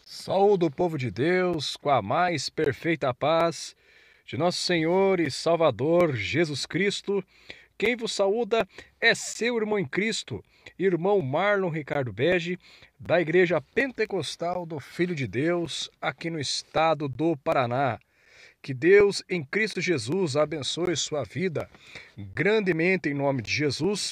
Saúde o povo de Deus com a mais perfeita paz de nosso Senhor e Salvador Jesus Cristo. Quem vos saúda é seu irmão em Cristo, irmão Marlon Ricardo Bege, da Igreja Pentecostal do Filho de Deus, aqui no estado do Paraná. Que Deus em Cristo Jesus abençoe sua vida grandemente em nome de Jesus.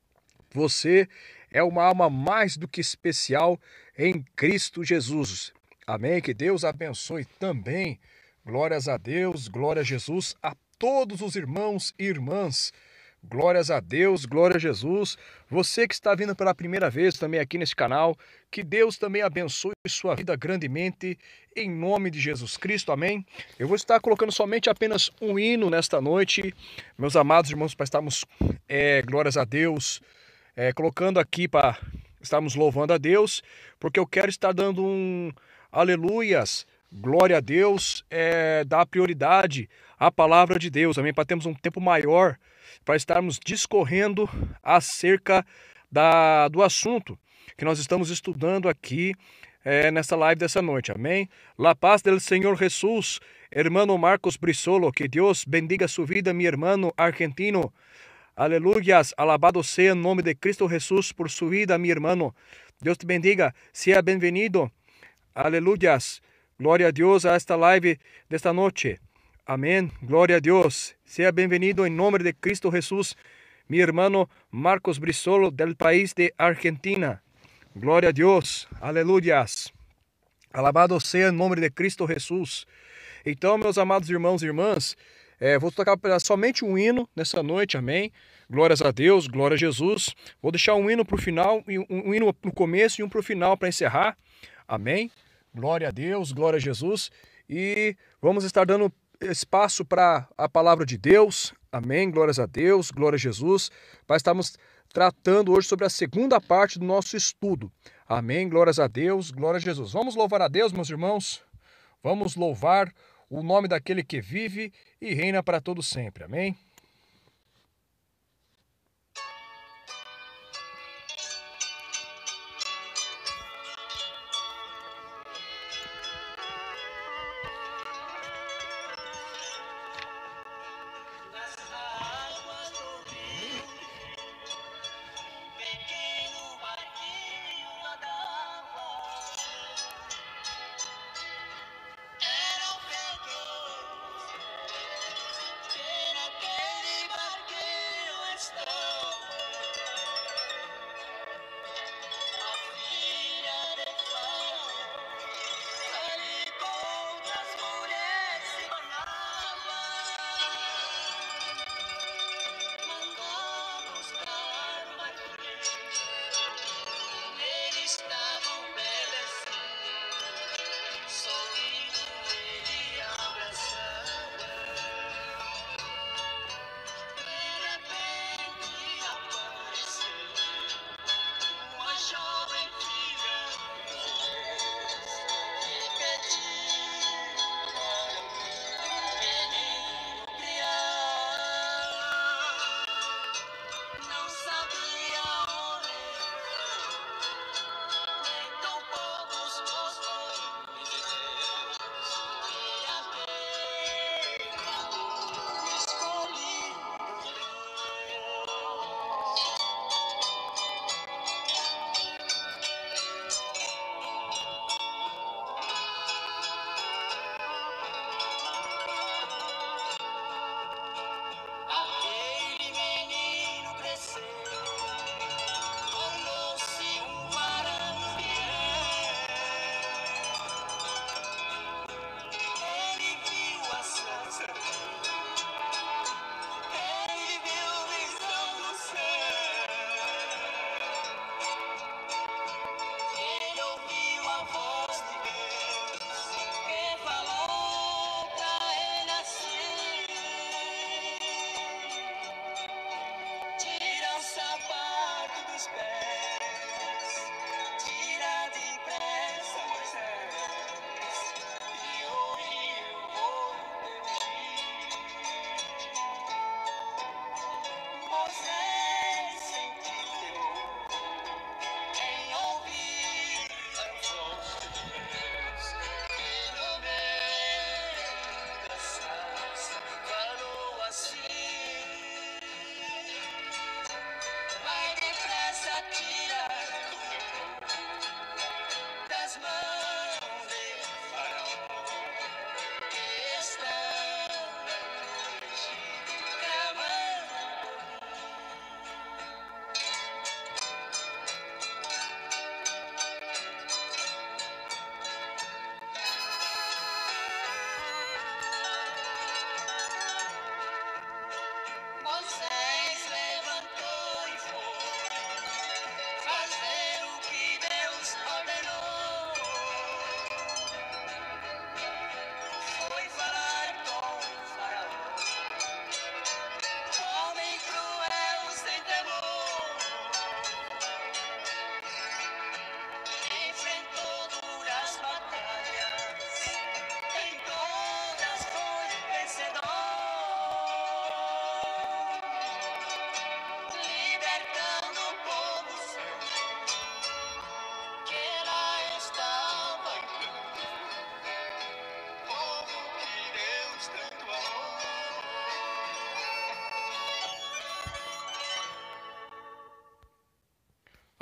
Você é uma alma mais do que especial em Cristo Jesus. Amém? Que Deus abençoe também. Glórias a Deus, glória a Jesus, a todos os irmãos e irmãs. Glórias a Deus, glória a Jesus. Você que está vindo pela primeira vez também aqui nesse canal, que Deus também abençoe sua vida grandemente, em nome de Jesus Cristo, amém? Eu vou estar colocando somente apenas um hino nesta noite, meus amados irmãos, para estarmos, glórias a Deus, colocando aqui para estarmos louvando a Deus, porque eu quero estar dando um aleluias, glória a Deus, dar prioridade à palavra de Deus, amém? Para termos um tempo maior, para estarmos discorrendo acerca do assunto que nós estamos estudando aqui nessa live dessa noite, amém? La paz del Señor Jesús, hermano Marcos Brisolo, que Deus bendiga sua vida, mi hermano argentino. Aleluyas, alabado sea el nombre de Cristo Jesús por su vida, mi hermano. Dios te bendiga, sea bienvenido. Aleluyas, gloria a Dios a esta live de esta noche. Amén, gloria a Dios. Sea bienvenido en nombre de Cristo Jesús, mi hermano Marcos Brisolo del país de Argentina. Gloria a Dios, aleluyas. Alabado sea el nombre de Cristo Jesús. Então, meus amados irmãos e irmãs, vou tocar somente um hino nessa noite, amém? Glórias a Deus, glória a Jesus. Vou deixar um hino para o final, um hino no começo e um para o final para encerrar, amém? Glória a Deus, glória a Jesus. E vamos estar dando espaço para a palavra de Deus, amém? Glórias a Deus, glória a Jesus. Para estarmos tratando hoje sobre a segunda parte do nosso estudo, amém? Glórias a Deus, glória a Jesus. Vamos louvar a Deus, meus irmãos. Vamos louvar o nome daquele que vive e reina para todo sempre. Amém?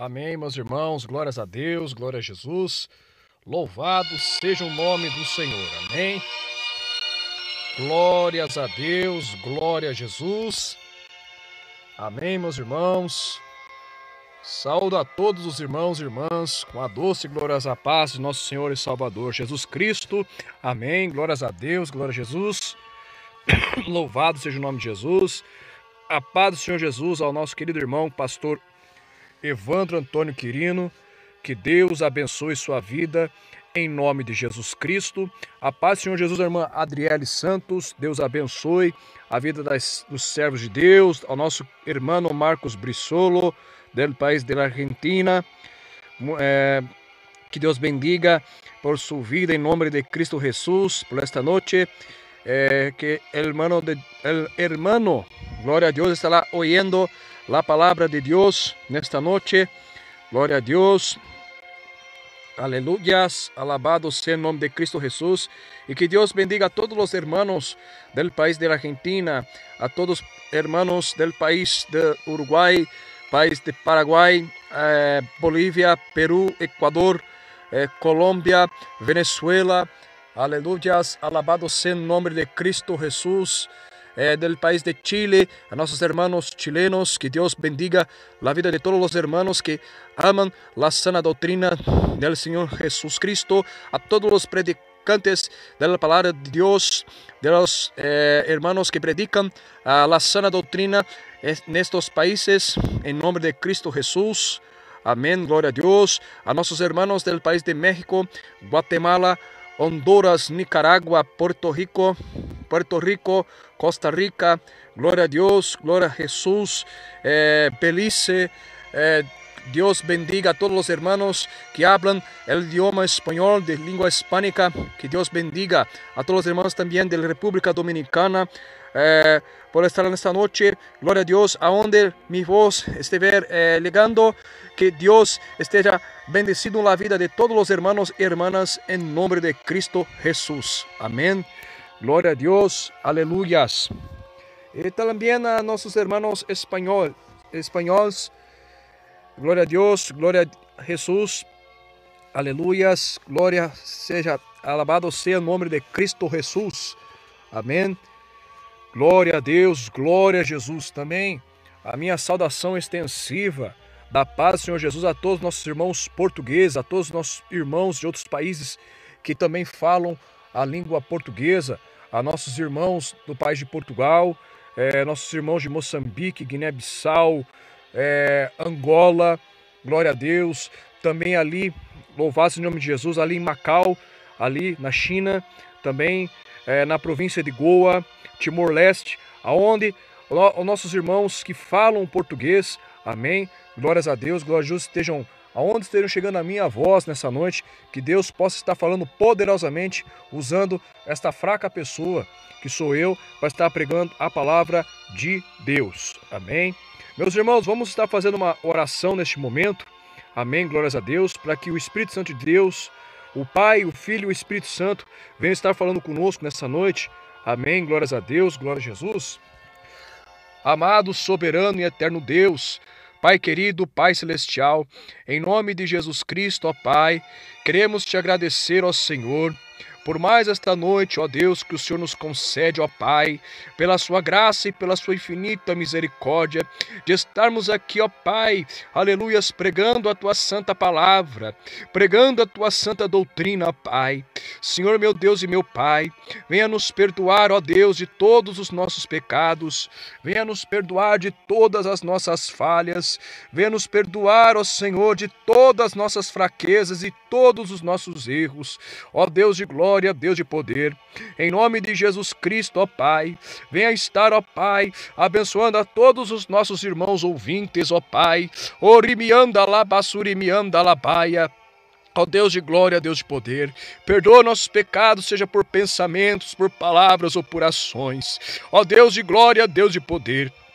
Amém, meus irmãos, glórias a Deus, glória a Jesus, louvado seja o nome do Senhor, amém? Glórias a Deus, glória a Jesus, amém, meus irmãos. Saúdo a todos os irmãos e irmãs com a doce e gloriosa paz de nosso Senhor e Salvador Jesus Cristo, amém, glórias a Deus, glória a Jesus, louvado seja o nome de Jesus, a paz do Senhor Jesus ao nosso querido irmão, pastor Evandro Antônio Quirino, que Deus abençoe sua vida, em nome de Jesus Cristo. A paz do Senhor Jesus, a irmã Adriele Santos, Deus abençoe a vida dos servos de Deus, ao nosso irmão Marcos Brissolo, do país da Argentina, que Deus bendiga por sua vida, em nome de Cristo Jesus, por esta noite, que el hermano, glória a Deus, estará oyendo la palabra de Dios nesta noche. Gloria a Dios. Aleluyas. Alabado sea el nombre de Cristo Jesús. Y que Dios bendiga a todos los hermanos del país de la Argentina, a todos hermanos del país de Uruguay, país de Paraguay, Bolivia, Perú, Ecuador, Colombia, Venezuela. Aleluyas. Alabado sea el nombre de Cristo Jesús. Del país de Chile, a nuestros hermanos chilenos, que Dios bendiga la vida de todos los hermanos que aman la sana doctrina del Señor Jesús Cristo, a todos los predicantes de la palabra de Dios, de los hermanos que predican la sana doctrina en estos países, en nombre de Cristo Jesús. Amén, gloria a Dios. A nuestros hermanos del país de México, Guatemala, Honduras, Nicaragua, Puerto Rico, Costa Rica, gloria a Dios, gloria a Jesús, Belice, Dios bendiga a todos los hermanos que hablan el idioma español, de lengua hispánica, que Dios bendiga a todos los hermanos también de la República Dominicana, por estar en esta noche, gloria a Dios, a donde mi voz esté llegando, que Dios esté bendecido en la vida de todos los hermanos y hermanas en nombre de Cristo Jesús, amén. Glória a Deus, aleluyas. E também a nossos irmãos espanhóis, glória a Deus, glória a Jesus, aleluyas, glória seja, alabado seja o nome de Cristo Jesus, amém. Glória a Deus, glória a Jesus também. A minha saudação extensiva da paz do Senhor Jesus a todos os nossos irmãos portugueses, a todos os nossos irmãos de outros países que também falam a língua portuguesa, a nossos irmãos do país de Portugal, nossos irmãos de Moçambique, Guiné-Bissau, Angola, glória a Deus, também ali, louvado seja o nome de Jesus, ali em Macau, ali na China, também na província de Goa, Timor-Leste, aonde os nossos irmãos que falam português, amém, glórias a Deus, glória a Jesus, aonde estejam chegando a minha voz nessa noite, que Deus possa estar falando poderosamente, usando esta fraca pessoa, que sou eu, para estar pregando a palavra de Deus. Amém? Meus irmãos, vamos estar fazendo uma oração neste momento. Amém? Glórias a Deus, para que o Espírito Santo de Deus, o Pai, o Filho e o Espírito Santo, venham estar falando conosco nessa noite. Amém? Glórias a Deus, glória a Jesus. Amado, soberano e eterno Deus, Pai querido, Pai celestial, em nome de Jesus Cristo, ó Pai, queremos te agradecer, ó Senhor, por mais esta noite, ó Deus, que o Senhor nos concede, ó Pai, pela sua graça e pela sua infinita misericórdia, de estarmos aqui, ó Pai, aleluias, pregando a tua santa palavra, pregando a tua santa doutrina, ó Pai. Senhor, meu Deus e meu Pai, venha nos perdoar, ó Deus, de todos os nossos pecados, venha nos perdoar de todas as nossas falhas, venha nos perdoar, ó Senhor, de todas as nossas fraquezas e todos os nossos erros, ó Deus de glória, Deus de poder, em nome de Jesus Cristo, ó Pai, venha estar, ó Pai, abençoando a todos os nossos irmãos ouvintes, ó Pai, orimianda lá, bassurimianda lá, baia. Ó Deus de glória, Deus de poder, perdoa nossos pecados, seja por pensamentos, por palavras ou por ações. Ó Deus de glória, Deus de poder,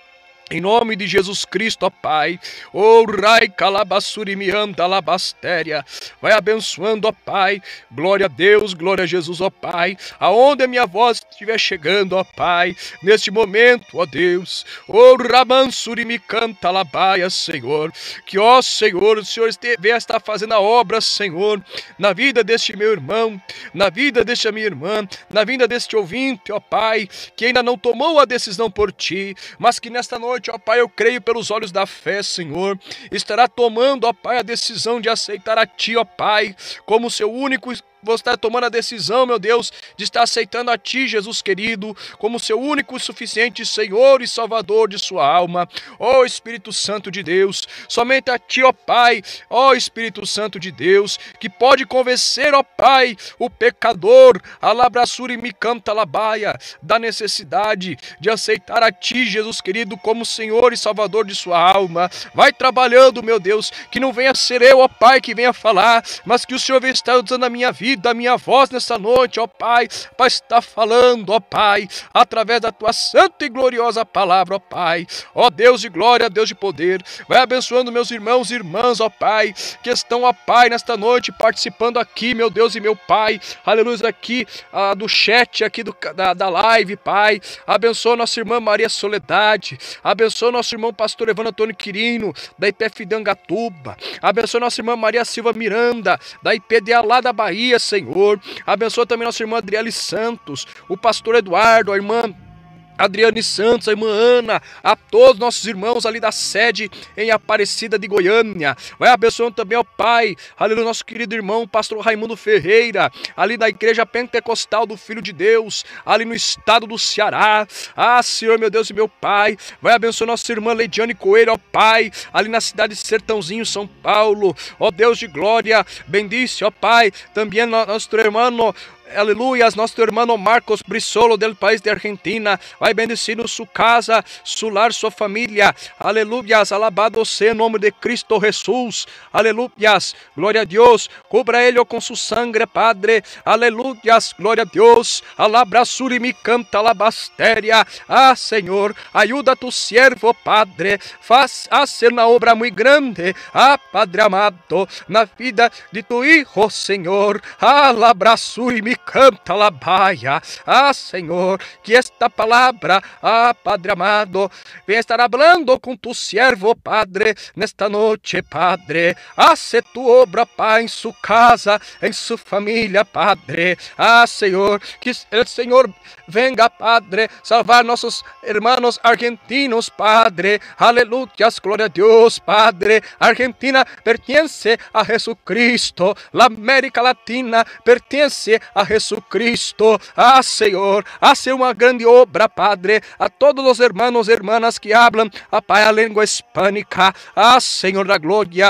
Em nome de Jesus Cristo, ó Pai, oh Rai Calabassuri Mianda Labastéria, vai abençoando, ó Pai, glória a Deus, glória a Jesus, ó Pai, aonde a minha voz estiver chegando, ó Pai, neste momento, ó Deus, oh Ramansuri me canta Labaia, Senhor, que ó Senhor, o Senhor venha estar fazendo a obra, Senhor, na vida deste meu irmão, na vida desta minha irmã, na vida deste ouvinte, ó Pai, que ainda não tomou a decisão por Ti, mas que nesta noite, ó Pai, eu creio pelos olhos da fé, Senhor, estará tomando, ó Pai, a decisão de aceitar a Ti, ó Pai, como seu único. Você está tomando a decisão, meu Deus, de estar aceitando a Ti, Jesus querido, como seu único e suficiente Senhor e Salvador de sua alma. Ó Espírito Santo de Deus, somente a Ti, ó Pai, ó Espírito Santo de Deus, que pode convencer, ó Pai, o pecador, a labrassura e me canta labaia, da necessidade de aceitar a Ti, Jesus querido, como Senhor e Salvador de sua alma. Vai trabalhando, meu Deus, que não venha ser eu, ó Pai, que venha falar, mas que o Senhor venha estar usando a minha vida, da minha voz nessa noite, ó Pai, para estar falando, ó Pai, através da Tua santa e gloriosa palavra, ó Pai, ó Deus de glória, Deus de poder, vai abençoando meus irmãos e irmãs, ó Pai, que estão, ó Pai, nesta noite, participando aqui, meu Deus e meu Pai, aleluia, aqui, do chat, aqui da live, Pai, abençoa nossa irmã Maria Soledade, abençoa nosso irmão pastor Evandro Antônio Quirino, da IPF Dangatuba, abençoa nossa irmã Maria Silva Miranda, da IPDA lá da Bahia, Senhor, abençoa também nossa irmã Adriele Santos, o pastor Eduardo, a irmã Adriane Santos, a irmã Ana, a todos nossos irmãos ali da sede em Aparecida de Goiânia. Vai abençoando também ao Pai, aleluia, nosso querido irmão, pastor Raimundo Ferreira, ali da Igreja Pentecostal do Filho de Deus, ali no estado do Ceará. Ah, Senhor, meu Deus e meu Pai, vai abençoar nossa irmã Leidiane Coelho, ó Pai, ali na cidade de Sertãozinho, São Paulo. Ó Deus de glória, bendice, ó Pai, também nosso irmão, aleluia, nosso irmão Marcos Brissolo, del país de Argentina, vai bendecindo sua casa, su lar, sua família, aleluia, alabado seja o nome de Cristo Jesus, aleluia, glória a Deus, cubra ele com sua sangre, Padre, aleluia, glória a Deus, alabrasuri me canta alabastéria, ah, Senhor, ajuda tu servo, Padre, faz hacer uma obra muito grande, ah, Padre amado, na vida de tu Hijo, Senhor, alabrasuri me canta la baia, ah Senhor, que esta palavra, ah Padre amado, venha estar hablando com tu servo, Padre, nesta noite, Padre, hace tu obra, Pai, em sua casa, em sua família, Padre, ah Senhor, que o Senhor venga, Padre, salvar nossos irmãos argentinos, Padre, aleluia, glória a Deus, Padre, Argentina pertence a Jesucristo, a América Latina pertence a Jesucristo, ah Senhor, hace uma grande obra, Padre, a todos os irmãos e irmãs que hablam, a Pai, a língua hispânica, ah Senhor da glória,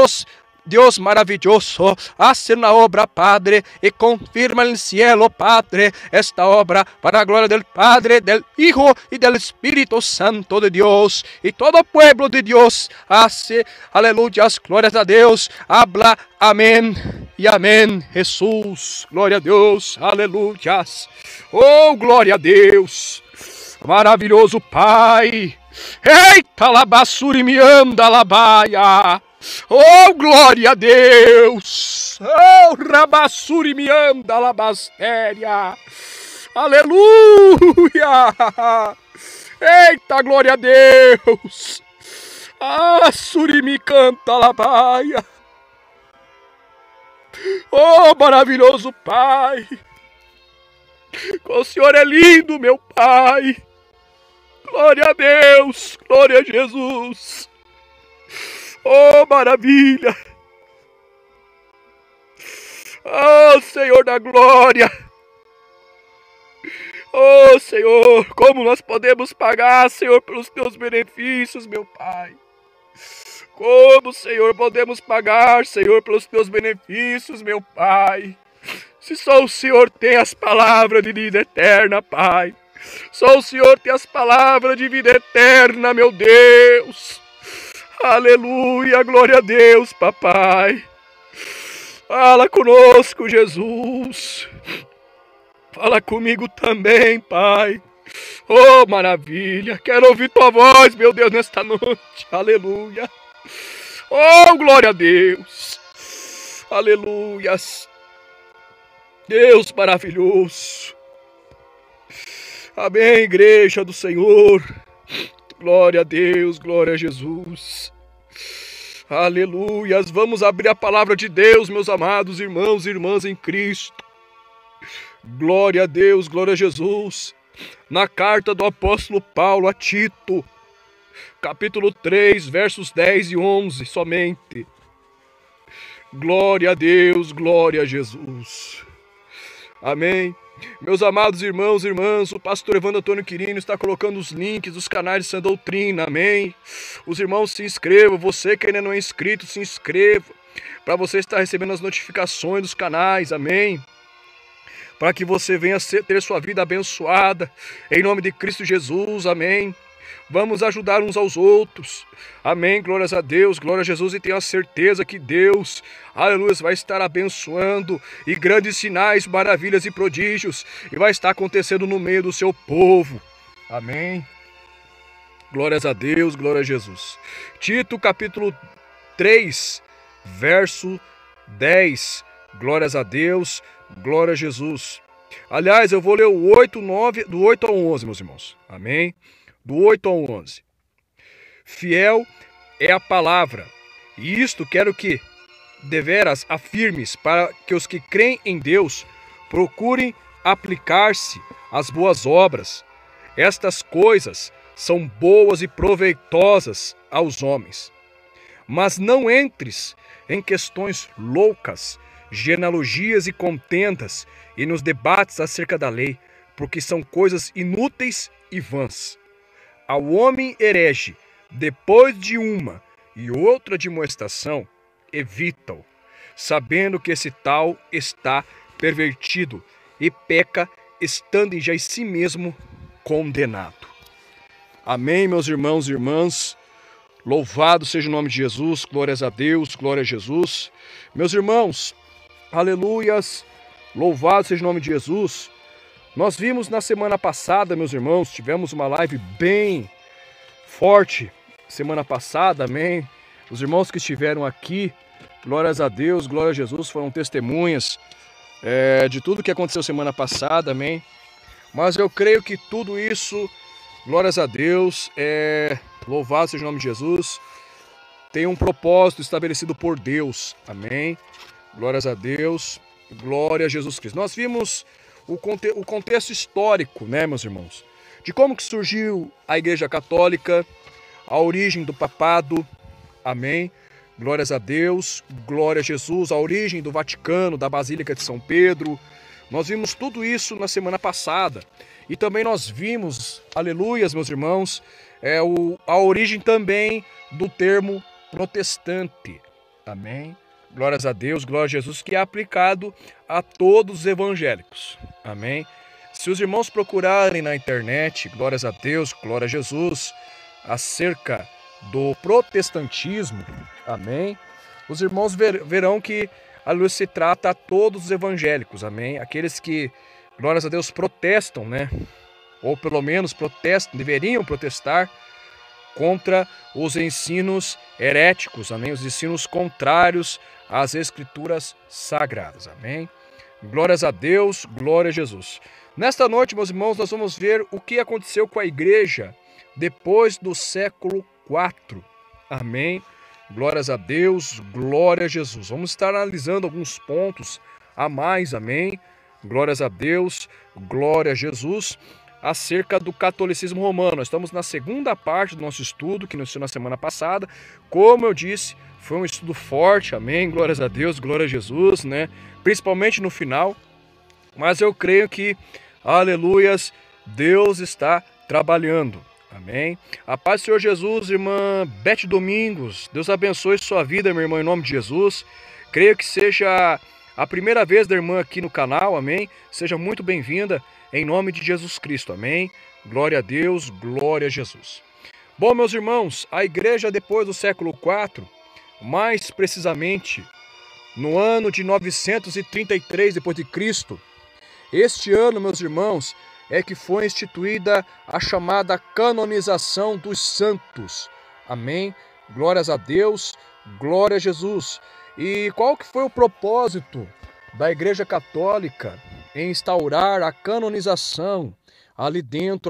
Deus maravilhoso, hace una obra, Padre, y confirma en el cielo, Padre, esta obra para la gloria del Padre, del Hijo y del Espíritu Santo de Dios. Y todo pueblo de Dios hace, aleluya, glorias a Dios, habla, amén y amén, Jesús, gloria a Dios, aleluya. Oh, glória a Deus, maravilhoso Pai. Eita, labassuri me anda, labaia. Oh, glória a Deus! Oh, rabassuri me anda, labastéria! Aleluia! Eita, glória a Deus! Ah, suri me canta, labaia! Oh, maravilhoso Pai! O Senhor é lindo, meu Pai! Glória a Deus! Glória a Jesus! Oh, maravilha! Oh, Senhor da glória! Oh, Senhor, como nós podemos pagar, Senhor, pelos teus benefícios, meu Pai? Como, Senhor, podemos pagar, Senhor, pelos teus benefícios, meu Pai? Se só o Senhor tem as palavras de vida eterna, Pai. Só o Senhor tem as palavras de vida eterna, meu Deus. Aleluia, glória a Deus, papai. Fala conosco, Jesus. Fala comigo também, Pai. Oh, maravilha! Quero ouvir tua voz, meu Deus, nesta noite. Aleluia! Oh, glória a Deus! Aleluias! Deus maravilhoso! Amém, igreja do Senhor! Glória a Deus, glória a Jesus! Aleluias! Vamos abrir a palavra de Deus, meus amados irmãos e irmãs em Cristo. Glória a Deus, glória a Jesus! Na carta do apóstolo Paulo a Tito, capítulo 3, versos 10 e 11 somente. Glória a Deus, glória a Jesus. Amém. Meus amados irmãos e irmãs, o pastor Evandro Antônio Quirino está colocando os links dos canais de Sã Doutrina, amém? Os irmãos se inscrevam, você que ainda não é inscrito, se inscreva, para você estar recebendo as notificações dos canais, amém? Para que você venha ter sua vida abençoada, em nome de Cristo Jesus, amém? Vamos ajudar uns aos outros, amém? Glórias a Deus, glória a Jesus, e tenha a certeza que Deus, aleluia, vai estar abençoando, e grandes sinais, maravilhas e prodígios, e vai estar acontecendo no meio do seu povo, amém? Glórias a Deus, glória a Jesus. Tito capítulo 3, verso 10, glórias a Deus, glória a Jesus. Aliás, eu vou ler o 8, 9, do 8 ao 11, meus irmãos. Amém? Do 8 ao 11. Fiel é a palavra, e isto quero que deveras afirmes, para que os que creem em Deus procurem aplicar-se às boas obras. Estas coisas são boas e proveitosas aos homens. Mas não entres em questões loucas, genealogias e contendas, e nos debates acerca da lei, porque são coisas inúteis e vãs. Ao homem herege, depois de uma e outra demonstração, evita-o, sabendo que esse tal está pervertido e peca, estando já em si mesmo condenado. Amém, meus irmãos e irmãs. Louvado seja o nome de Jesus, glórias a Deus, glória a Jesus. Meus irmãos, aleluias, louvado seja o nome de Jesus. Nós vimos na semana passada, meus irmãos, tivemos uma live bem forte semana passada, amém? Os irmãos que estiveram aqui, glórias a Deus, glória a Jesus, foram testemunhas de tudo que aconteceu semana passada, amém? Mas eu creio que tudo isso, glórias a Deus, louvado seja o nome de Jesus, tem um propósito estabelecido por Deus, amém? Glórias a Deus, glória a Jesus Cristo. Nós vimos o contexto histórico, né, meus irmãos? De como que surgiu a Igreja Católica, a origem do papado, amém? Glórias a Deus, glória a Jesus, a origem do Vaticano, da Basílica de São Pedro. Nós vimos tudo isso na semana passada. E também nós vimos, aleluias, meus irmãos, a origem também do termo protestante, amém? Glórias a Deus, glória a Jesus, que é aplicado a todos os evangélicos, amém? Se os irmãos procurarem na internet, glórias a Deus, glória a Jesus, acerca do protestantismo, amém? Os irmãos verão que a luz se trata a todos os evangélicos, amém? Aqueles que, glórias a Deus, protestam, né? Ou pelo menos protestam, deveriam protestar contra os ensinos heréticos, amém? Os ensinos contrários às escrituras sagradas, amém? Glórias a Deus, glória a Jesus. Nesta noite, meus irmãos, nós vamos ver o que aconteceu com a igreja depois do século IV, amém? Glórias a Deus, glória a Jesus. Vamos estar analisando alguns pontos a mais, amém? Glórias a Deus, glória a Jesus, acerca do catolicismo romano. Nós estamos na segunda parte do nosso estudo, que iniciou na semana passada. Como eu disse, foi um estudo forte, amém? Glórias a Deus, glória a Jesus, né? Principalmente no final. Mas eu creio que, aleluias, Deus está trabalhando, amém? A paz do Senhor Jesus, irmã Beth Domingos. Deus abençoe sua vida, meu irmão, em nome de Jesus. Creio que seja a primeira vez da irmã aqui no canal, amém? Seja muito bem-vinda. Em nome de Jesus Cristo, amém? Glória a Deus, glória a Jesus. Bom, meus irmãos, a igreja depois do século IV, mais precisamente no ano de 933 depois de Cristo, este ano, meus irmãos, é que foi instituída a chamada canonização dos santos. Amém? Glórias a Deus, glória a Jesus. E qual que foi o propósito da Igreja Católica em instaurar a canonização ali dentro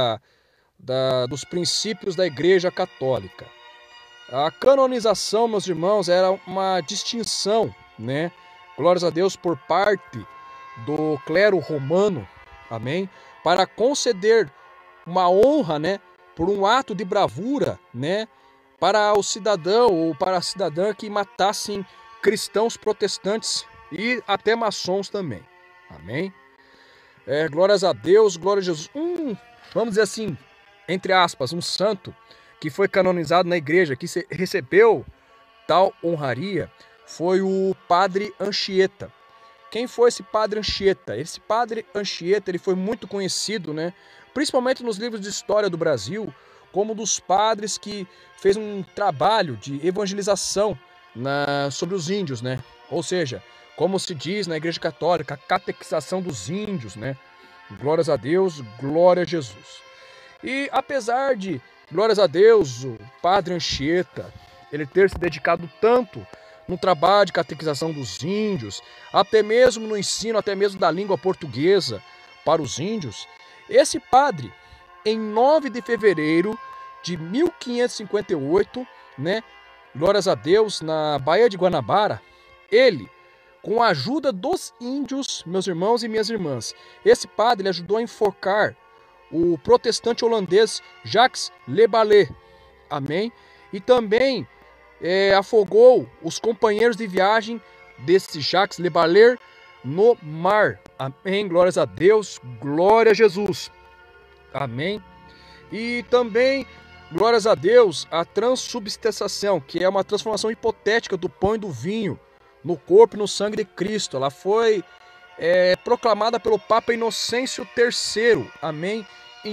dos princípios da Igreja Católica? A canonização, meus irmãos, era uma distinção, né? Glórias a Deus, por parte do clero romano, amém? Para conceder uma honra, né? Por um ato de bravura, né? Para o cidadão ou para a cidadã que matassem cristãos protestantes e até maçons também, amém? Glórias a Deus, glória a Jesus. Vamos dizer assim, entre aspas, um santo que foi canonizado na igreja, que recebeu tal honraria, foi o Padre Anchieta. Quem foi esse Padre Anchieta? Esse Padre Anchieta, ele foi muito conhecido, né? Principalmente nos livros de história do Brasil, como um dos padres que fez um trabalho de evangelização sobre os índios, né? Ou seja, como se diz na Igreja Católica, a catequização dos índios, né? Glórias a Deus, glória a Jesus. E apesar de, glórias a Deus, o Padre Anchieta, ele ter se dedicado tanto no trabalho de catequização dos índios, até mesmo no ensino, até mesmo da língua portuguesa para os índios, esse padre, em 9 de fevereiro de 1558, né, glórias a Deus, na Baía de Guanabara, ele, com a ajuda dos índios, meus irmãos e minhas irmãs, esse padre ele ajudou a enforcar o protestante holandês Jacques Le Ballet, amém? E também afogou os companheiros de viagem desse Jacques Le Ballet no mar, amém? Glórias a Deus, glória a Jesus, amém? E também, glórias a Deus, a transubstanciação, que é uma transformação hipotética do pão e do vinho no corpo e no sangue de Cristo. Ela foi proclamada pelo Papa Inocêncio III, amém? Em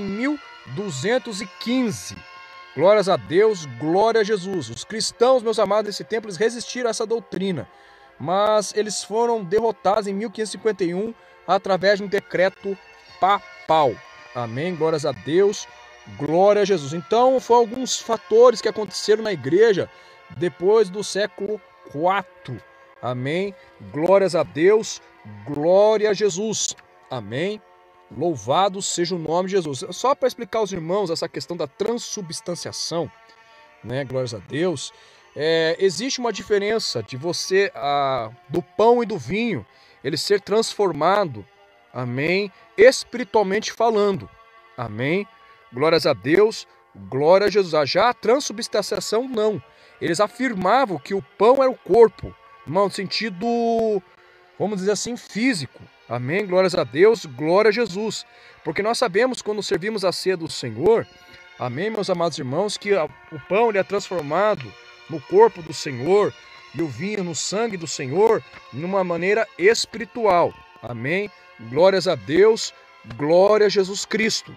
1215. Glórias a Deus, glória a Jesus. Os cristãos, meus amados, nesse tempo, eles resistiram a essa doutrina, mas eles foram derrotados em 1551 através de um decreto papal. Amém? Glórias a Deus, glória a Jesus. Então, foram alguns fatores que aconteceram na igreja depois do século IV. Amém? Glórias a Deus, glória a Jesus. Amém? Louvado seja o nome de Jesus. Só para explicar aos irmãos essa questão da transubstanciação, né? Glórias a Deus. Existe uma diferença de você, do pão e do vinho, ele ser transformado, amém? Espiritualmente falando, amém? Glórias a Deus, glória a Jesus. Já a transubstanciação, não. Eles afirmavam que o pão era o corpo, no sentido, vamos dizer assim, físico. Amém? Glórias a Deus, glória a Jesus. Porque nós sabemos, quando servimos a ceia do Senhor, amém, meus amados irmãos, que o pão ele é transformado no corpo do Senhor e o vinho no sangue do Senhor, numa maneira espiritual. Amém? Glórias a Deus, glória a Jesus Cristo.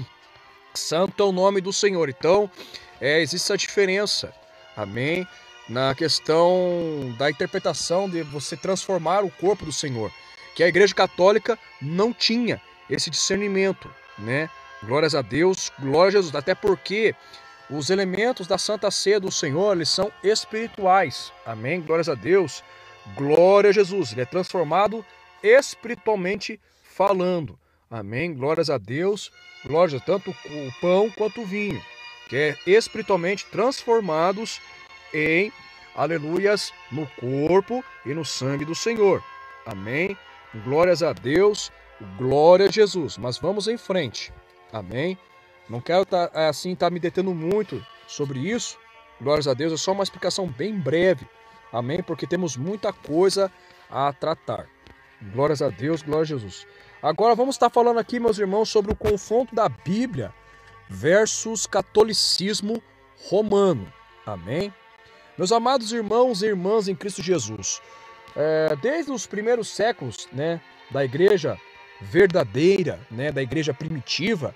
Santo é o nome do Senhor. Então, existe essa diferença. Amém? Na questão da interpretação de você transformar o corpo do Senhor, que a Igreja Católica não tinha esse discernimento, né? Glórias a Deus, glória a Jesus, até porque os elementos da Santa Ceia do Senhor, eles são espirituais, amém? Glórias a Deus, glória a Jesus, ele é transformado espiritualmente falando, amém? Glórias a Deus, glória a Deus, tanto o pão quanto o vinho, que é espiritualmente transformados em, aleluias, no corpo e no sangue do Senhor, amém? Glórias a Deus, glória a Jesus. Mas vamos em frente, amém? Não quero estar me detendo muito sobre isso. Glórias a Deus, é só uma explicação bem breve, amém? Porque temos muita coisa a tratar. Glórias a Deus, glória a Jesus. Agora vamos estar falando aqui, meus irmãos, sobre o confronto da Bíblia versus catolicismo romano, amém? Meus amados irmãos e irmãs em Cristo Jesus, desde os primeiros séculos, né, da igreja verdadeira, né, da igreja primitiva,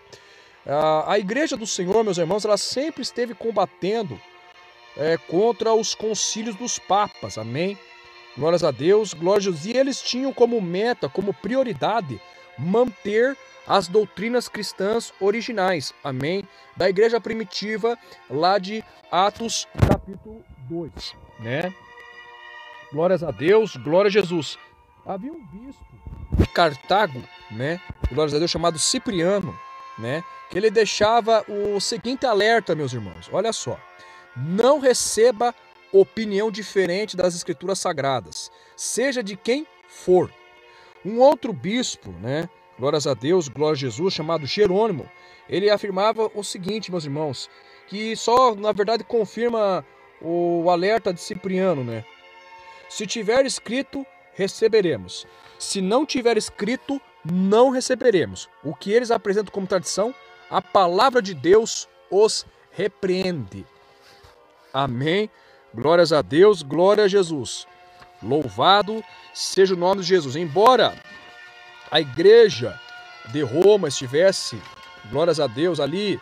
a igreja do Senhor, meus irmãos, ela sempre esteve combatendo contra os concílios dos papas, amém? Glórias a Deus, glória a Jesus. E eles tinham como meta, como prioridade, manter as doutrinas cristãs originais, amém? Da igreja primitiva, lá de Atos, capítulo 2, né? Glórias a Deus, glória a Jesus. Havia um bispo de Cartago, né? Glórias a Deus, chamado Cipriano, né? Que ele deixava o seguinte alerta, meus irmãos. Olha só. Não receba opinião diferente das escrituras sagradas, seja de quem for. Um outro bispo, né? Glórias a Deus, glória a Jesus, chamado Jerônimo, ele afirmava o seguinte, meus irmãos, que só, na verdade, confirma o alerta de Cipriano, né? Se tiver escrito, receberemos. Se não tiver escrito, não receberemos. O que eles apresentam como tradição, a palavra de Deus os repreende. Amém. Glórias a Deus, glória a Jesus. Louvado seja o nome de Jesus. Embora a igreja de Roma estivesse, glórias a Deus, ali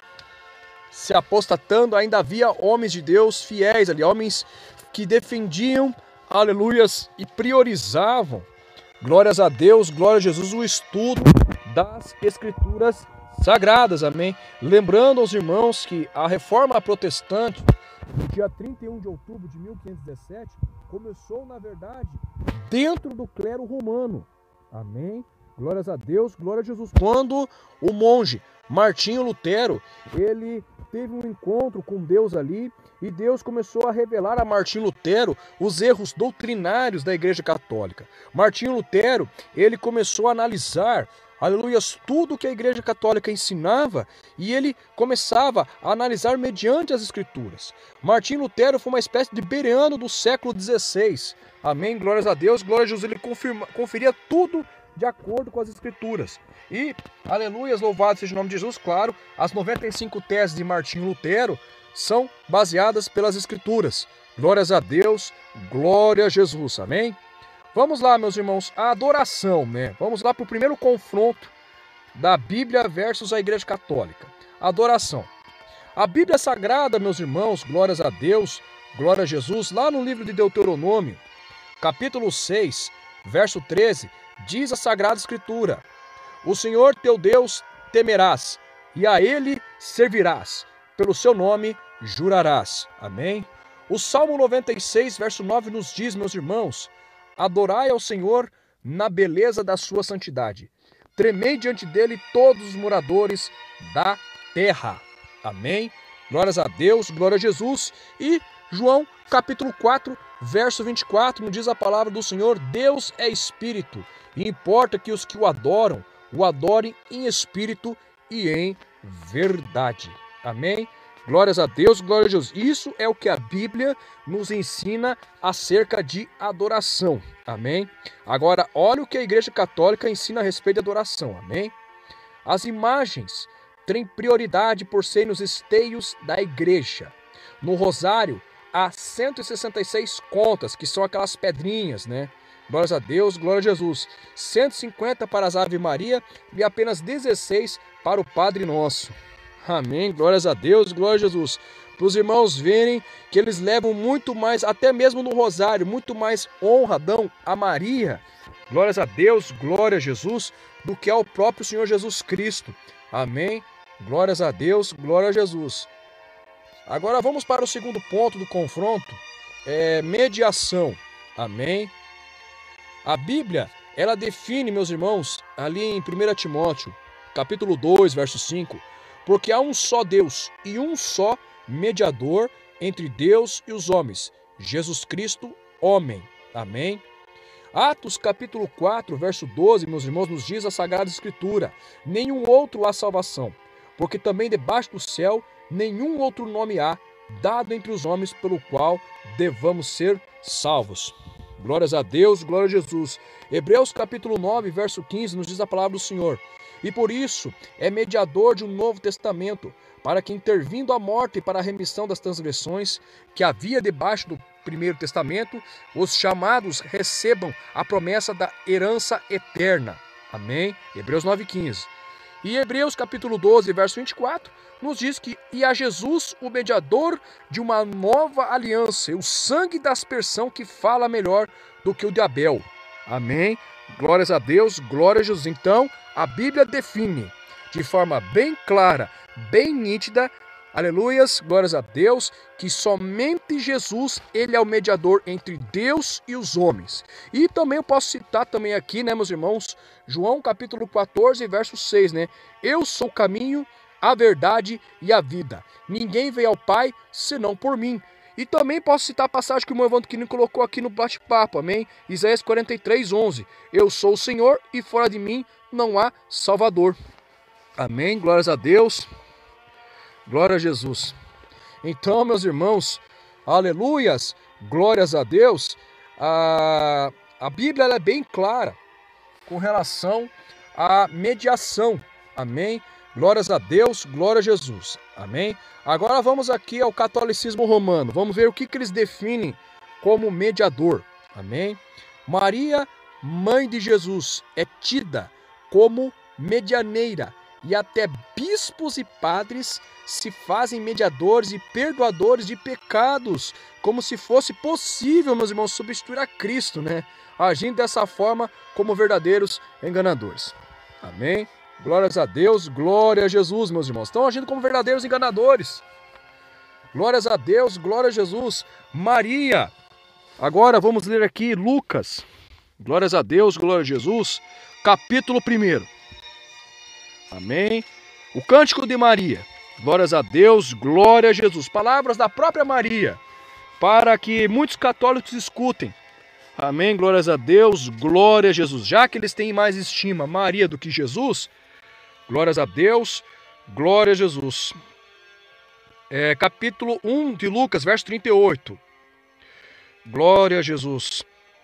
se apostatando, ainda havia homens de Deus fiéis ali, homens que defendiam, aleluias, e priorizavam, glórias a Deus, glória a Jesus, o estudo das escrituras sagradas, amém? Lembrando aos irmãos que a reforma protestante, no dia 31 de outubro de 1517, começou, na verdade, dentro do clero romano, amém? Glórias a Deus, glória a Jesus. Quando o monge Martinho Lutero, ele teve um encontro com Deus ali, e Deus começou a revelar a Martinho Lutero os erros doutrinários da Igreja Católica. Martinho Lutero, ele começou a analisar, aleluias, tudo que a Igreja Católica ensinava, e ele começava a analisar mediante as Escrituras. Martinho Lutero foi uma espécie de bereano do século XVI. Amém? Glórias a Deus, glória a Jesus. Ele conferia tudo de acordo com as Escrituras. E, aleluias, louvado seja o nome de Jesus, claro, as 95 teses de Martinho Lutero são baseadas pelas Escrituras. Glórias a Deus, glória a Jesus, amém? Vamos lá, meus irmãos, a adoração, né? Vamos lá para o primeiro confronto da Bíblia versus a Igreja Católica. Adoração. A Bíblia Sagrada, meus irmãos, glórias a Deus, glória a Jesus, lá no livro de Deuteronômio, capítulo 6, verso 13, diz a Sagrada Escritura: o Senhor teu Deus temerás, e a Ele servirás, pelo seu nome jurarás. Amém? O Salmo 96, verso 9 nos diz, meus irmãos: adorai ao Senhor na beleza da sua santidade. Tremei diante dele todos os moradores da terra. Amém? Glórias a Deus, glória a Jesus. E João, capítulo 4, verso 24, nos diz a palavra do Senhor: Deus é Espírito, e importa que os que o adorem em espírito e em verdade. Amém? Glórias a Deus, glória a Jesus. Isso é o que a Bíblia nos ensina acerca de adoração. Amém? Agora, olha o que a Igreja Católica ensina a respeito de adoração. Amém? As imagens têm prioridade por serem os esteios da igreja. No rosário, há 166 contas, que são aquelas pedrinhas, né? Glórias a Deus, glória a Jesus. 150 para as Ave Maria e apenas 16 para o Padre Nosso. Amém, glórias a Deus, glória a Jesus. Para os irmãos verem que eles levam muito mais, até mesmo no rosário, muito mais honra dão a Maria, glórias a Deus, glória a Jesus, do que ao próprio Senhor Jesus Cristo. Amém, glórias a Deus, glória a Jesus. Agora vamos para o segundo ponto do confronto, mediação. Amém. A Bíblia, ela define, meus irmãos, ali em 1 Timóteo, capítulo 2, verso 5, porque há um só Deus e um só mediador entre Deus e os homens, Jesus Cristo, homem. Amém? Atos, capítulo 4, verso 12, meus irmãos, nos diz a Sagrada Escritura: nenhum outro há salvação, porque também debaixo do céu nenhum outro nome há, dado entre os homens, pelo qual devamos ser salvos. Glórias a Deus, glória a Jesus. Hebreus capítulo 9, verso 15, nos diz a palavra do Senhor: e por isso é mediador de um novo testamento, para que, intervindo a morte para a remissão das transgressões que havia debaixo do primeiro testamento, os chamados recebam a promessa da herança eterna. Amém? Hebreus 9,15. E Hebreus capítulo 12, verso 24, nos diz que e a Jesus, o mediador de uma nova aliança, e o sangue da aspersão que fala melhor do que o de Abel. Amém? Glórias a Deus, glória a Jesus. Então, A Bíblia define de forma bem clara, bem nítida, aleluias, glórias a Deus, que somente Jesus, ele é o mediador entre Deus e os homens. E também eu posso citar também aqui, né, meus irmãos, João capítulo 14, verso 6, né? Eu sou o caminho, a verdade e a vida. Ninguém veio ao Pai senão por mim. E também posso citar a passagem que o meu irmão Quirino colocou aqui no bate-papo, amém? Isaías 43, 11. Eu sou o Senhor e fora de mim não há Salvador. Amém, glórias a Deus, glória a Jesus. Então, meus irmãos, aleluias, glórias a Deus, a Bíblia ela é bem clara com relação à mediação, amém, glórias a Deus, glória a Jesus, amém. Agora vamos aqui ao catolicismo romano, vamos ver o que eles definem como mediador, amém. Maria, mãe de Jesus, é tida como medianeira, e até bispos e padres se fazem mediadores e perdoadores de pecados, como se fosse possível, meus irmãos, substituir a Cristo, né? Agindo dessa forma como verdadeiros enganadores. Amém? Glórias a Deus, glória a Jesus, meus irmãos. Estão agindo como verdadeiros enganadores. Glórias a Deus, glória a Jesus. Maria. Agora vamos ler aqui Lucas. Glórias a Deus, glória a Jesus. Capítulo 1. Amém. O cântico de Maria. Glórias a Deus, glória a Jesus. Palavras da própria Maria, para que muitos católicos escutem. Amém, glórias a Deus, glória a Jesus. Já que eles têm mais estima Maria do que Jesus, glórias a Deus, glória a Jesus. Capítulo 1 de Lucas, verso 38. Glória a Jesus.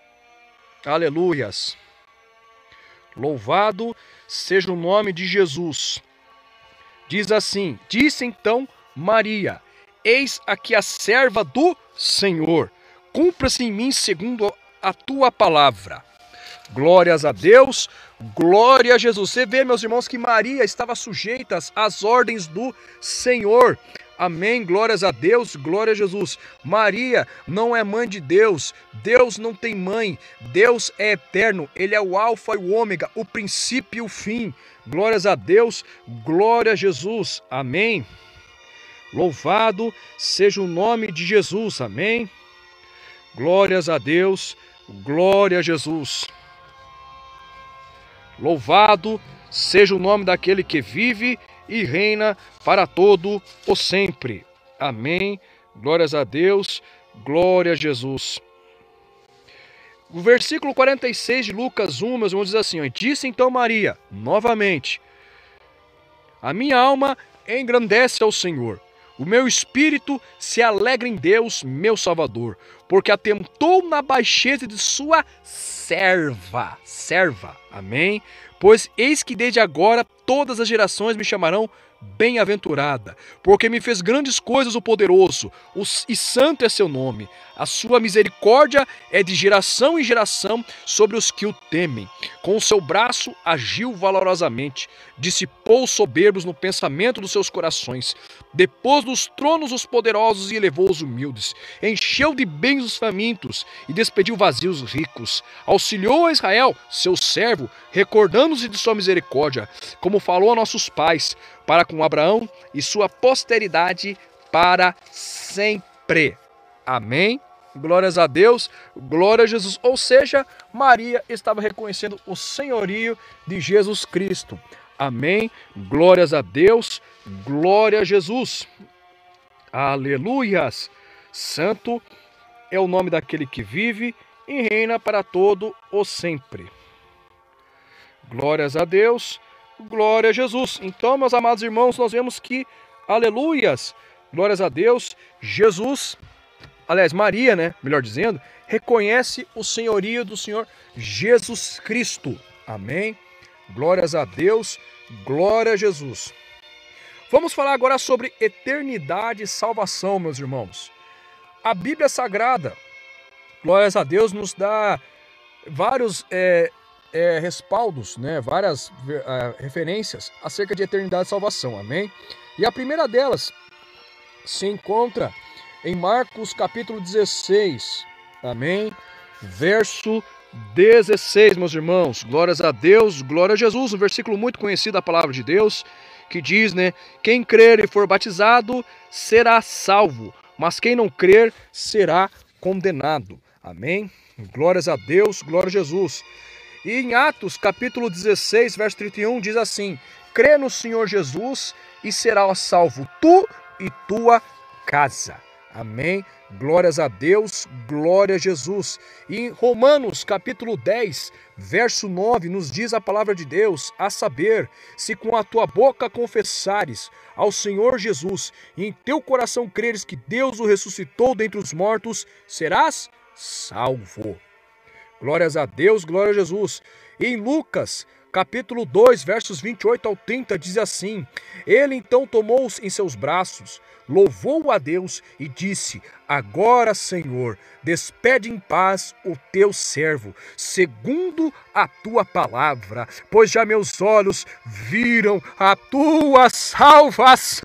Aleluias. Louvado seja o nome de Jesus. Diz assim, disse então Maria, eis aqui a serva do Senhor, cumpra-se em mim segundo a tua palavra. Glórias a Deus, glória a Jesus. Você vê, meus irmãos, que Maria estava sujeita às ordens do Senhor. Amém, glórias a Deus, glória a Jesus. Maria não é mãe de Deus, Deus não tem mãe, Deus é eterno, Ele é o alfa e o ômega, o princípio e o fim. Glórias a Deus, glória a Jesus, amém. Louvado seja o nome de Jesus, amém. Glórias a Deus, glória a Jesus. Louvado seja o nome daquele que vive e reina para todo o sempre. Amém. Glórias a Deus, glória a Jesus. O versículo 46 de Lucas 1, meus irmãos, diz assim, ó, disse então Maria, novamente, a minha alma engrandece ao Senhor, o meu espírito se alegra em Deus, meu Salvador, porque atentou na baixeza de sua serva, amém? Pois eis que desde agora todas as gerações me chamarão bem-aventurada, porque me fez grandes coisas o poderoso, e santo é seu nome. A sua misericórdia é de geração em geração sobre os que o temem. Com o seu braço agiu valorosamente, dissipou os soberbos no pensamento dos seus corações, depôs dos tronos os poderosos e elevou os humildes, encheu de bens os famintos e despediu vazios os ricos, auxiliou a Israel, seu servo, recordando-se de sua misericórdia, como falou a nossos pais, para com Abraão e sua posteridade para sempre. Amém? Glórias a Deus, glória a Jesus. Ou seja, Maria estava reconhecendo o senhorio de Jesus Cristo. Amém? Glórias a Deus, glória a Jesus. Aleluias. Santo é o nome daquele que vive e reina para todo o sempre. Glórias a Deus, glória a Jesus. Então, meus amados irmãos, nós vemos que, aleluias, glórias a Deus, Jesus, aliás, Maria, né, melhor dizendo, reconhece o senhorio do Senhor Jesus Cristo. Amém? Glórias a Deus, glória a Jesus. Vamos falar agora sobre eternidade e salvação, meus irmãos. A Bíblia Sagrada, glórias a Deus, nos dá vários respaldos, né, várias referências acerca de eternidade e salvação, amém? E a primeira delas se encontra em Marcos capítulo 16, amém? Verso 16, meus irmãos. Glórias a Deus, glória a Jesus. Um versículo muito conhecido da palavra de Deus, que diz, né? Quem crer e for batizado será salvo, mas quem não crer será condenado. Amém? Glórias a Deus, glória a Jesus. E em Atos, capítulo 16, verso 31, diz assim: crê no Senhor Jesus e será salvo tu e tua casa. Amém? Glórias a Deus, glória a Jesus. E em Romanos, capítulo 10, verso 9, nos diz a palavra de Deus, a saber, se com a tua boca confessares ao Senhor Jesus e em teu coração creres que Deus o ressuscitou dentre os mortos, serás salvo. Glórias a Deus, glória a Jesus. E em Lucas, capítulo 2, versos 28 ao 30, diz assim: ele então tomou-os em seus braços, louvou a Deus e disse: agora, Senhor, despede em paz o teu servo, segundo a tua palavra, pois já meus olhos viram a tua salvação.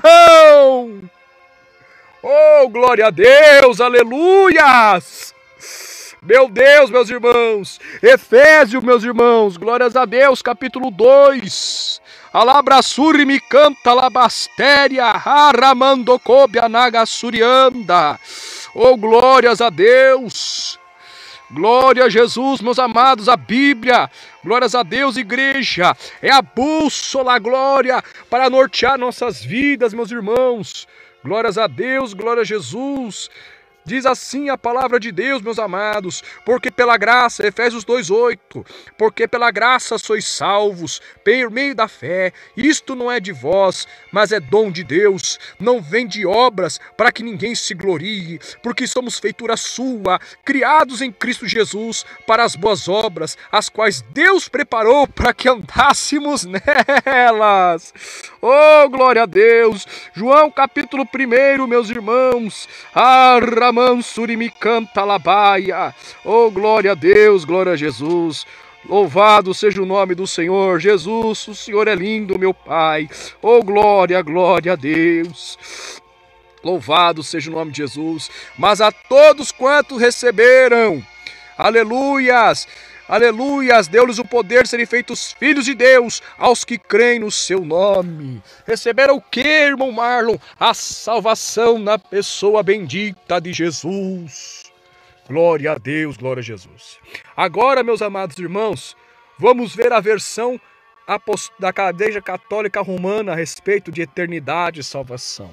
Oh, glória a Deus, aleluias! Meu Deus, meus irmãos, Efésios, meus irmãos, glórias a Deus, capítulo 2. Alabrassuri me canta labastéria, haramandocobia nagasurianda. Oh, glórias a Deus. Glória a Jesus, meus amados, a Bíblia, glórias a Deus, igreja, é a bússola, a glória, para nortear nossas vidas, meus irmãos. Glórias a Deus, glória a Jesus. Diz assim a palavra de Deus, meus amados, porque pela graça, Efésios 2:8, porque pela graça sois salvos, por meio da fé, isto não é de vós, mas é dom de Deus, não vem de obras, para que ninguém se glorie, porque somos feitura sua, criados em Cristo Jesus, para as boas obras, as quais Deus preparou para que andássemos nelas. Oh, glória a Deus! João capítulo 1, meus irmãos, Mansuri me canta labaia. Oh, glória a Deus, glória a Jesus. Louvado seja o nome do Senhor Jesus, o Senhor é lindo, meu Pai. Oh, glória, glória a Deus. Louvado seja o nome de Jesus. Mas a todos quantos receberam, aleluias, aleluias, deu-lhes o poder de serem feitos filhos de Deus, aos que creem no seu nome. Receberam o que, irmão Marlon? A salvação na pessoa bendita de Jesus. Glória a Deus, glória a Jesus. Agora, meus amados irmãos, vamos ver a versão da Igreja Católica Romana a respeito de eternidade e salvação.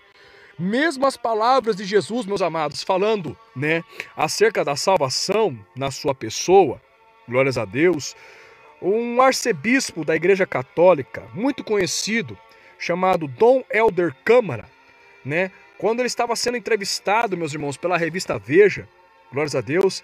Mesmo as palavras de Jesus, meus amados, falando, acerca da salvação na sua pessoa, glórias a Deus, um arcebispo da Igreja Católica, muito conhecido, chamado Dom Helder Câmara, quando ele estava sendo entrevistado, meus irmãos, pela revista Veja, glórias a Deus,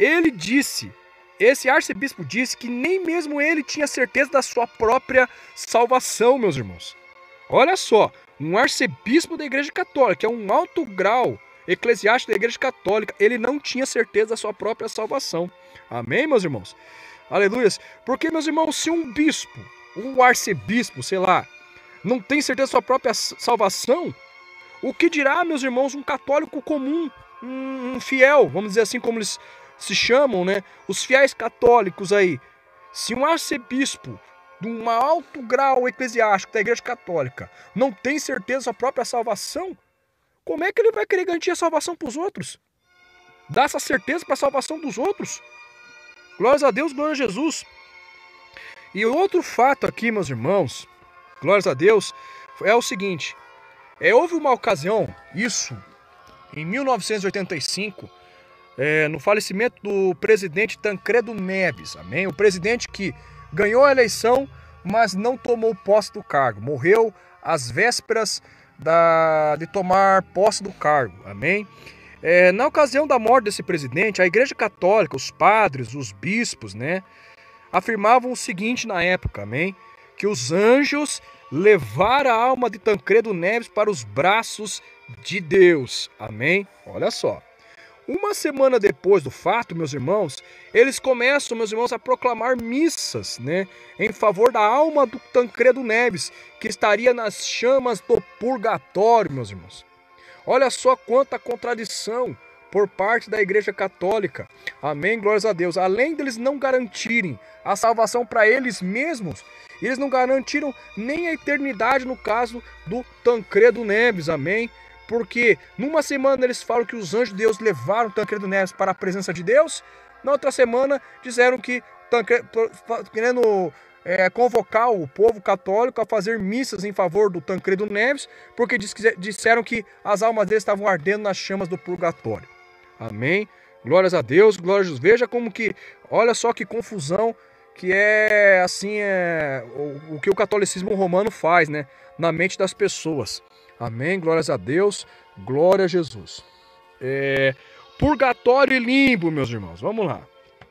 esse arcebispo disse que nem mesmo ele tinha certeza da sua própria salvação, meus irmãos. Olha só, um arcebispo da Igreja Católica, que é um alto grau eclesiástico da Igreja Católica, ele não tinha certeza da sua própria salvação. Amém, meus irmãos? Aleluias. Porque, meus irmãos, se um bispo, um arcebispo, sei lá, não tem certeza da sua própria salvação, o que dirá, meus irmãos, um católico comum, um fiel, vamos dizer assim como eles se chamam, os fiéis católicos aí. Se um arcebispo de um alto grau eclesiástico da Igreja Católica não tem certeza da sua própria salvação, como é que ele vai querer garantir a salvação para os outros? Dar essa certeza para a salvação dos outros? Glórias a Deus, glória a Jesus. E outro fato aqui, meus irmãos, glórias a Deus, é o seguinte. Houve uma ocasião, isso, em 1985, no falecimento do presidente Tancredo Neves, amém? O presidente que ganhou a eleição, mas não tomou posse do cargo. Morreu às vésperas de tomar posse do cargo, amém? Na ocasião da morte desse presidente, a Igreja Católica, os padres, os bispos, afirmavam o seguinte na época, amém? Que os anjos levaram a alma de Tancredo Neves para os braços de Deus, amém? Olha só. Uma semana depois do fato, meus irmãos, eles começam, meus irmãos, a proclamar missas, em favor da alma do Tancredo Neves, que estaria nas chamas do purgatório, meus irmãos. Olha só quanta contradição. por parte da Igreja Católica. Amém? Glórias a Deus. Além deles não garantirem a salvação para eles mesmos, eles não garantiram nem a eternidade no caso do Tancredo Neves. Amém? Porque numa semana eles falam que os anjos de Deus levaram Tancredo Neves para a presença de Deus. Na outra semana disseram que querendo convocar o povo católico a fazer missas em favor do Tancredo Neves, porque disseram que as almas deles estavam ardendo nas chamas do purgatório. Amém? Glórias a Deus, glórias a Deus. Veja como que, olha só que confusão que é assim, o que o catolicismo romano faz, né, na mente das pessoas. Amém? Glórias a Deus, glória a Jesus. Purgatório e limbo, meus irmãos, vamos lá.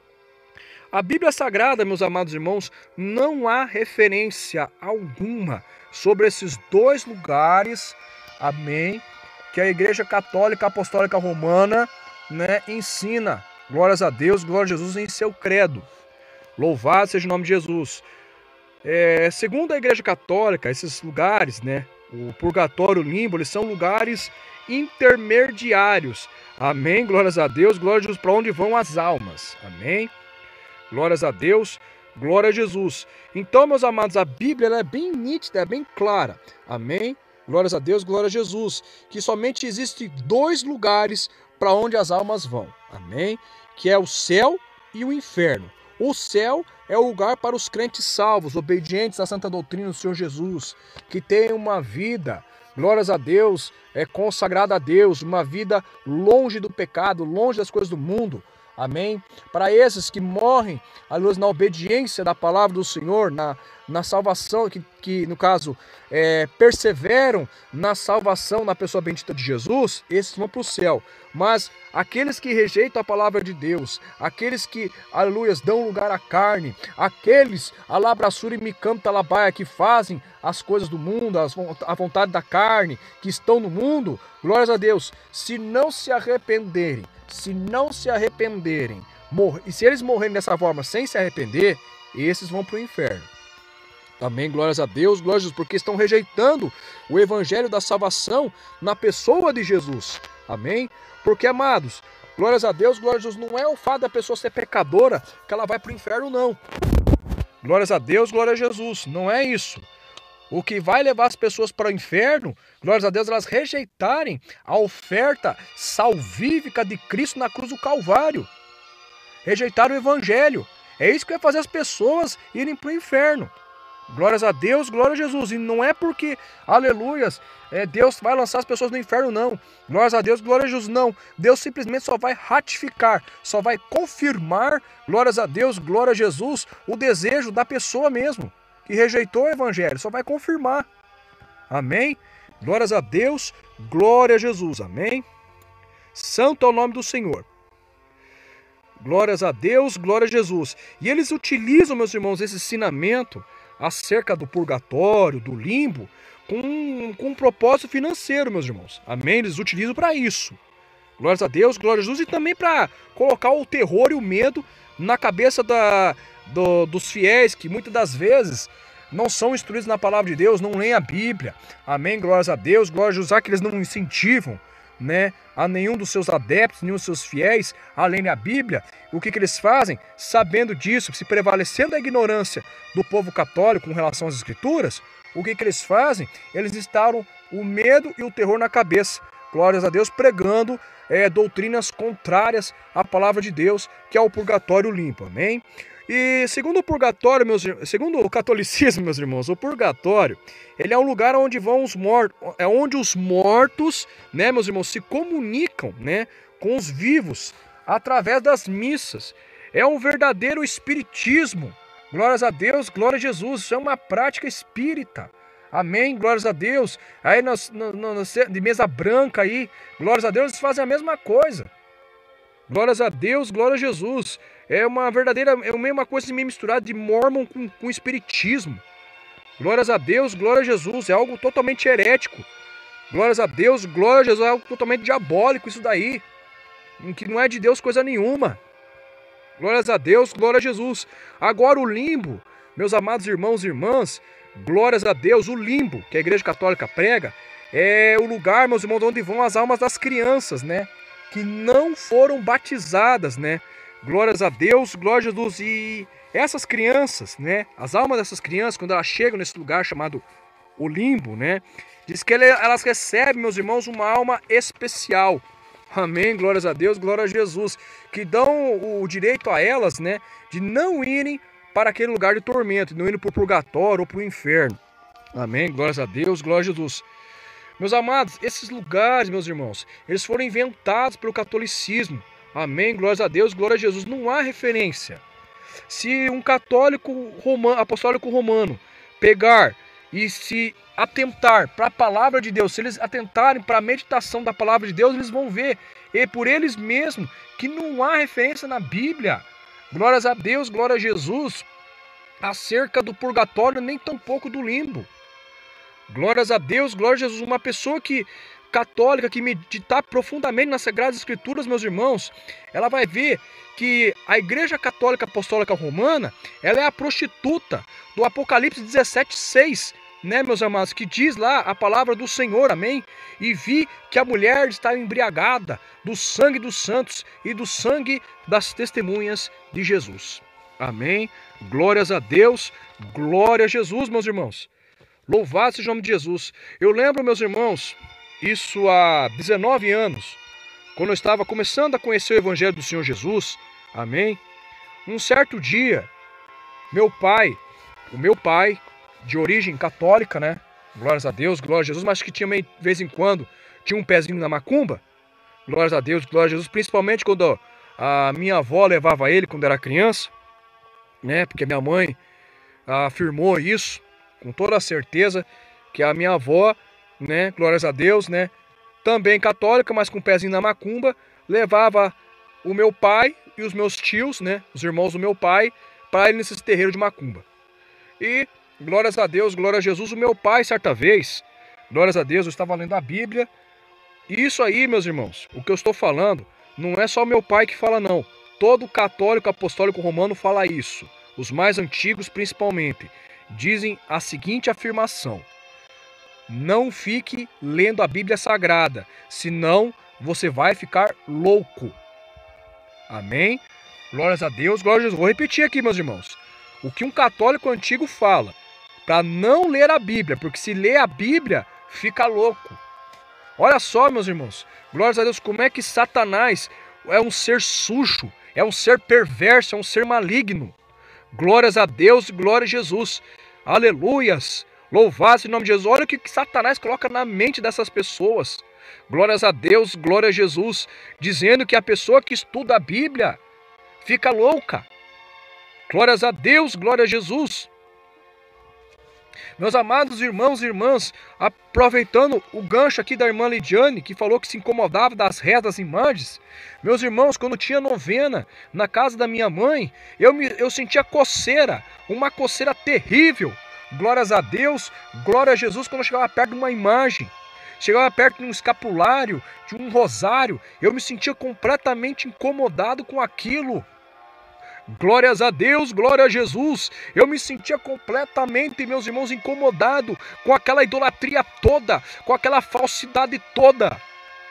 A Bíblia Sagrada, meus amados irmãos, não há referência alguma sobre esses dois lugares, amém, que a Igreja Católica Apostólica Romana, né, ensina. Glórias a Deus, glória a Jesus em seu credo. Louvado seja o nome de Jesus. Segundo a Igreja Católica, esses lugares, né, o purgatório, o limbo, eles são lugares intermediários. Amém, glórias a Deus, glória a Jesus, para onde vão as almas. Amém. Glórias a Deus, glória a Jesus. Então, meus amados, a Bíblia ela é bem nítida, é bem clara. Amém? Glórias a Deus, glória a Jesus. Que somente existem dois lugares para onde as almas vão. Amém? Que é o céu e o inferno. O céu é o lugar para os crentes salvos, obedientes à santa doutrina do Senhor Jesus, que tem uma vida, glórias a Deus, consagrada a Deus, uma vida longe do pecado, longe das coisas do mundo. Amém? Para esses que morrem, na obediência da palavra do Senhor, na salvação, que no caso, perseveram na salvação na pessoa bendita de Jesus, esses vão para o céu. Mas aqueles que rejeitam a palavra de Deus, aqueles que, aleluias, dão lugar à carne, aqueles, alabraçura e micam talabaia, que fazem as coisas do mundo, a vontade da carne, que estão no mundo, glórias a Deus, se não se arrependerem, e se eles morrerem dessa forma sem se arrepender, esses vão para o inferno. Amém, glórias a Deus, glórias a Jesus, porque estão rejeitando o evangelho da salvação na pessoa de Jesus. Amém? Porque, amados, glórias a Deus, glórias a Jesus, não é o fato da pessoa ser pecadora que ela vai para o inferno, não. Glórias a Deus, glória a Jesus, não é isso. O que vai levar as pessoas para o inferno, glórias a Deus, elas rejeitarem a oferta salvífica de Cristo na cruz do Calvário. Rejeitar o evangelho. É isso que vai fazer as pessoas irem para o inferno. Glórias a Deus, glória a Jesus. E não é porque, aleluias, Deus vai lançar as pessoas no inferno, não. Glórias a Deus, glória a Jesus, não. Deus simplesmente só vai ratificar, só vai confirmar, glórias a Deus, glória a Jesus, o desejo da pessoa mesmo, que rejeitou o evangelho. Só vai confirmar. Amém? Glórias a Deus, glória a Jesus. Amém? Santo é o nome do Senhor. Glórias a Deus, glória a Jesus. E eles utilizam, meus irmãos, esse ensinamento acerca do purgatório, do limbo, com um propósito financeiro, meus irmãos. Amém? Eles utilizam para isso. Glórias a Deus, glória a Jesus. E também para colocar o terror e o medo na cabeça dos fiéis, que muitas das vezes não são instruídos na palavra de Deus, não leem a Bíblia. Amém? Glórias a Deus, glória a Jesus. Já que eles não incentivam, né, a nenhum dos seus adeptos, nenhum dos seus fiéis, além da Bíblia, o que eles fazem? Sabendo disso, se prevalecendo a ignorância do povo católico com relação às Escrituras, o que eles fazem? Eles instauram o medo e o terror na cabeça. Glórias a Deus, pregando doutrinas contrárias à palavra de Deus, que é o purgatório limpo. Amém? E segundo o purgatório, segundo o catolicismo, meus irmãos, o purgatório, ele é um lugar onde vão os mortos, é onde os mortos, né, meus irmãos, se comunicam, né, com os vivos através das missas. É um verdadeiro espiritismo. Glórias a Deus, glória a Jesus. Isso é uma prática espírita. Amém, glórias a Deus. Aí de mesa branca aí, glórias a Deus, eles fazem a mesma coisa. Glórias a Deus, glória a Jesus. É uma verdadeira, uma coisa meio misturada de Mormon com espiritismo. Glórias a Deus, glória a Jesus. É algo totalmente herético. Glórias a Deus, glória a Jesus. É algo totalmente diabólico isso daí. Que não é de Deus coisa nenhuma. Glórias a Deus, glória a Jesus. Agora o limbo, meus amados irmãos e irmãs, glórias a Deus, o limbo que a Igreja Católica prega é o lugar, meus irmãos, onde vão as almas das crianças, né? que não foram batizadas, né? Glórias a Deus, glória a Jesus. E essas crianças, né? As almas dessas crianças, quando elas chegam nesse lugar chamado o limbo, né? Diz que elas recebem, meus irmãos, uma alma especial. Amém, glórias a Deus, glória a Jesus. Que dão o direito a elas, né? De não irem para aquele lugar de tormento, de não irem para o purgatório ou para o inferno. Amém, glórias a Deus, glória a Jesus. Meus amados, esses lugares, meus irmãos, eles foram inventados pelo catolicismo. Amém, glórias a Deus, glória a Jesus. Não há referência. Se um católico apostólico romano pegar e se atentar para a palavra de Deus, se eles atentarem para a meditação da palavra de Deus, eles vão ver, e por eles mesmos, que não há referência na Bíblia, glórias a Deus, glória a Jesus, acerca do purgatório, nem tampouco do limbo. Glórias a Deus, glória a Jesus. Uma pessoa católica que meditar profundamente nas Sagradas Escrituras, meus irmãos, ela vai ver que a Igreja Católica Apostólica Romana, ela é a prostituta do Apocalipse 17:6, né, meus amados, que diz lá a palavra do Senhor, amém? E vi que a mulher estava embriagada do sangue dos santos e do sangue das testemunhas de Jesus. Amém? Glórias a Deus, glória a Jesus, meus irmãos. Louvado seja o nome de Jesus. Eu lembro, meus irmãos, isso há 19 anos, quando eu estava começando a conhecer o Evangelho do Senhor Jesus, amém? Um certo dia, o meu pai, de origem católica, né? Glórias a Deus, glória a Jesus, mas que tinha de vez em quando, tinha um pezinho na macumba, glórias a Deus, glória a Jesus, principalmente quando a minha avó levava ele quando era criança, né? Porque minha mãe afirmou isso, com toda a certeza, que a minha avó, né, glórias a Deus, né, também católica, mas com um pezinho na macumba, levava o meu pai e os meus tios, né, os irmãos do meu pai, para ir nesses terreiros de macumba. E, glórias a Deus, glória a Jesus, o meu pai, certa vez, glórias a Deus, eu estava lendo a Bíblia, e isso aí, meus irmãos, o que eu estou falando, não é só o meu pai que fala, não. Todo católico apostólico romano fala isso, os mais antigos principalmente. Dizem a seguinte afirmação: não fique lendo a Bíblia Sagrada, senão você vai ficar louco. Amém? Glórias a Deus, glória a Jesus. Vou repetir aqui, meus irmãos. O que um católico antigo fala, para não ler a Bíblia, porque se ler a Bíblia, fica louco. Olha só, meus irmãos, glórias a Deus, como é que Satanás é um ser sujo, é um ser perverso, é um ser maligno. Glórias a Deus e glória a Jesus. Aleluias. Louvado seja o nome de Jesus. Olha o que Satanás coloca na mente dessas pessoas. Glórias a Deus, glória a Jesus. Dizendo que a pessoa que estuda a Bíblia fica louca. Glórias a Deus, glória a Jesus. Meus amados irmãos e irmãs, aproveitando o gancho aqui da irmã Lidiane, que falou que se incomodava das rezas em Mandes, meus irmãos, quando tinha novena na casa da minha mãe, eu sentia coceira, uma coceira terrível. Glórias a Deus, glória a Jesus, quando eu chegava perto de uma imagem, chegava perto de um escapulário, de um rosário, eu me sentia completamente incomodado com aquilo. Glórias a Deus, glória a Jesus. Eu me sentia completamente, meus irmãos, incomodado com aquela idolatria toda, com aquela falsidade toda.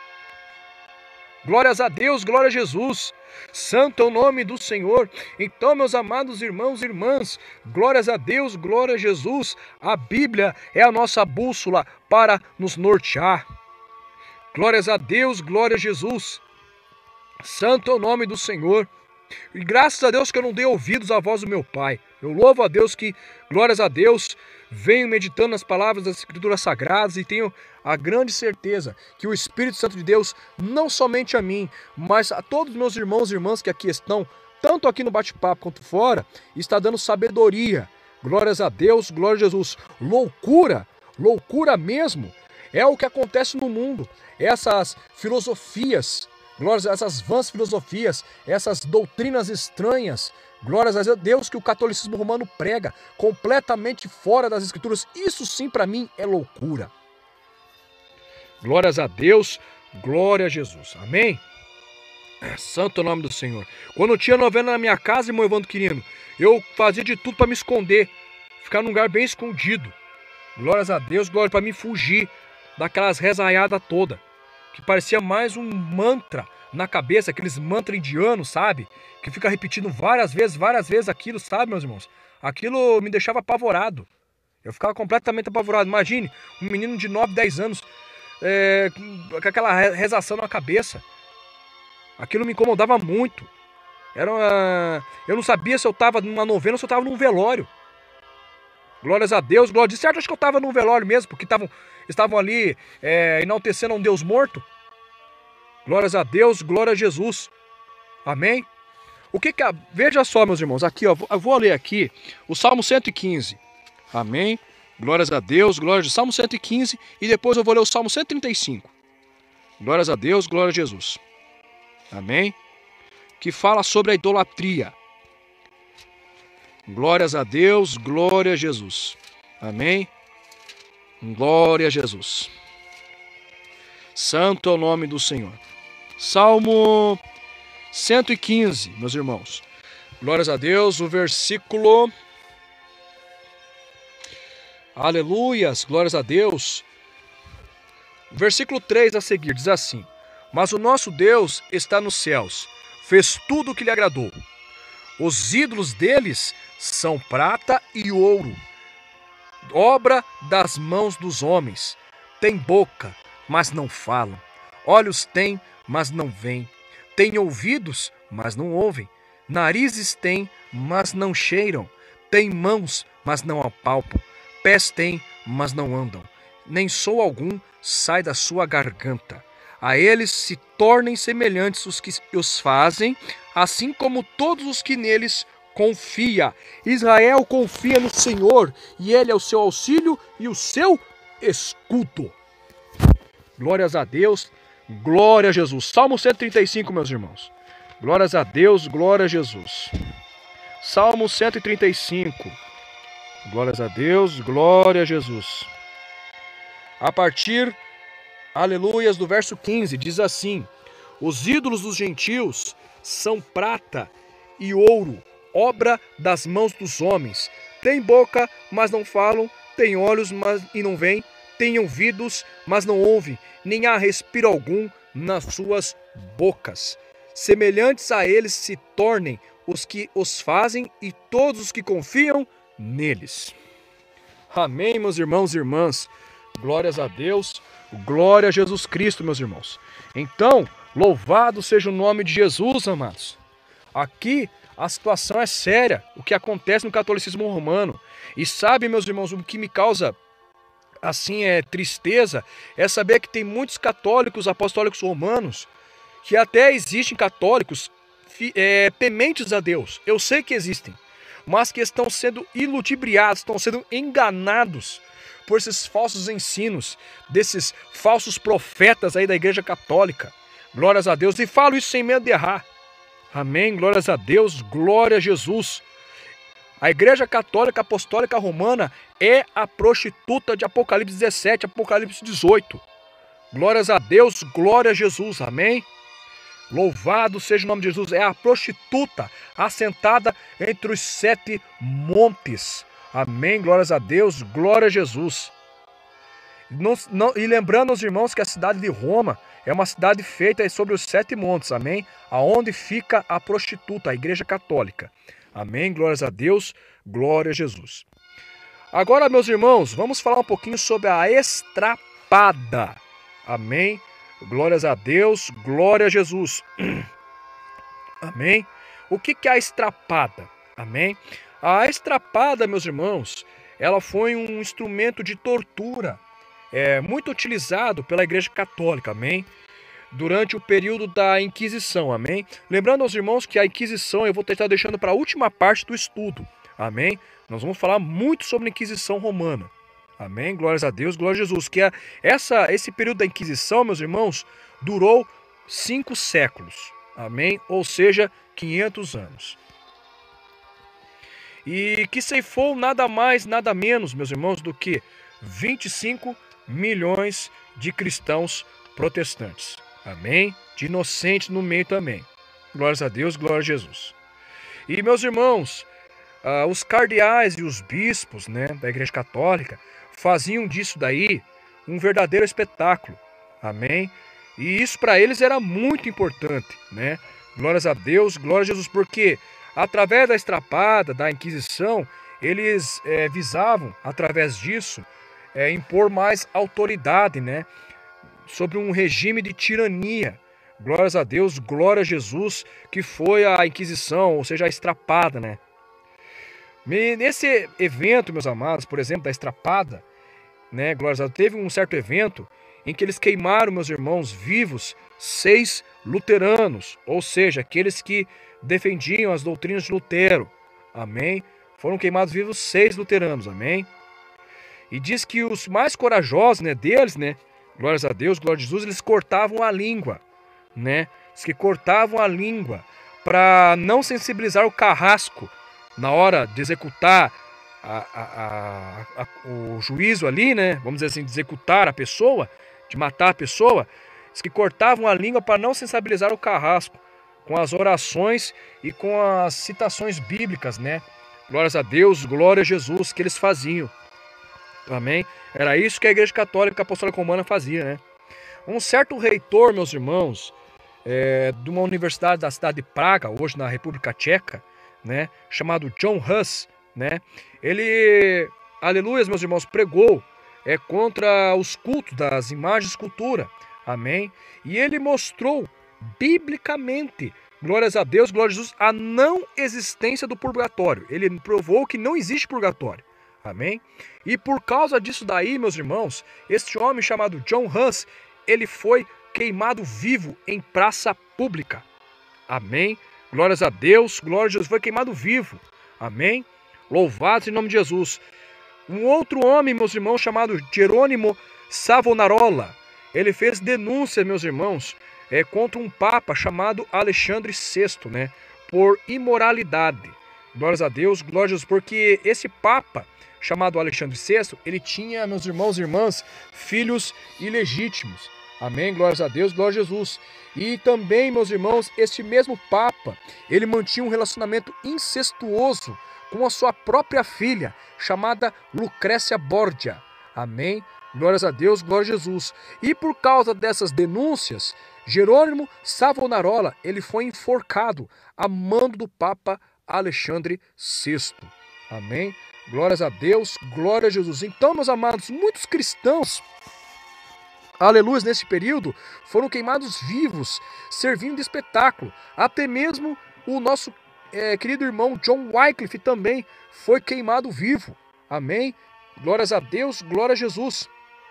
Glórias a Deus, glória a Jesus. Santo é o nome do Senhor. Então, meus amados irmãos e irmãs, glórias a Deus, glória a Jesus. A Bíblia é a nossa bússola para nos nortear. Glórias a Deus, glória a Jesus. Santo é o nome do Senhor. E graças a Deus que eu não dei ouvidos à voz do meu pai. Eu louvo a Deus que, glórias a Deus, venho meditando nas palavras das Escrituras Sagradas e tenho a grande certeza que o Espírito Santo de Deus, não somente a mim, mas a todos os meus irmãos e irmãs que aqui estão, tanto aqui no bate-papo quanto fora, está dando sabedoria. Glórias a Deus, glória a Jesus. Loucura mesmo, é o que acontece no mundo. Essas filosofias, glórias a essas vãs filosofias, essas doutrinas estranhas, glórias a Deus que o catolicismo romano prega, completamente fora das Escrituras. Isso sim para mim é loucura. Glórias a Deus, glória a Jesus. Amém? Santo é o nome do Senhor. Quando eu tinha novena na minha casa, irmão Evandro querido, eu fazia de tudo para me esconder, ficar num lugar bem escondido. Glórias a Deus, glória, para me fugir daquelas rezaiadas toda, que parecia mais um mantra na cabeça, aqueles mantras indianos, sabe? Que fica repetindo várias vezes aquilo, sabe, meus irmãos? Aquilo me deixava apavorado. Eu ficava completamente apavorado. Imagine um menino de 9, 10 anos com aquela rezação na cabeça. Aquilo me incomodava muito. Eu não sabia se eu estava numa novena ou se eu estava num velório. Glórias a Deus, glória. De certo, acho que eu estava num velório mesmo, porque estavam ali enaltecendo a um Deus morto. Glórias a Deus, glória a Jesus. Amém? Veja só, meus irmãos, aqui, ó, eu vou ler aqui o Salmo 115. Amém? Glórias a Deus, glória a Deus. Salmo 115 e depois eu vou ler o Salmo 135. Glórias a Deus, glória a Jesus. Amém? Que fala sobre a idolatria. Glórias a Deus, glória a Jesus. Amém? Glória a Jesus. Santo é o nome do Senhor. Salmo 115, meus irmãos. Glórias a Deus, o versículo... Aleluias, glórias a Deus. O versículo 3 a seguir diz assim: Mas o nosso Deus está nos céus, fez tudo o que lhe agradou. Os ídolos deles são prata e ouro, obra das mãos dos homens. Tem boca, mas não falam. Olhos têm, mas não veem. Têm ouvidos, mas não ouvem. Narizes têm, mas não cheiram. Têm mãos, mas não apalpam. Pés têm, mas não andam. Nem som algum sai da sua garganta. A eles se tornem semelhantes os que os fazem, assim como todos os que neles confia. Israel confia no Senhor, e Ele é o seu auxílio e o seu escudo. Glórias a Deus, glória a Jesus. Salmo 135, meus irmãos. Glórias a Deus, glória a Jesus. Salmo 135. Glórias a Deus, glória a Jesus. A partir, aleluias, do verso 15, diz assim: Os ídolos dos gentios são prata e ouro, obra das mãos dos homens. Têm boca, mas não falam, têm olhos, mas e não veem, têm ouvidos, mas não ouvem, nem há respiro algum nas suas bocas. Semelhantes a eles se tornem os que os fazem e todos os que confiam neles. Amém, meus irmãos e irmãs. Glórias a Deus, glória a Jesus Cristo, meus irmãos. Então, louvado seja o nome de Jesus, amados. Aqui a situação é séria, o que acontece no catolicismo romano. E sabe, meus irmãos, o que me causa assim tristeza é saber que tem muitos católicos apostólicos romanos, que até existem católicos tementes a Deus. Eu sei que existem, mas que estão sendo iludibriados, estão sendo enganados por esses falsos ensinos, desses falsos profetas aí da Igreja Católica. Glórias a Deus, e falo isso sem medo de errar. Amém, glórias a Deus, glória a Jesus. A Igreja Católica Apostólica Romana é a prostituta de Apocalipse 17, Apocalipse 18. Glórias a Deus, glória a Jesus, amém? Louvado seja o nome de Jesus, é a prostituta assentada entre os 7 montes. Amém, glórias a Deus, glória a Jesus. E lembrando aos irmãos que a cidade de Roma é uma cidade feita sobre os 7 montes, amém? Aonde fica a prostituta, a Igreja Católica. Amém, glórias a Deus, glória a Jesus. Agora, meus irmãos, vamos falar um pouquinho sobre a estrapada. Amém, glórias a Deus, glória a Jesus. Amém. O que é a estrapada? Amém. A estrapada, meus irmãos, ela foi um instrumento de tortura muito utilizado pela Igreja Católica, amém? Durante o período da Inquisição, amém? Lembrando aos irmãos que a Inquisição eu vou estar deixando para a última parte do estudo, amém? Nós vamos falar muito sobre a Inquisição Romana, amém? Glórias a Deus, glória a Jesus, que esse período da Inquisição, meus irmãos, durou 5 séculos, amém? Ou seja, 500 anos. E que ceifou nada mais, nada menos, meus irmãos, do que 25 milhões de cristãos protestantes. Amém? De inocentes no meio também. Glórias a Deus, glória a Jesus. E, meus irmãos, os cardeais e os bispos, da Igreja Católica faziam disso daí um verdadeiro espetáculo. Amém? E isso para eles era muito importante, né? Glórias a Deus, glória a Jesus, porque através da estrapada, da Inquisição, eles visavam, através disso, impor mais autoridade, né? Sobre um regime de tirania. Glórias a Deus, glória a Jesus, que foi a Inquisição, ou seja, a estrapada, né? Nesse evento, meus amados, por exemplo, da estrapada, né, glórias a Deus, teve um certo evento em que eles queimaram, meus irmãos, vivos 6 luteranos, ou seja, aqueles que defendiam as doutrinas de Lutero, amém? Foram queimados vivos 6 luteranos, amém? E diz que os mais corajosos, né, deles, né, glórias a Deus, glória a Jesus, eles cortavam a língua, né? Diz que cortavam a língua para não sensibilizar o carrasco na hora de executar o juízo ali, né? Vamos dizer assim, de executar a pessoa, de matar a pessoa. Diz que cortavam a língua para não sensibilizar o carrasco com as orações e com as citações bíblicas, né? Glórias a Deus, glória a Jesus, que eles faziam. Amém? Era isso que a Igreja Católica Apostólica Romana fazia, né? Um certo reitor, meus irmãos, de uma universidade da cidade de Praga, hoje na República Tcheca, né? Chamado John Hus, né? Ele, aleluia, meus irmãos, pregou contra os cultos das imagens de escultura. Amém? E ele mostrou biblicamente, glórias a Deus, glória a Jesus, a não existência do purgatório. Ele provou que não existe purgatório. Amém? E por causa disso daí, meus irmãos, este homem chamado John Hus, ele foi queimado vivo em praça pública. Amém? Glórias a Deus, glória a Jesus, foi queimado vivo. Amém? Louvados em nome de Jesus. Um outro homem, meus irmãos, chamado Jerônimo Savonarola, ele fez denúncia, meus irmãos, contra um papa chamado Alexandre VI, né? Por imoralidade. Glórias a Deus, glória a Jesus, porque esse papa chamado Alexandre VI, ele tinha, meus irmãos e irmãs, filhos ilegítimos. Amém? Glórias a Deus, glória a Jesus. E também, meus irmãos, este mesmo papa, ele mantinha um relacionamento incestuoso com a sua própria filha, chamada Lucrécia Borgia. Amém? Glórias a Deus, glória a Jesus. E por causa dessas denúncias, Jerônimo Savonarola, ele foi enforcado a mando do Papa Alexandre VI. Amém? Glórias a Deus, glória a Jesus. Então, meus amados, muitos cristãos, aleluia, nesse período, foram queimados vivos, servindo de espetáculo. Até mesmo o nosso querido irmão John Wycliffe também foi queimado vivo. Amém? Glórias a Deus, glória a Jesus.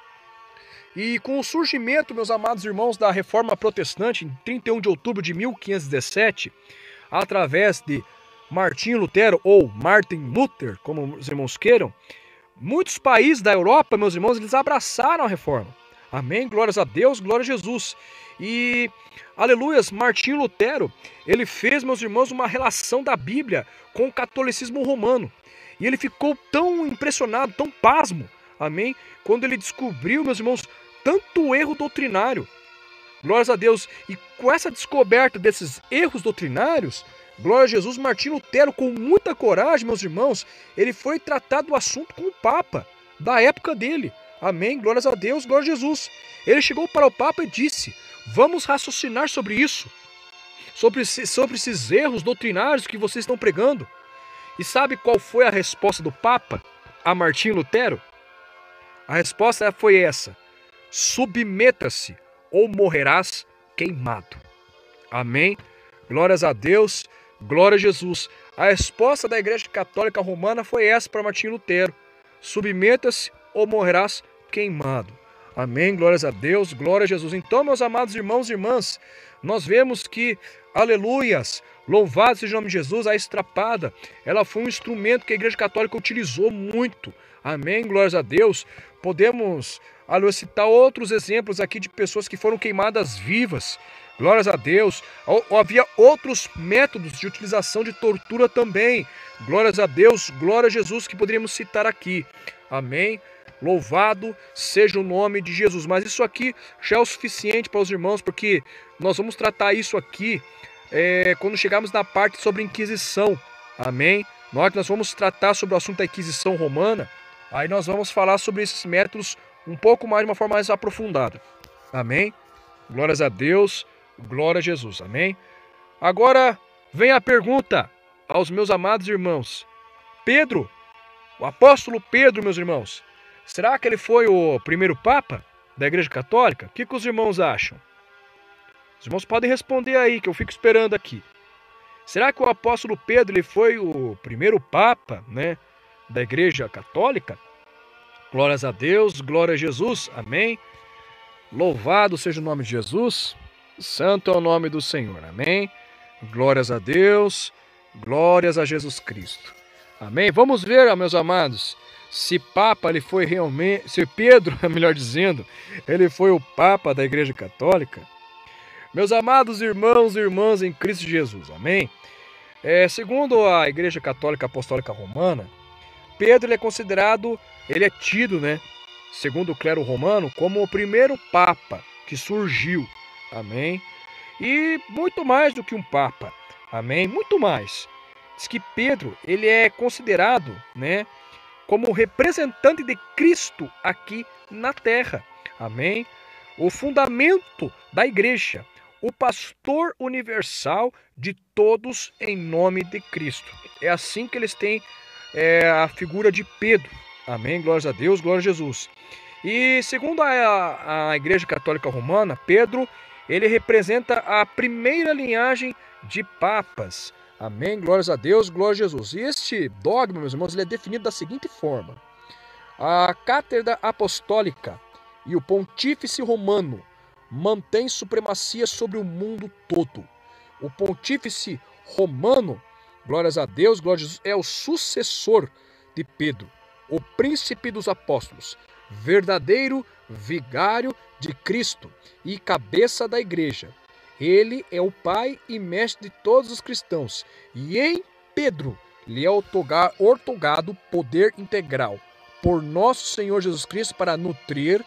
E com o surgimento, meus amados irmãos, da Reforma Protestante, em 31 de outubro de 1517, através de Martinho Lutero, ou Martin Luther, como os irmãos queiram, muitos países da Europa, meus irmãos, eles abraçaram a Reforma. Amém? Glórias a Deus, glória a Jesus. E, aleluias, Martinho Lutero, ele fez, meus irmãos, uma relação da Bíblia com o catolicismo romano. E ele ficou tão impressionado, tão pasmo, amém? Quando ele descobriu, meus irmãos, tanto erro doutrinário. Glórias a Deus. E com essa descoberta desses erros doutrinários, glória a Jesus, Martinho Lutero, com muita coragem, meus irmãos, ele foi tratar do assunto com o Papa da época dele. Amém? Glórias a Deus, glória a Jesus. Ele chegou para o Papa e disse: vamos raciocinar sobre isso, sobre esses erros doutrinários que vocês estão pregando. E sabe qual foi a resposta do Papa a Martinho Lutero? A resposta foi essa: submeta-se ou morrerás queimado. Amém? Glórias a Deus, glória a Jesus. A resposta da Igreja Católica Romana foi essa para Martinho Lutero: submeta-se ou morrerás queimado. Amém? Glórias a Deus, glória a Jesus. Então, meus amados irmãos e irmãs, nós vemos que, aleluias, louvado seja o nome de Jesus, a estrapada, ela foi um instrumento que a Igreja Católica utilizou muito. Amém? Glórias a Deus. Podemos, aleluia, citar outros exemplos aqui de pessoas que foram queimadas vivas. Glórias a Deus. Havia outros métodos de utilização de tortura também. Glórias a Deus, glória a Jesus, que poderíamos citar aqui. Amém? Louvado seja o nome de Jesus. Mas isso aqui já é o suficiente para os irmãos, porque nós vamos tratar isso aqui quando chegarmos na parte sobre Inquisição. Amém? Nós vamos tratar sobre o assunto da Inquisição Romana. Aí nós vamos falar sobre esses métodos um pouco mais, de uma forma mais aprofundada. Amém? Glórias a Deus, glória a Jesus. Amém? Agora vem a pergunta aos meus amados irmãos. Pedro, o apóstolo Pedro, meus irmãos, será que ele foi o primeiro Papa da Igreja Católica? O que os irmãos acham? Os irmãos podem responder aí, que eu fico esperando aqui. Será que o apóstolo Pedro ele foi o primeiro Papa, né, da Igreja Católica? Glórias a Deus, glória a Jesus, amém? Louvado seja o nome de Jesus, santo é o nome do Senhor, amém? Glórias a Deus, glórias a Jesus Cristo, amém? Vamos ver, meus amados, se Papa ele foi realmente, se Pedro, melhor dizendo, ele foi o Papa da Igreja Católica. Meus amados irmãos e irmãs em Cristo Jesus, amém? Segundo a Igreja Católica Apostólica Romana, Pedro ele é considerado, ele é tido, né, segundo o clero romano, como o primeiro Papa que surgiu, amém? E muito mais do que um Papa, amém? Muito mais. Diz que Pedro ele é considerado, né, como representante de Cristo aqui na Terra, amém? O fundamento da Igreja, o pastor universal de todos em nome de Cristo. É assim que eles têm a figura de Pedro. Amém? Glórias a Deus, glória a Jesus. E segundo a Igreja Católica Romana, Pedro, ele representa a primeira linhagem de papas. Amém? Glórias a Deus, glória a Jesus. E este dogma, meus irmãos, ele é definido da seguinte forma. A cátedra apostólica e o pontífice romano mantém supremacia sobre o mundo todo. O pontífice romano, glórias a Deus, glória a Jesus, é o sucessor de Pedro, o príncipe dos apóstolos, verdadeiro vigário de Cristo e cabeça da igreja. Ele é o pai e mestre de todos os cristãos, e em Pedro lhe é outorgado poder integral por nosso Senhor Jesus Cristo para nutrir,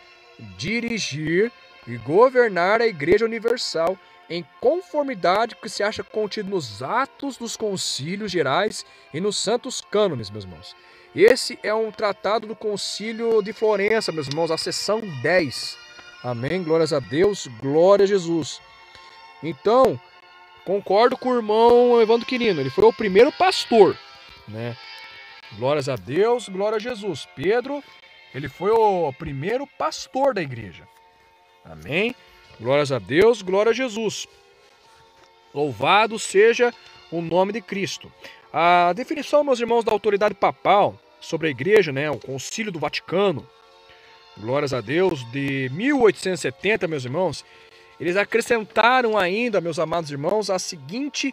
dirigir e governar a Igreja Universal em conformidade com o que se acha contido nos atos dos concílios gerais e nos santos cânones, meus irmãos. Esse é um tratado do Concílio de Florença, meus irmãos, a seção 10. Amém, glórias a Deus, glória a Jesus. Então, concordo com o irmão Evandro Quirino, ele foi o primeiro pastor, né? Glórias a Deus, glória a Jesus. Pedro, ele foi o primeiro pastor da igreja. Amém? Glórias a Deus, glória a Jesus. Louvado seja o nome de Cristo. A definição, meus irmãos, da autoridade papal sobre a igreja, né, o Concílio do Vaticano, glórias a Deus, de 1870, meus irmãos, eles acrescentaram ainda, meus amados irmãos, a seguinte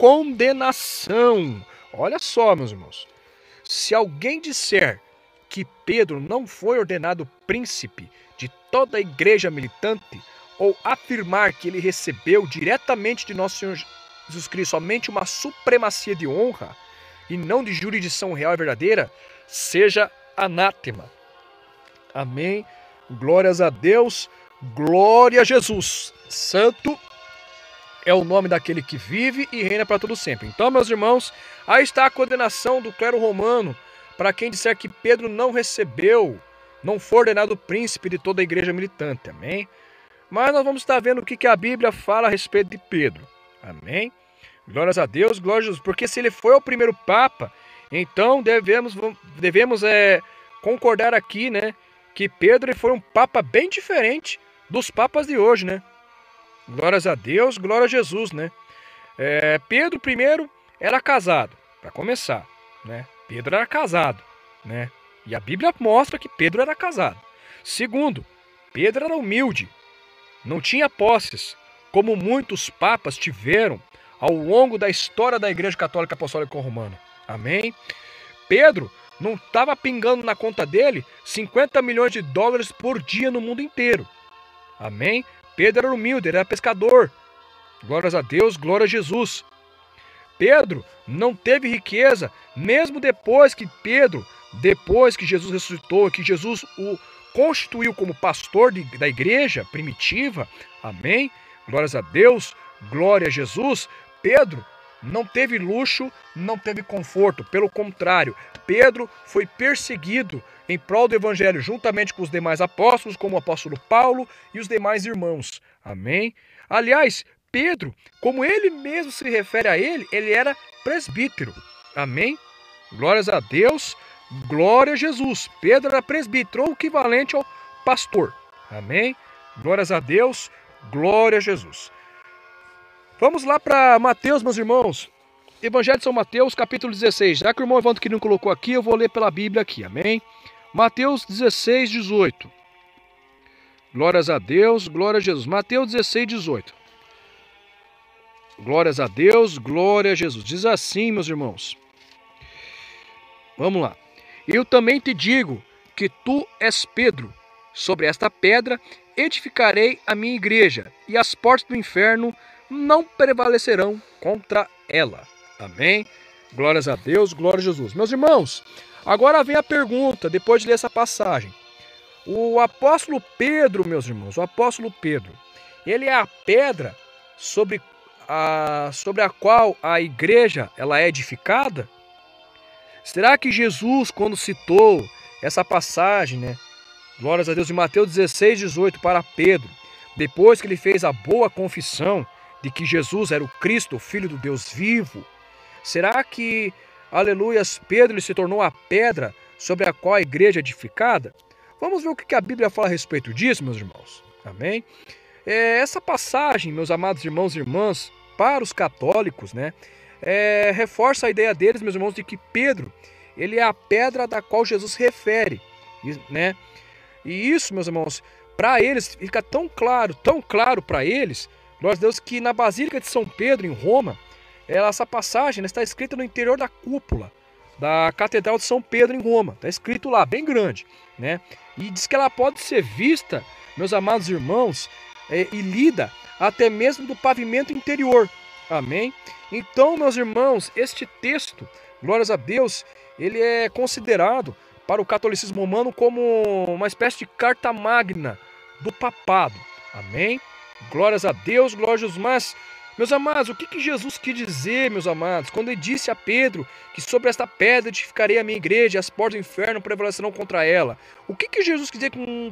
condenação. Olha só, meus irmãos. Se alguém disser que Pedro não foi ordenado príncipe de toda a igreja militante, ou afirmar que ele recebeu diretamente de nosso Senhor Jesus Cristo somente uma supremacia de honra e não de jurisdição real e verdadeira, seja anátema. Amém. Glórias a Deus, glória a Jesus. Santo é o nome daquele que vive e reina para todo sempre. Então, meus irmãos, aí está a condenação do clero romano para quem disser que Pedro não recebeu, não foi ordenado príncipe de toda a igreja militante. Amém? Mas nós vamos estar vendo o que a Bíblia fala a respeito de Pedro. Amém? Glórias a Deus, glória a Jesus. Porque se ele foi o primeiro Papa, então devemos concordar aqui, né, que Pedro foi um Papa bem diferente dos Papas de hoje, né? Glórias a Deus, glória a Jesus, né? Pedro primeiro era casado, para começar, né? Pedro era casado, né? E a Bíblia mostra que Pedro era casado. Segundo, Pedro era humilde, não tinha posses, como muitos papas tiveram ao longo da história da Igreja Católica Apostólica Romana. Amém? Pedro não estava pingando na conta dele 50 milhões de dólares por dia no mundo inteiro. Amém? Pedro era humilde, era pescador. Glórias a Deus, glória a Jesus. Pedro não teve riqueza, mesmo depois que Jesus ressuscitou, que Jesus o constituiu como pastor da igreja primitiva. Amém? Glórias a Deus, glória a Jesus. Pedro não teve luxo, não teve conforto. Pelo contrário, Pedro foi perseguido em prol do evangelho, juntamente com os demais apóstolos, como o apóstolo Paulo e os demais irmãos. Amém? Aliás, Pedro, como ele mesmo se refere a ele era presbítero. Amém? Glórias a Deus, glória a Jesus. Pedro era presbítero, ou equivalente ao pastor. Amém? Glórias a Deus, glória a Jesus. Vamos lá para Mateus, meus irmãos. Evangelho de São Mateus, capítulo 16. Já que o irmão Evandro que não colocou aqui, eu vou ler pela Bíblia aqui. Amém? Mateus 16, 18. Glórias a Deus, glória a Jesus. Mateus 16, 18. Glórias a Deus, glória a Jesus. Diz assim, meus irmãos. Vamos lá. Eu também te digo que tu és Pedro. Sobre esta pedra edificarei a minha igreja, e as portas do inferno não prevalecerão contra ela. Amém? Glórias a Deus, glória a Jesus. Meus irmãos, agora vem a pergunta, depois de ler essa passagem. O apóstolo Pedro, meus irmãos, o apóstolo Pedro, ele é a pedra sobre a qual a igreja ela é edificada? Será que Jesus, quando citou essa passagem, né? Glórias a Deus, de Mateus 16, 18 para Pedro, depois que ele fez a boa confissão de que Jesus era o Cristo, o Filho do Deus vivo, será que, aleluias, Pedro ele se tornou a pedra sobre a qual a igreja é edificada? Vamos ver o que a Bíblia fala a respeito disso, meus irmãos. Amém? Essa passagem, meus amados irmãos e irmãs, para os católicos, né, reforça a ideia deles, meus irmãos, de que Pedro ele é a pedra da qual Jesus refere, né? E isso, meus irmãos, para eles fica tão claro para eles, glória a Deus, que na Basílica de São Pedro, em Roma, essa passagem está escrita no interior da cúpula da Catedral de São Pedro, em Roma. Está escrito lá, bem grande, né? E diz que ela pode ser vista, meus amados irmãos, e lida até mesmo do pavimento interior. Amém? Então, meus irmãos, este texto, glórias a Deus, ele é considerado para o catolicismo romano como uma espécie de carta magna do papado. Amém? Glórias a Deus, glória a Jesus. Mas, meus amados, o que Jesus quis dizer, meus amados, quando ele disse a Pedro que sobre esta pedra edificarei a minha igreja e as portas do inferno prevalecerão contra ela? O que Jesus quis dizer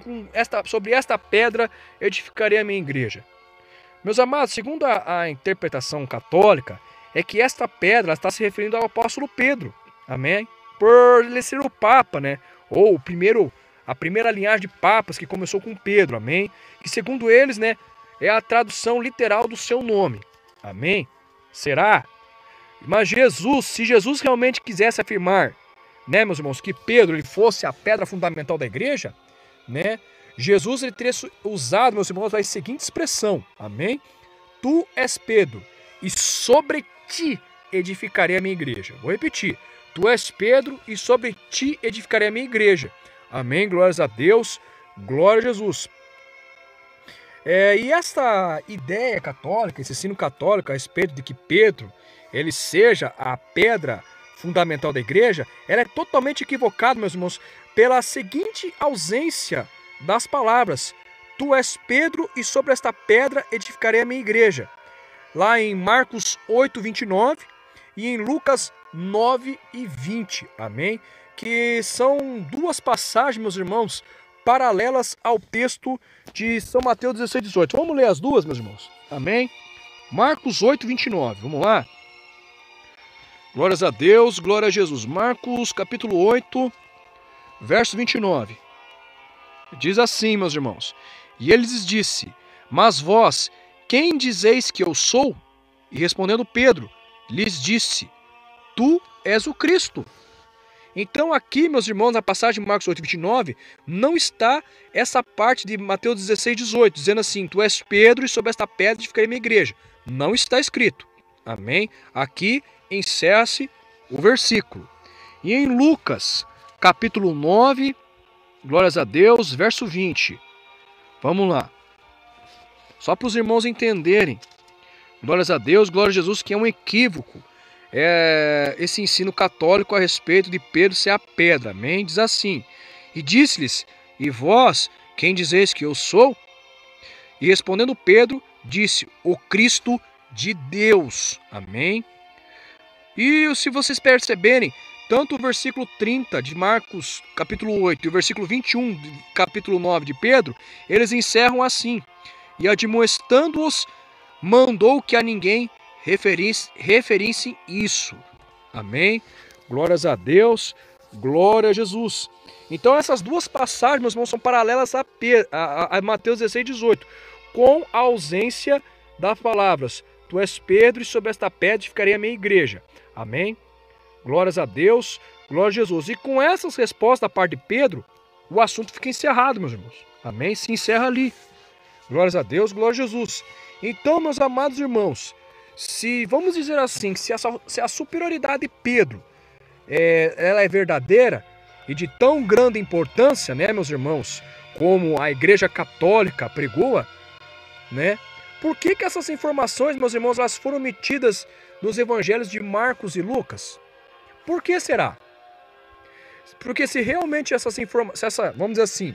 sobre esta pedra edificarei a minha igreja? Meus amados, segundo a interpretação católica, é que esta pedra está se referindo ao apóstolo Pedro. Amém? Por ele ser o Papa, né? Ou a primeira linhagem de papas que começou com Pedro, amém? Que segundo eles, né, é a tradução literal do seu nome, amém? Será? Mas se Jesus realmente quisesse afirmar, né, meus irmãos, que Pedro ele fosse a pedra fundamental da igreja, né? Jesus ele teria usado, meus irmãos, a seguinte expressão, amém? Tu és Pedro, e sobre ti edificarei a minha igreja. Vou repetir. Tu és Pedro, e sobre ti edificarei a minha igreja. Amém, glórias a Deus, glória a Jesus. E esta ideia católica, esse ensino católico a respeito de que Pedro, ele seja a pedra fundamental da igreja, ela é totalmente equivocada, meus irmãos, pela seguinte ausência das palavras. Tu és Pedro, e sobre esta pedra edificarei a minha igreja. Lá em Marcos 8, 29 e em Lucas 9 e 20, amém? Que são duas passagens, meus irmãos, paralelas ao texto de São Mateus 16, 18. Vamos ler as duas, meus irmãos, amém? Marcos 8, 29, vamos lá? Glórias a Deus, glória a Jesus. Marcos capítulo 8, verso 29. Diz assim, meus irmãos: E ele lhes disse, mas vós, quem dizeis que eu sou? E respondendo Pedro, lhes disse, tu és o Cristo. Então aqui, meus irmãos, na passagem de Marcos 8, 29, não está essa parte de Mateus 16, 18, dizendo assim, tu és Pedro e sobre esta pedra edificarei minha igreja. Não está escrito. Amém? Aqui encerra-se o versículo. E em Lucas, capítulo 9, glórias a Deus, verso 20. Vamos lá. Só para os irmãos entenderem. Glórias a Deus, glória a Jesus, que é um equívoco. Esse ensino católico a respeito de Pedro ser a pedra. Amém? Diz assim. E disse-lhes, e vós, quem dizeis que eu sou? E respondendo Pedro, disse, o Cristo de Deus. Amém? E se vocês perceberem, tanto o versículo 30 de Marcos, capítulo 8, e o versículo 21, capítulo 9 de Pedro, eles encerram assim: e admoestando-os, mandou que a ninguém referissem isso. Amém? Glórias a Deus, glória a Jesus. Então essas duas passagens, meus irmãos, são paralelas a Mateus 16, 18, com a ausência das palavras: tu és Pedro, e sobre esta pedra ficarei a minha igreja. Amém? Glórias a Deus, glória a Jesus. E com essas respostas da parte de Pedro, o assunto fica encerrado, meus irmãos. Amém? Se encerra ali. Glórias a Deus, glória a Jesus. Então, meus amados irmãos, se vamos dizer assim, se a superioridade de Pedro ela é verdadeira e de tão grande importância, né, meus irmãos, como a Igreja Católica pregoa, né? Por que essas informações, meus irmãos, elas foram omitidas nos evangelhos de Marcos e Lucas? Por que será? Porque se realmente essas informações, vamos dizer assim,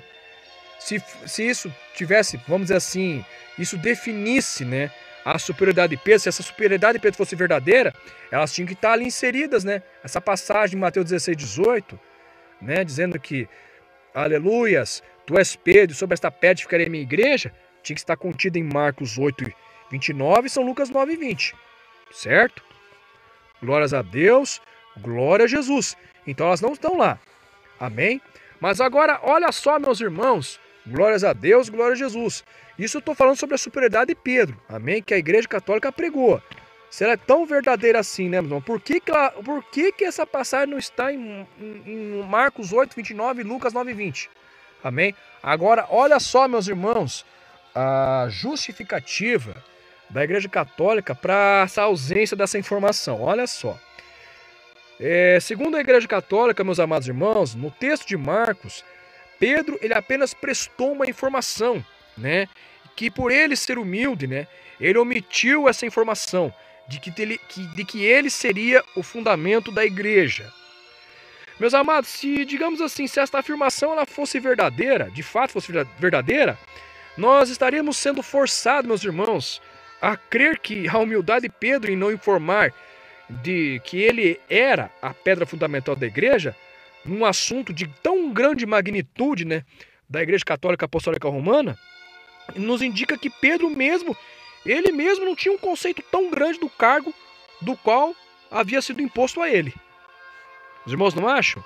se isso tivesse, vamos dizer assim, isso definisse, né, a superioridade de Pedro, se essa superioridade de Pedro fosse verdadeira, elas tinham que estar ali inseridas, né? Essa passagem de Mateus 16, 18, né, dizendo que, aleluias, tu és Pedro, e sobre esta pedra ficarei a minha igreja, tinha que estar contida em Marcos 8, 29 e São Lucas 9, 20, certo? Glórias a Deus, glória a Jesus. Então elas não estão lá, amém? Mas agora, olha só, meus irmãos, glórias a Deus, glória a Jesus. Isso eu estou falando sobre a superioridade de Pedro, amém? Que a Igreja Católica pregou. Se ela é tão verdadeira assim, né, meu irmão? Por que essa passagem não está em Marcos 8, 29 e Lucas 9, 20? Amém? Agora, olha só, meus irmãos, a justificativa da Igreja Católica para essa ausência dessa informação. Olha só. Segundo a Igreja Católica, meus amados irmãos, no texto de Marcos, Pedro ele apenas prestou uma informação, né? Que por ele ser humilde, né? Ele omitiu essa informação de que ele seria o fundamento da igreja. Meus amados, se digamos assim, se esta afirmação ela fosse verdadeira, de fato fosse verdadeira, nós estaríamos sendo forçados, meus irmãos, a crer que a humildade de Pedro em não informar de que ele era a pedra fundamental da igreja, num assunto de tão grande magnitude, né, da Igreja Católica Apostólica Romana, nos indica que Pedro mesmo, ele mesmo não tinha um conceito tão grande do cargo do qual havia sido imposto a ele. Os irmãos não acham?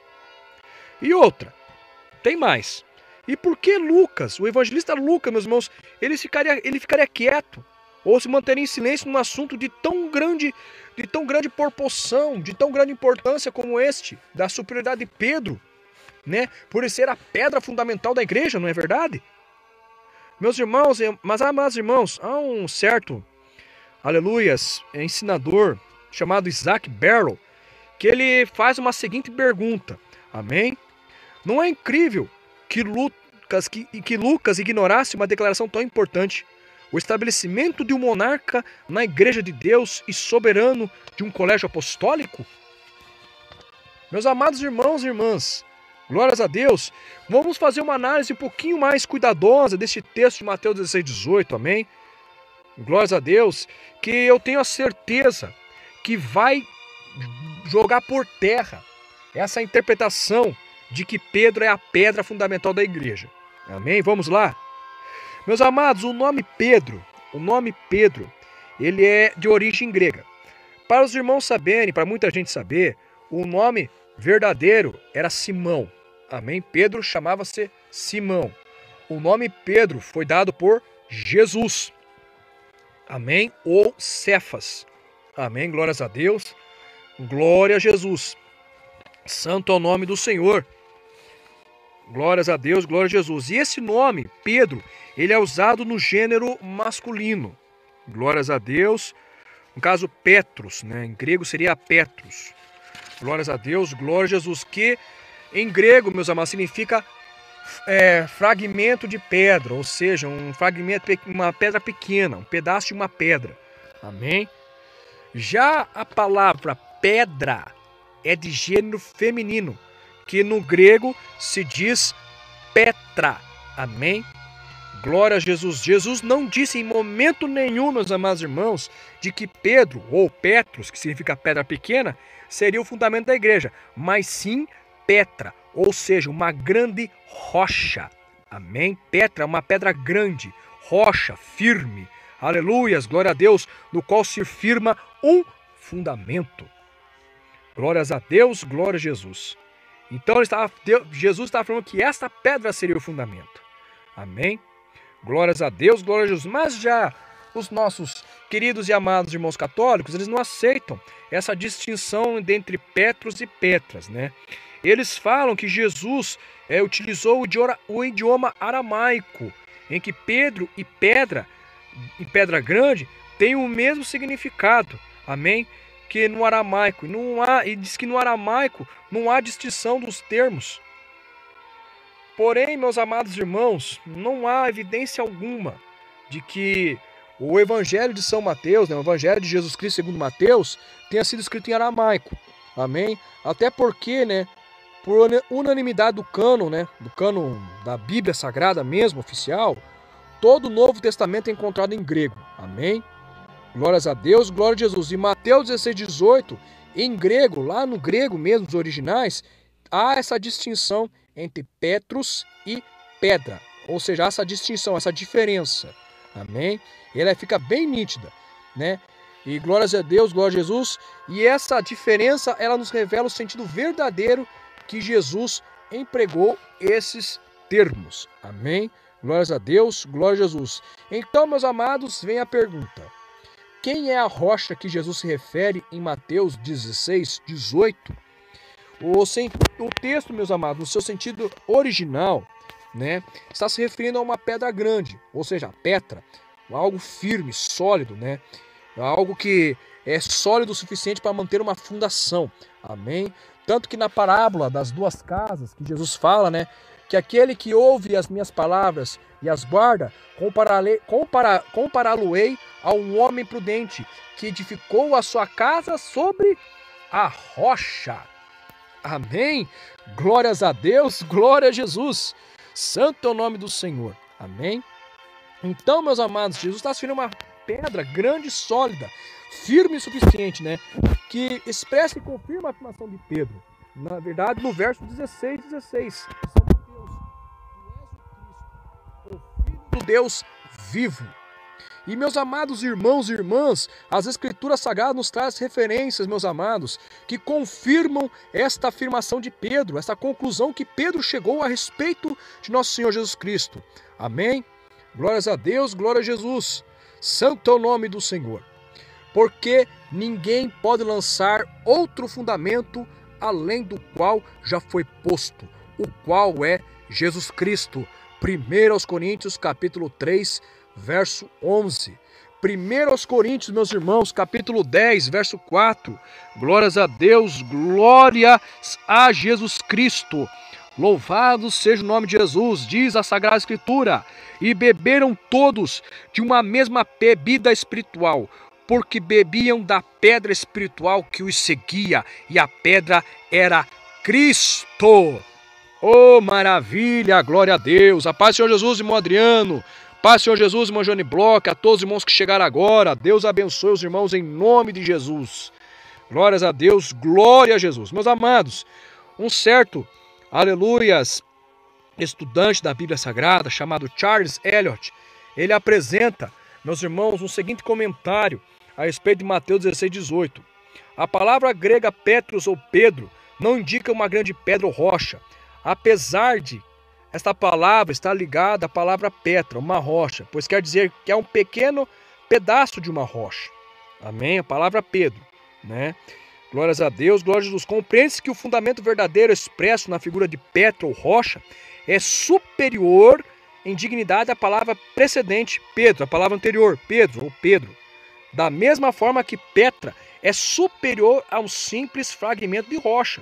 E outra, tem mais. E por que Lucas, o evangelista Lucas, meus irmãos, ele ficaria quieto ou se manteria em silêncio num assunto de tão grande proporção, de tão grande importância como este, da superioridade de Pedro, né? Por ele ser a pedra fundamental da igreja, não é verdade? Meus irmãos, mas amados irmãos, há um certo, aleluias, ensinador chamado Isaac Barrow, que ele faz uma seguinte pergunta, amém? Não é incrível que Lucas ignorasse uma declaração tão importante, o estabelecimento de um monarca na Igreja de Deus e soberano de um colégio apostólico? Meus amados irmãos e irmãs, glórias a Deus, vamos fazer uma análise um pouquinho mais cuidadosa deste texto de Mateus 16, 18, amém? Glórias a Deus, que eu tenho a certeza que vai jogar por terra essa interpretação de que Pedro é a pedra fundamental da igreja. Amém? Vamos lá? Meus amados, o nome Pedro, ele é de origem grega. Para os irmãos saberem, para muita gente saber, o nome verdadeiro era Simão. Amém? Pedro chamava-se Simão. O nome Pedro foi dado por Jesus. Amém? Ou Cefas. Amém? Glórias a Deus. Glória a Jesus. Santo é o nome do Senhor. Glórias a Deus, glória a Jesus. E esse nome, Pedro, ele é usado no gênero masculino. Glórias a Deus. No caso, Petros, né? Em grego seria Petros. Glórias a Deus, glória a Jesus. Que em grego, meus amados, significa fragmento de pedra. Ou seja, um fragmento, uma pedra pequena, um pedaço de uma pedra. Amém? Já a palavra pedra é de gênero feminino, que no grego se diz Petra. Amém? Glória a Jesus. Jesus não disse em momento nenhum, meus amados irmãos, de que Pedro, ou Petros, que significa pedra pequena, seria o fundamento da igreja, mas sim Petra, ou seja, uma grande rocha. Amém? Petra é uma pedra grande, rocha, firme. Aleluias, glória a Deus, no qual se firma um fundamento. Glórias a Deus, glória a Jesus. Então Jesus estava falando que esta pedra seria o fundamento. Amém? Glórias a Deus, glória a Jesus. Mas já os nossos queridos e amados irmãos católicos, eles não aceitam essa distinção entre Petros e Petras, né? Eles falam que Jesus utilizou o idioma aramaico, em que Pedro e pedra grande, têm o mesmo significado. Amém? Que no aramaico. E diz que no aramaico não há distinção dos termos. Porém, meus amados irmãos, não há evidência alguma de que o Evangelho de São Mateus, né, o Evangelho de Jesus Cristo segundo Mateus, tenha sido escrito em aramaico. Amém? Até porque, né, por unanimidade do cânon, né, do cânon da Bíblia Sagrada mesmo, oficial, todo o Novo Testamento é encontrado em grego. Amém? Glórias a Deus, glória a Jesus. E Mateus 16, 18, em grego, lá no grego mesmo, os originais, há essa distinção entre Petros e pedra. Ou seja, essa distinção, essa diferença. Amém? E ela fica bem nítida, né? E glórias a Deus, glória a Jesus. E essa diferença, ela nos revela o sentido verdadeiro que Jesus empregou esses termos. Amém? Glórias a Deus, glória a Jesus. Então, meus amados, vem a pergunta. Quem é a rocha que Jesus se refere em Mateus 16, 18? O texto, meus amados, no seu sentido original, né, está se referindo a uma pedra grande, ou seja, Petra, algo firme, sólido, né, algo que é sólido o suficiente para manter uma fundação. Amém? Tanto que na parábola das duas casas, que Jesus fala, né, que aquele que ouve as minhas palavras e as guarda, compará-lo-ei a um homem prudente que edificou a sua casa sobre a rocha. Amém? Glórias a Deus, glória a Jesus. Santo é o nome do Senhor. Amém? Então, meus amados, Jesus está sendo uma pedra grande e sólida, firme e suficiente, né? Que expressa e confirma a afirmação de Pedro. Na verdade, no verso 16, 16. São Mateus, tu és o Cristo, o Filho do Deus vivo. E, meus amados irmãos e irmãs, as Escrituras Sagradas nos trazem referências, meus amados, que confirmam esta afirmação de Pedro, essa conclusão que Pedro chegou a respeito de nosso Senhor Jesus Cristo. Amém? Glórias a Deus, glória a Jesus. Santo é o nome do Senhor. Porque ninguém pode lançar outro fundamento além do qual já foi posto, o qual é Jesus Cristo. 1 Coríntios capítulo 3, verso 11. 1 Coríntios, meus irmãos, capítulo 10, verso 4. Glórias a Deus, glórias a Jesus Cristo. Louvado seja o nome de Jesus, diz a Sagrada Escritura. E beberam todos de uma mesma bebida espiritual, porque bebiam da pedra espiritual que os seguia, e a pedra era Cristo. Oh, maravilha, glória a Deus. A paz do Senhor Jesus, irmão Adriano. Paz do Senhor Jesus, irmão Johnny Bloch, a todos os irmãos que chegaram agora. Deus abençoe os irmãos em nome de Jesus. Glórias a Deus, glória a Jesus. Meus amados, um certo, aleluias, estudante da Bíblia Sagrada, chamado Charles Eliot, ele apresenta, meus irmãos, um seguinte comentário a respeito de Mateus 16, 18. A palavra grega Petros ou Pedro não indica uma grande pedra ou rocha, apesar de esta palavra estar ligada à palavra Petra, uma rocha, pois quer dizer que é um pequeno pedaço de uma rocha. Amém? A palavra Pedro, né? Glórias a Deus, glória a Jesus. Compreende-se que o fundamento verdadeiro expresso na figura de Petra ou rocha é superior em dignidade à palavra precedente, Pedro, a palavra anterior, Pedro ou Pedro. Da mesma forma que Petra é superior a um simples fragmento de rocha.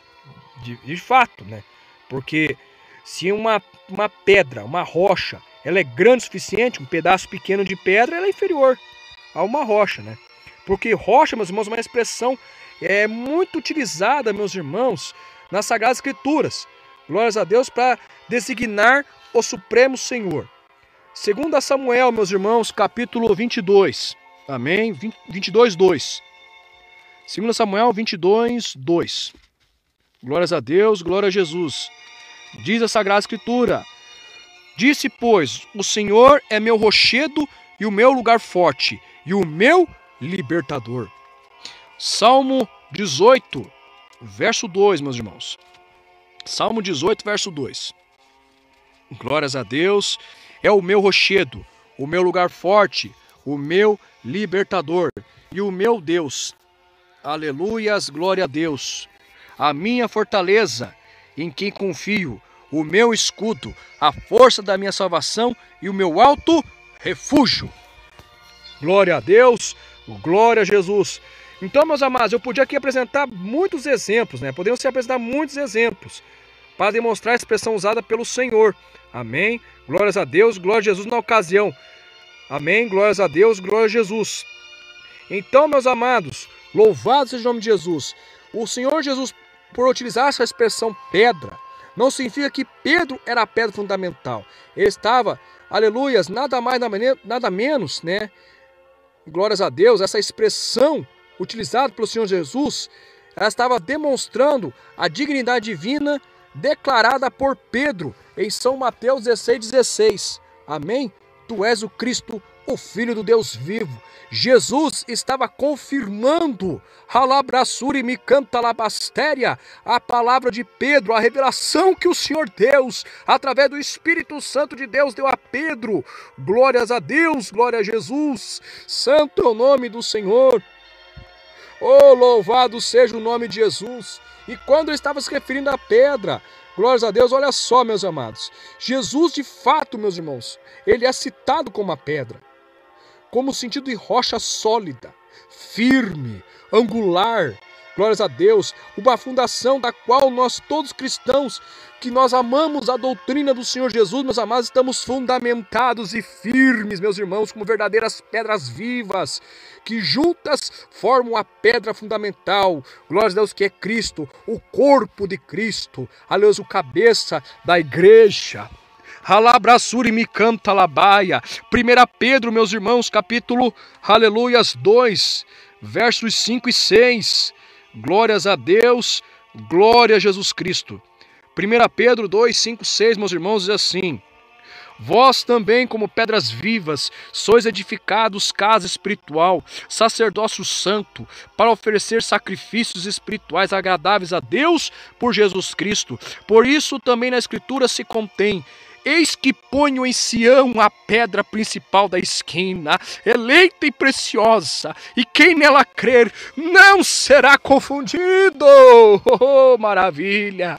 De fato, né? Porque se uma pedra, uma rocha, ela é grande o suficiente, um pedaço pequeno de pedra, ela é inferior a uma rocha, né? Porque rocha, meus irmãos, é uma expressão muito utilizada, meus irmãos, nas Sagradas Escrituras. Glórias a Deus, para designar o Supremo Senhor. Segunda Samuel, meus irmãos, capítulo 22. Amém? 22, 2. Segunda Samuel 22, 2. Glórias a Deus, glória a Jesus. Diz a Sagrada Escritura: disse, pois, o Senhor é meu rochedo e o meu lugar forte, e o meu libertador. Salmo 18, verso 2, meus irmãos. Salmo 18, verso 2. Glórias a Deus, é o meu rochedo, o meu lugar forte, o meu libertador e o meu Deus. Aleluias, glória a Deus. A minha fortaleza, em quem confio, o meu escudo, a força da minha salvação e o meu alto refúgio. Glória a Deus, glória a Jesus. Então, meus amados, eu podia aqui apresentar muitos exemplos, né? Podemos se apresentar muitos exemplos para demonstrar a expressão usada pelo Senhor. Amém? Glórias a Deus, glória a Jesus na ocasião. Amém? Glórias a Deus, glória a Jesus. Então, meus amados, louvado seja o nome de Jesus. O Senhor Jesus, por utilizar essa expressão pedra, não significa que Pedro era a pedra fundamental. Ele estava, aleluias, nada mais, nada menos, né? Glórias a Deus, essa expressão utilizada pelo Senhor Jesus, ela estava demonstrando a dignidade divina declarada por Pedro em São Mateus 16,16. Amém? Tu és o Cristo, o Filho do Deus vivo. Jesus estava confirmando Halabrassuri me canta labastéria, a palavra de Pedro, a revelação que o Senhor Deus, através do Espírito Santo de Deus, deu a Pedro. Glórias a Deus, glória a Jesus. Santo é o nome do Senhor. Oh, louvado seja o nome de Jesus. E quando ele estava se referindo à pedra, glórias a Deus, olha só, meus amados. Jesus, de fato, meus irmãos, ele é citado como a pedra, como sentido de rocha sólida, firme, angular. Glórias a Deus, uma fundação da qual nós todos cristãos, que nós amamos a doutrina do Senhor Jesus, meus amados, estamos fundamentados e firmes, meus irmãos, como verdadeiras pedras vivas, que juntas formam a pedra fundamental. Glórias a Deus, que é Cristo, o corpo de Cristo, aleluia, o cabeça da igreja. Halabrassuri me canta labaia. 1 Pedro, meus irmãos, capítulo, aleluias, 2, versos 5 e 6. Glórias a Deus, glória a Jesus Cristo. 1 Pedro 2, 5, 6, meus irmãos, diz assim: vós também, como pedras vivas, sois edificados casa espiritual, sacerdócio santo, para oferecer sacrifícios espirituais agradáveis a Deus por Jesus Cristo. Por isso também na Escritura se contém: eis que ponho em Sião a pedra principal da esquina, eleita e preciosa, e quem nela crer não será confundido. Oh, maravilha!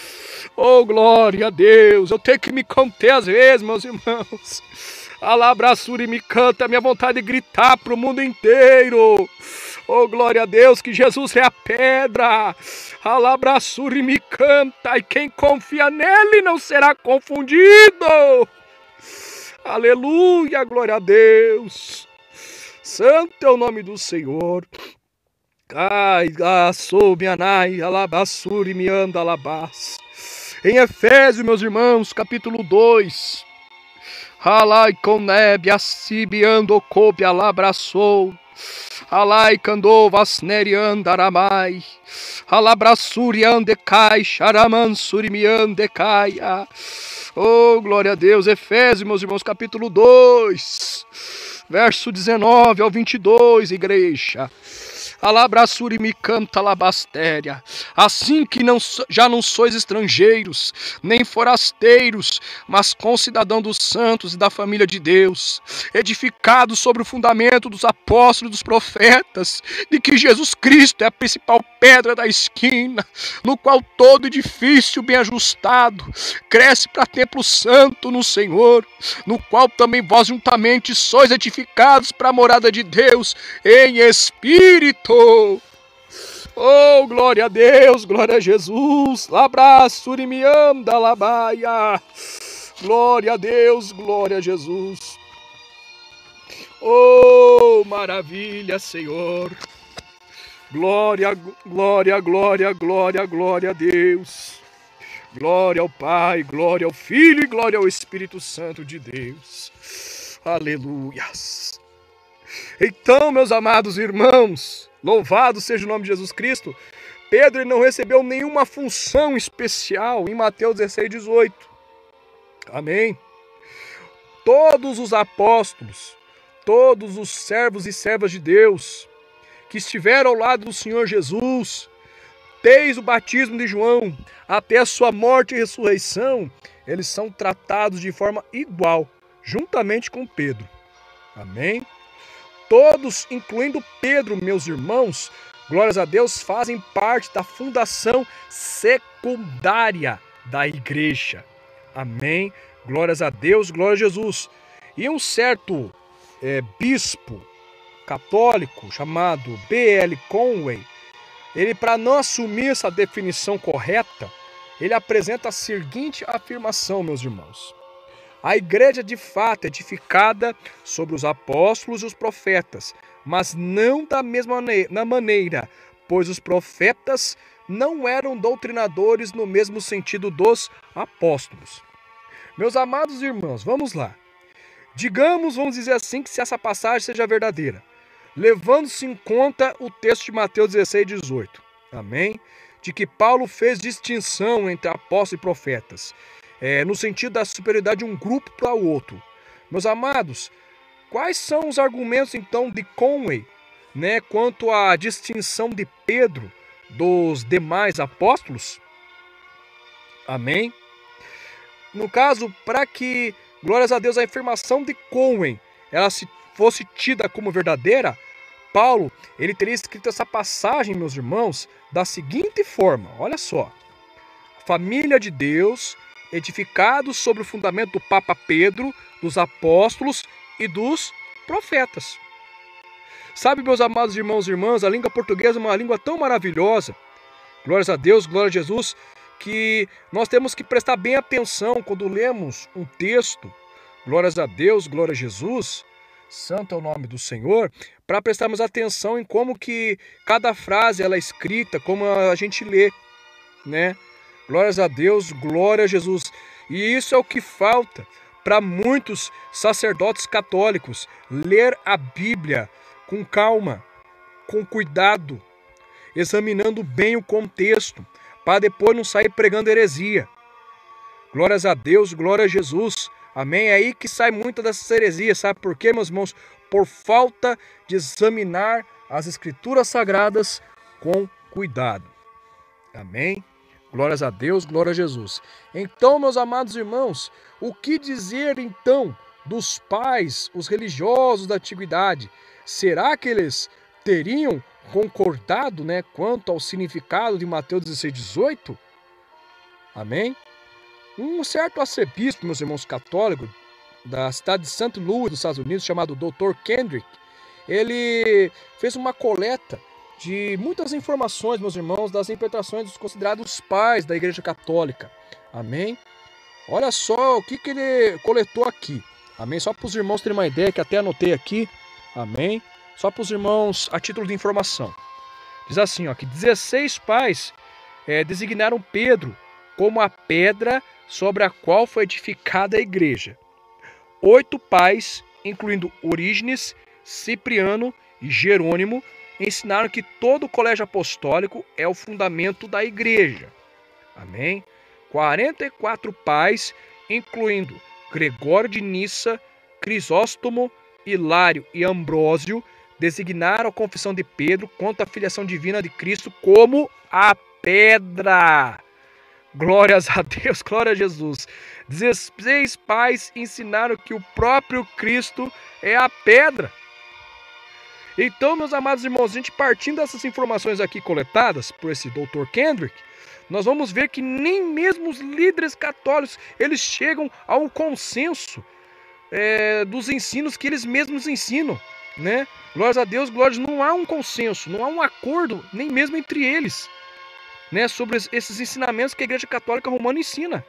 Oh, glória a Deus! Eu tenho que me conter às vezes, meus irmãos. Alabrassuri me canta, a minha vontade de gritar para o mundo inteiro. Oh, glória a Deus, que Jesus é a pedra. Alabrassuri me canta, e quem confia nele não será confundido. Aleluia, glória a Deus. Santo é o nome do Senhor. Ai, sou mianai, alabassuri me anda alabás. Em Efésios, meus irmãos, capítulo 2. Alai com nebe, assibiando coube alabraçou. Alai candou vasneri andaramai. Alabrassuri andecai, charamansuri me andecaia. Oh, glória a Deus. Efésios, meus irmãos, capítulo 2, verso 19 ao 22, igreja. Alabrassuri me canta labastéria. Assim que já não sois estrangeiros, nem forasteiros, mas concidadão dos santos e da família de Deus, edificados sobre o fundamento dos apóstolos e dos profetas, de que Jesus Cristo é a principal pedra da esquina, no qual todo edifício bem ajustado cresce para templo santo no Senhor, no qual também vós juntamente sois edificados para a morada de Deus em espírito. Oh, glória a Deus, glória a Jesus. Labraçuri me anda labaia. Glória a Deus, glória a Jesus. Oh, maravilha, Senhor. Glória, glória, glória, glória, glória a Deus. Glória ao Pai, glória ao Filho e glória ao Espírito Santo de Deus. Aleluias. Então, meus amados irmãos, louvado seja o nome de Jesus Cristo, Pedro não recebeu nenhuma função especial em Mateus 16, 18. Amém? Todos os apóstolos, todos os servos e servas de Deus que estiveram ao lado do Senhor Jesus, desde o batismo de João até a sua morte e ressurreição, eles são tratados de forma igual, juntamente com Pedro. Amém? Todos, incluindo Pedro, meus irmãos, glórias a Deus, fazem parte da fundação secundária da igreja. Amém? Glórias a Deus, glória a Jesus. E um certo bispo católico chamado B.L. Conway, ele, para não assumir essa definição correta, ele apresenta a seguinte afirmação, meus irmãos. A igreja de fato é edificada sobre os apóstolos e os profetas, mas não da mesma maneira, pois os profetas não eram doutrinadores no mesmo sentido dos apóstolos. Meus amados irmãos, vamos lá. Digamos, vamos dizer assim, que se essa passagem seja verdadeira, levando-se em conta o texto de Mateus 16, 18, amém? De que Paulo fez distinção entre apóstolos e profetas, no sentido da superioridade de um grupo para o outro. Meus amados, quais são os argumentos então de Conway, quanto à distinção de Pedro dos demais apóstolos? Amém? No caso, para que, glórias a Deus, a afirmação de Conway ela fosse tida como verdadeira, Paulo ele teria escrito essa passagem, meus irmãos, da seguinte forma, olha só. Família de Deus, edificados sobre o fundamento do Papa Pedro, dos apóstolos e dos profetas. Sabe, meus amados irmãos e irmãs, a língua portuguesa é uma língua tão maravilhosa, glórias a Deus, glória a Jesus, que nós temos que prestar bem atenção quando lemos um texto, glórias a Deus, glória a Jesus, santo é o nome do Senhor, para prestarmos atenção em como que cada frase ela é escrita, como a gente lê, Glórias a Deus, glória a Jesus. E isso é o que falta para muitos sacerdotes católicos, ler a Bíblia com calma, com cuidado, examinando bem o contexto, para depois não sair pregando heresia. Glórias a Deus, glória a Jesus. Amém? É aí que sai muita dessas heresias. Sabe por quê, meus irmãos? Por falta de examinar as Escrituras Sagradas com cuidado. Amém? Glórias a Deus, glória a Jesus. Então, meus amados irmãos, o que dizer então dos pais, os religiosos da antiguidade? Será que eles teriam concordado, quanto ao significado de Mateus 16, 18? Amém? Um certo arcebispo, meus irmãos católicos, da cidade de St. Louis, dos Estados Unidos, chamado Dr. Kendrick, ele fez uma coleta de muitas informações, meus irmãos, das interpretações dos considerados pais da Igreja Católica. Amém? Olha só o que ele coletou aqui. Amém? Só para os irmãos terem uma ideia, que até anotei aqui. Amém? Só para os irmãos a título de informação. Diz assim, que 16 pais designaram Pedro como a pedra sobre a qual foi edificada a igreja. 8 pais, incluindo Orígenes, Cipriano e Jerônimo, ensinaram que todo o colégio apostólico é o fundamento da igreja. Amém? 44 pais, incluindo Gregório de Nissa, Crisóstomo, Hilário e Ambrósio, designaram a confissão de Pedro quanto à filiação divina de Cristo como a pedra. Glórias a Deus, glória a Jesus. 16 pais ensinaram que o próprio Cristo é a pedra. Então, meus amados irmãos, a gente partindo dessas informações aqui coletadas por esse Dr. Kendrick, nós vamos ver que nem mesmo os líderes católicos, eles chegam a um consenso dos ensinos que eles mesmos ensinam, Glórias a Deus, glórias, não há um consenso, não há um acordo, nem mesmo entre eles, sobre esses ensinamentos que a Igreja Católica Romana ensina.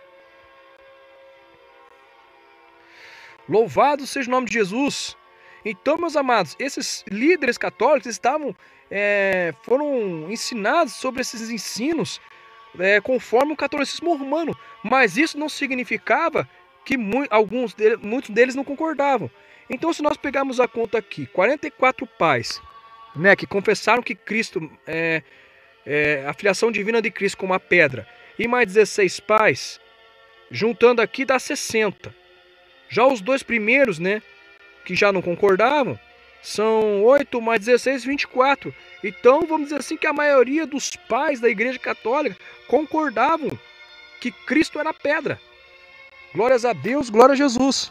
Louvado seja o nome de Jesus. Então, meus amados, esses líderes católicos foram ensinados sobre esses ensinos conforme o catolicismo romano, mas isso não significava que muitos deles não concordavam. Então, se nós pegarmos a conta aqui, 44 pais, né, que confessaram que Cristo a filiação divina de Cristo como a pedra, e mais 16 pais, juntando aqui dá 60. Já os dois primeiros, né, que já não concordavam, são 8 mais 16, 24. Então, vamos dizer assim que a maioria dos pais da Igreja Católica concordavam que Cristo era a pedra. Glórias a Deus, glória a Jesus.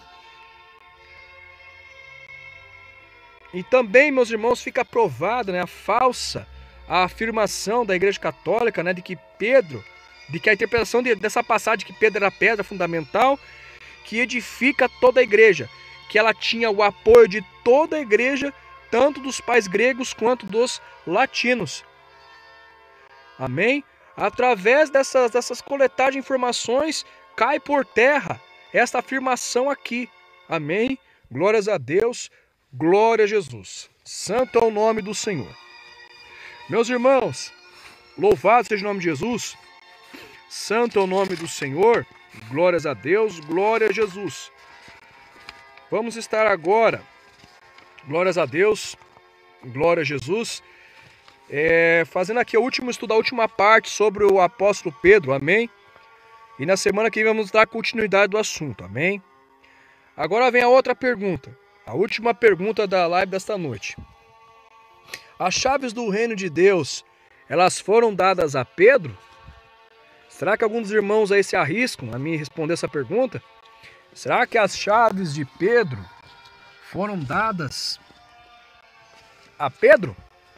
E também, meus irmãos, fica provada, né, a afirmação da Igreja Católica, né, de que a interpretação dessa passagem que Pedro era a pedra fundamental que edifica toda a igreja, que ela tinha o apoio de toda a igreja, tanto dos pais gregos quanto dos latinos. Amém? Através dessas coletagens de informações, cai por terra esta afirmação aqui. Amém? Glórias a Deus, glória a Jesus. Santo é o nome do Senhor. Meus irmãos, louvado seja o nome de Jesus. Santo é o nome do Senhor. Glórias a Deus, glória a Jesus. Vamos estar agora, glórias a Deus, glória a Jesus, fazendo aqui o último estudo, a última parte sobre o apóstolo Pedro, amém? E na semana que vem vamos dar continuidade do assunto, amém? Agora vem a outra pergunta, a última pergunta da live desta noite. As chaves do reino de Deus, elas foram dadas a Pedro? Será que alguns irmãos aí se arriscam a me responder essa pergunta? Será que as chaves de Pedro foram dadas a Pedro?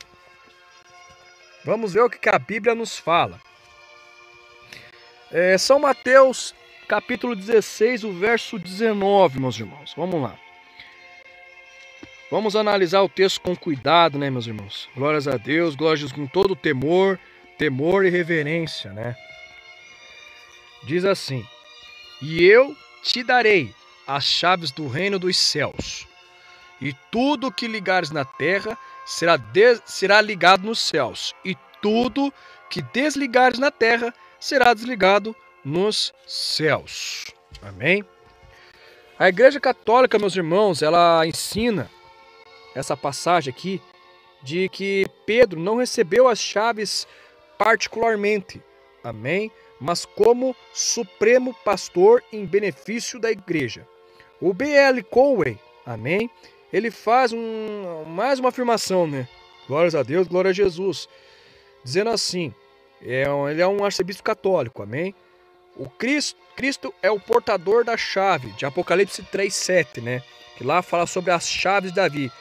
Vamos ver o que a Bíblia nos fala. São Mateus, capítulo 16, o verso 19, meus irmãos. Vamos lá. Vamos analisar o texto com cuidado, né, meus irmãos? Glórias a Deus, glórias a Jesus, com todo temor e reverência, né? Diz assim: e eu te darei as chaves do reino dos céus, e tudo que ligares na terra será ligado nos céus, e tudo que desligares na terra será desligado nos céus. Amém? A Igreja Católica, meus irmãos, ela ensina essa passagem aqui de que Pedro não recebeu as chaves particularmente, amém? Mas como supremo pastor em benefício da igreja. O B.L. Cowley, amém? Ele faz mais uma afirmação, né? Glórias a Deus, glória a Jesus. Dizendo assim, ele é um arcebispo católico, amém? O Cristo é o portador da chave, de Apocalipse 3:7, né? Que lá fala sobre as chaves de Davi.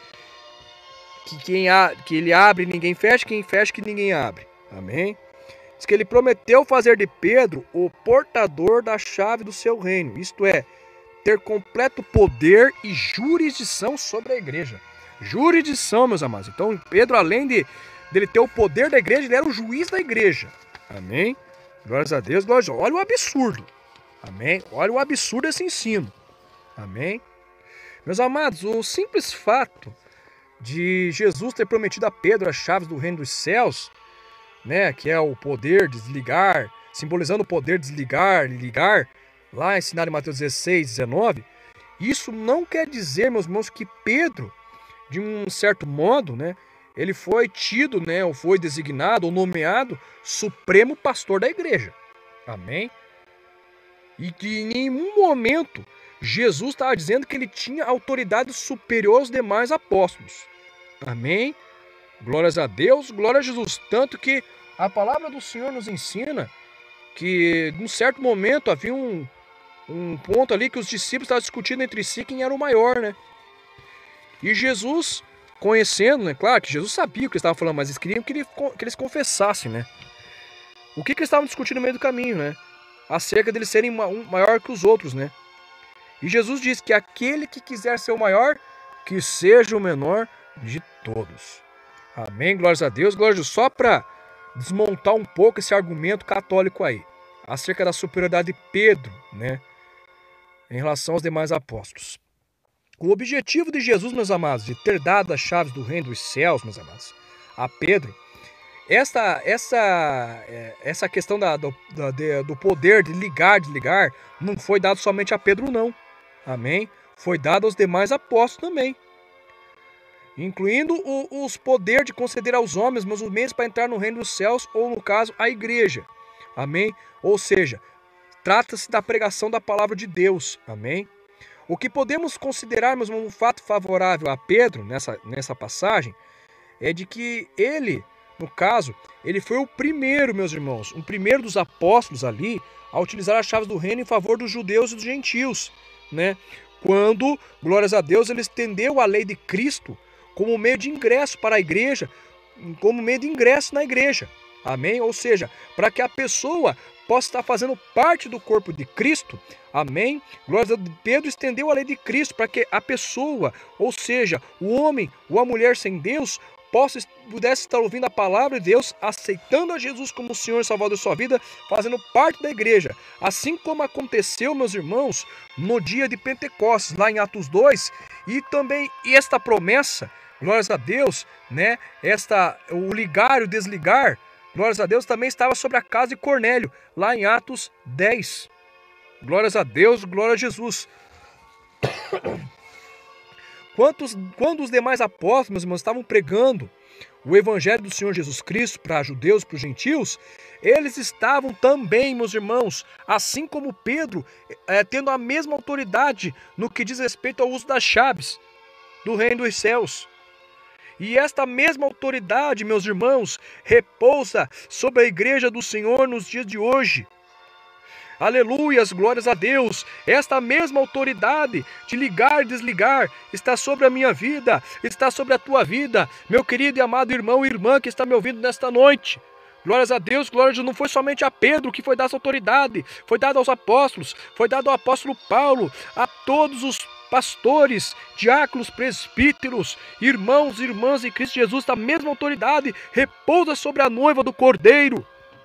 Que ele abre, ninguém fecha, quem fecha, que ninguém abre. Amém? Diz que ele prometeu fazer de Pedro o portador da chave do seu reino, isto é, ter completo poder e jurisdição sobre a igreja. Jurisdição, meus amados. Então, Pedro, além dele ter o poder da igreja, ele era o juiz da igreja. Amém? Glórias a Deus, glórias a Deus. Olha o absurdo. Amém? Olha o absurdo desse ensino. Amém? Meus amados, o simples fato de Jesus ter prometido a Pedro as chaves do reino dos céus, né, que é o poder desligar, simbolizando o poder desligar e ligar, lá ensinado em Mateus 16, 19, isso não quer dizer, meus irmãos, que Pedro, de um certo modo, né, ele foi tido, né, ou foi designado, ou nomeado supremo pastor da igreja. Amém? E que em nenhum momento Jesus estava dizendo que ele tinha autoridade superior aos demais apóstolos. Amém? Glórias a Deus, glória a Jesus. Tanto que a palavra do Senhor nos ensina que, num certo momento, havia um ponto ali que os discípulos estavam discutindo entre si quem era o maior, né? E Jesus, conhecendo, né? Claro que Jesus sabia o que eles estavam falando, mas eles queriam que eles confessassem, né? O que eles estavam discutindo no meio do caminho, né? Acerca deles serem maior que os outros, né? E Jesus disse que aquele que quiser ser o maior, que seja o menor de todos. Amém? Glórias a Deus, glória a Deus. Só para desmontar um pouco esse argumento católico aí, acerca da superioridade de Pedro, né? Em relação aos demais apóstolos. O objetivo de Jesus, meus amados, de ter dado as chaves do reino dos céus, meus amados, a Pedro, essa questão do poder de ligar, desligar, não foi dado somente a Pedro, não. Amém? Foi dado aos demais apóstolos também. Incluindo os poderes de conceder aos homens mas os meios para entrar no reino dos céus, ou no caso, a igreja. Amém? Ou seja, trata-se da pregação da palavra de Deus. Amém? O que podemos considerarmos um fato favorável a Pedro nessa passagem é de que ele, no caso, ele foi o primeiro, meus irmãos, o primeiro dos apóstolos ali a utilizar as chaves do reino em favor dos judeus e dos gentios, né? Quando, glórias a Deus, ele estendeu a lei de Cristo como meio de ingresso para a igreja, como meio de ingresso na igreja. Amém? Ou seja, para que a pessoa possa estar fazendo parte do corpo de Cristo. Amém? Glória a Deus. Pedro estendeu a lei de Cristo para que a pessoa, ou seja, o homem ou a mulher sem Deus, pudesse estar ouvindo a palavra de Deus, aceitando a Jesus como Senhor e Salvador de sua vida, fazendo parte da igreja. Assim como aconteceu, meus irmãos, no dia de Pentecostes, lá em Atos 2, e também esta promessa, glórias a Deus, né? O ligar e o desligar, glórias a Deus, também estava sobre a casa de Cornélio, lá em Atos 10. Glórias a Deus, glória a Jesus. Quando os demais apóstolos, meus irmãos, estavam pregando o evangelho do Senhor Jesus Cristo para judeus, para os gentios, eles estavam também, meus irmãos, assim como Pedro, tendo a mesma autoridade no que diz respeito ao uso das chaves do reino dos céus. E esta mesma autoridade, meus irmãos, repousa sobre a igreja do Senhor nos dias de hoje. Aleluias, glórias a Deus. Esta mesma autoridade de ligar e desligar está sobre a minha vida, está sobre a tua vida, meu querido e amado irmão e irmã que está me ouvindo nesta noite. Glórias a Deus, glórias a Deus. Não foi somente a Pedro que foi dada essa autoridade, foi dada aos apóstolos, foi dado ao apóstolo Paulo, a todos os pastores, diáconos, presbíteros, irmãos e irmãs em Cristo Jesus. A mesma autoridade repousa sobre a noiva do Cordeiro.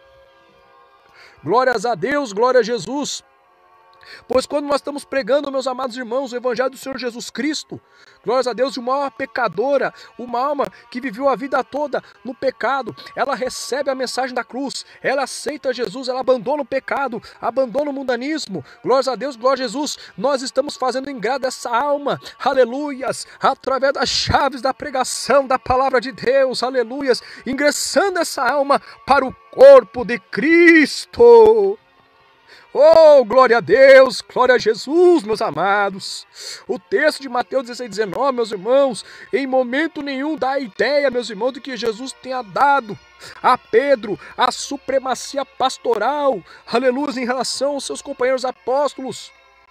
Glórias a Deus, glória a Jesus. Pois quando nós estamos pregando, meus amados irmãos, o evangelho do Senhor Jesus Cristo, glórias a Deus, uma alma pecadora, uma alma que viveu a vida toda no pecado, ela recebe a mensagem da cruz, ela aceita Jesus, ela abandona o pecado, abandona o mundanismo. Glórias a Deus, glória a Jesus. Nós estamos fazendo ingrata essa alma, aleluias, através das chaves da pregação da palavra de Deus, aleluias, ingressando essa alma para o corpo de Cristo. Oh, glória a Deus, glória a Jesus, meus amados. O texto de Mateus 16:19, meus irmãos, em momento nenhum dá a ideia, meus irmãos, de que Jesus tenha dado a Pedro a supremacia pastoral, aleluia, em relação aos seus companheiros apóstolos.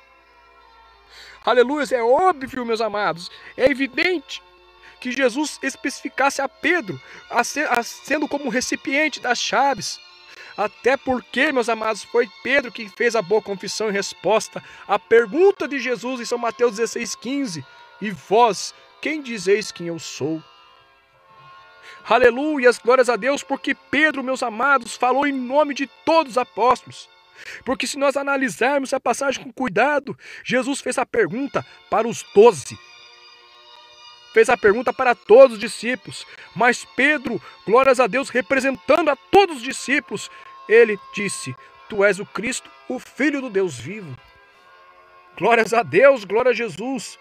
Aleluia, é óbvio, meus amados, é evidente que Jesus especificasse a Pedro sendo como recipiente das chaves. Até porque, meus amados, foi Pedro que fez a boa confissão em resposta à pergunta de Jesus em São Mateus 16:15. E vós, quem dizeis quem eu sou? Aleluias, glórias a Deus, porque Pedro, meus amados, falou em nome de todos os apóstolos. Porque se nós analisarmos a passagem com cuidado, Jesus fez a pergunta para os 12. Fez a pergunta para todos os discípulos, mas Pedro, glórias a Deus, representando a todos os discípulos, ele disse: Tu és o Cristo, o Filho do Deus vivo. Glórias a Deus, glória a Jesus.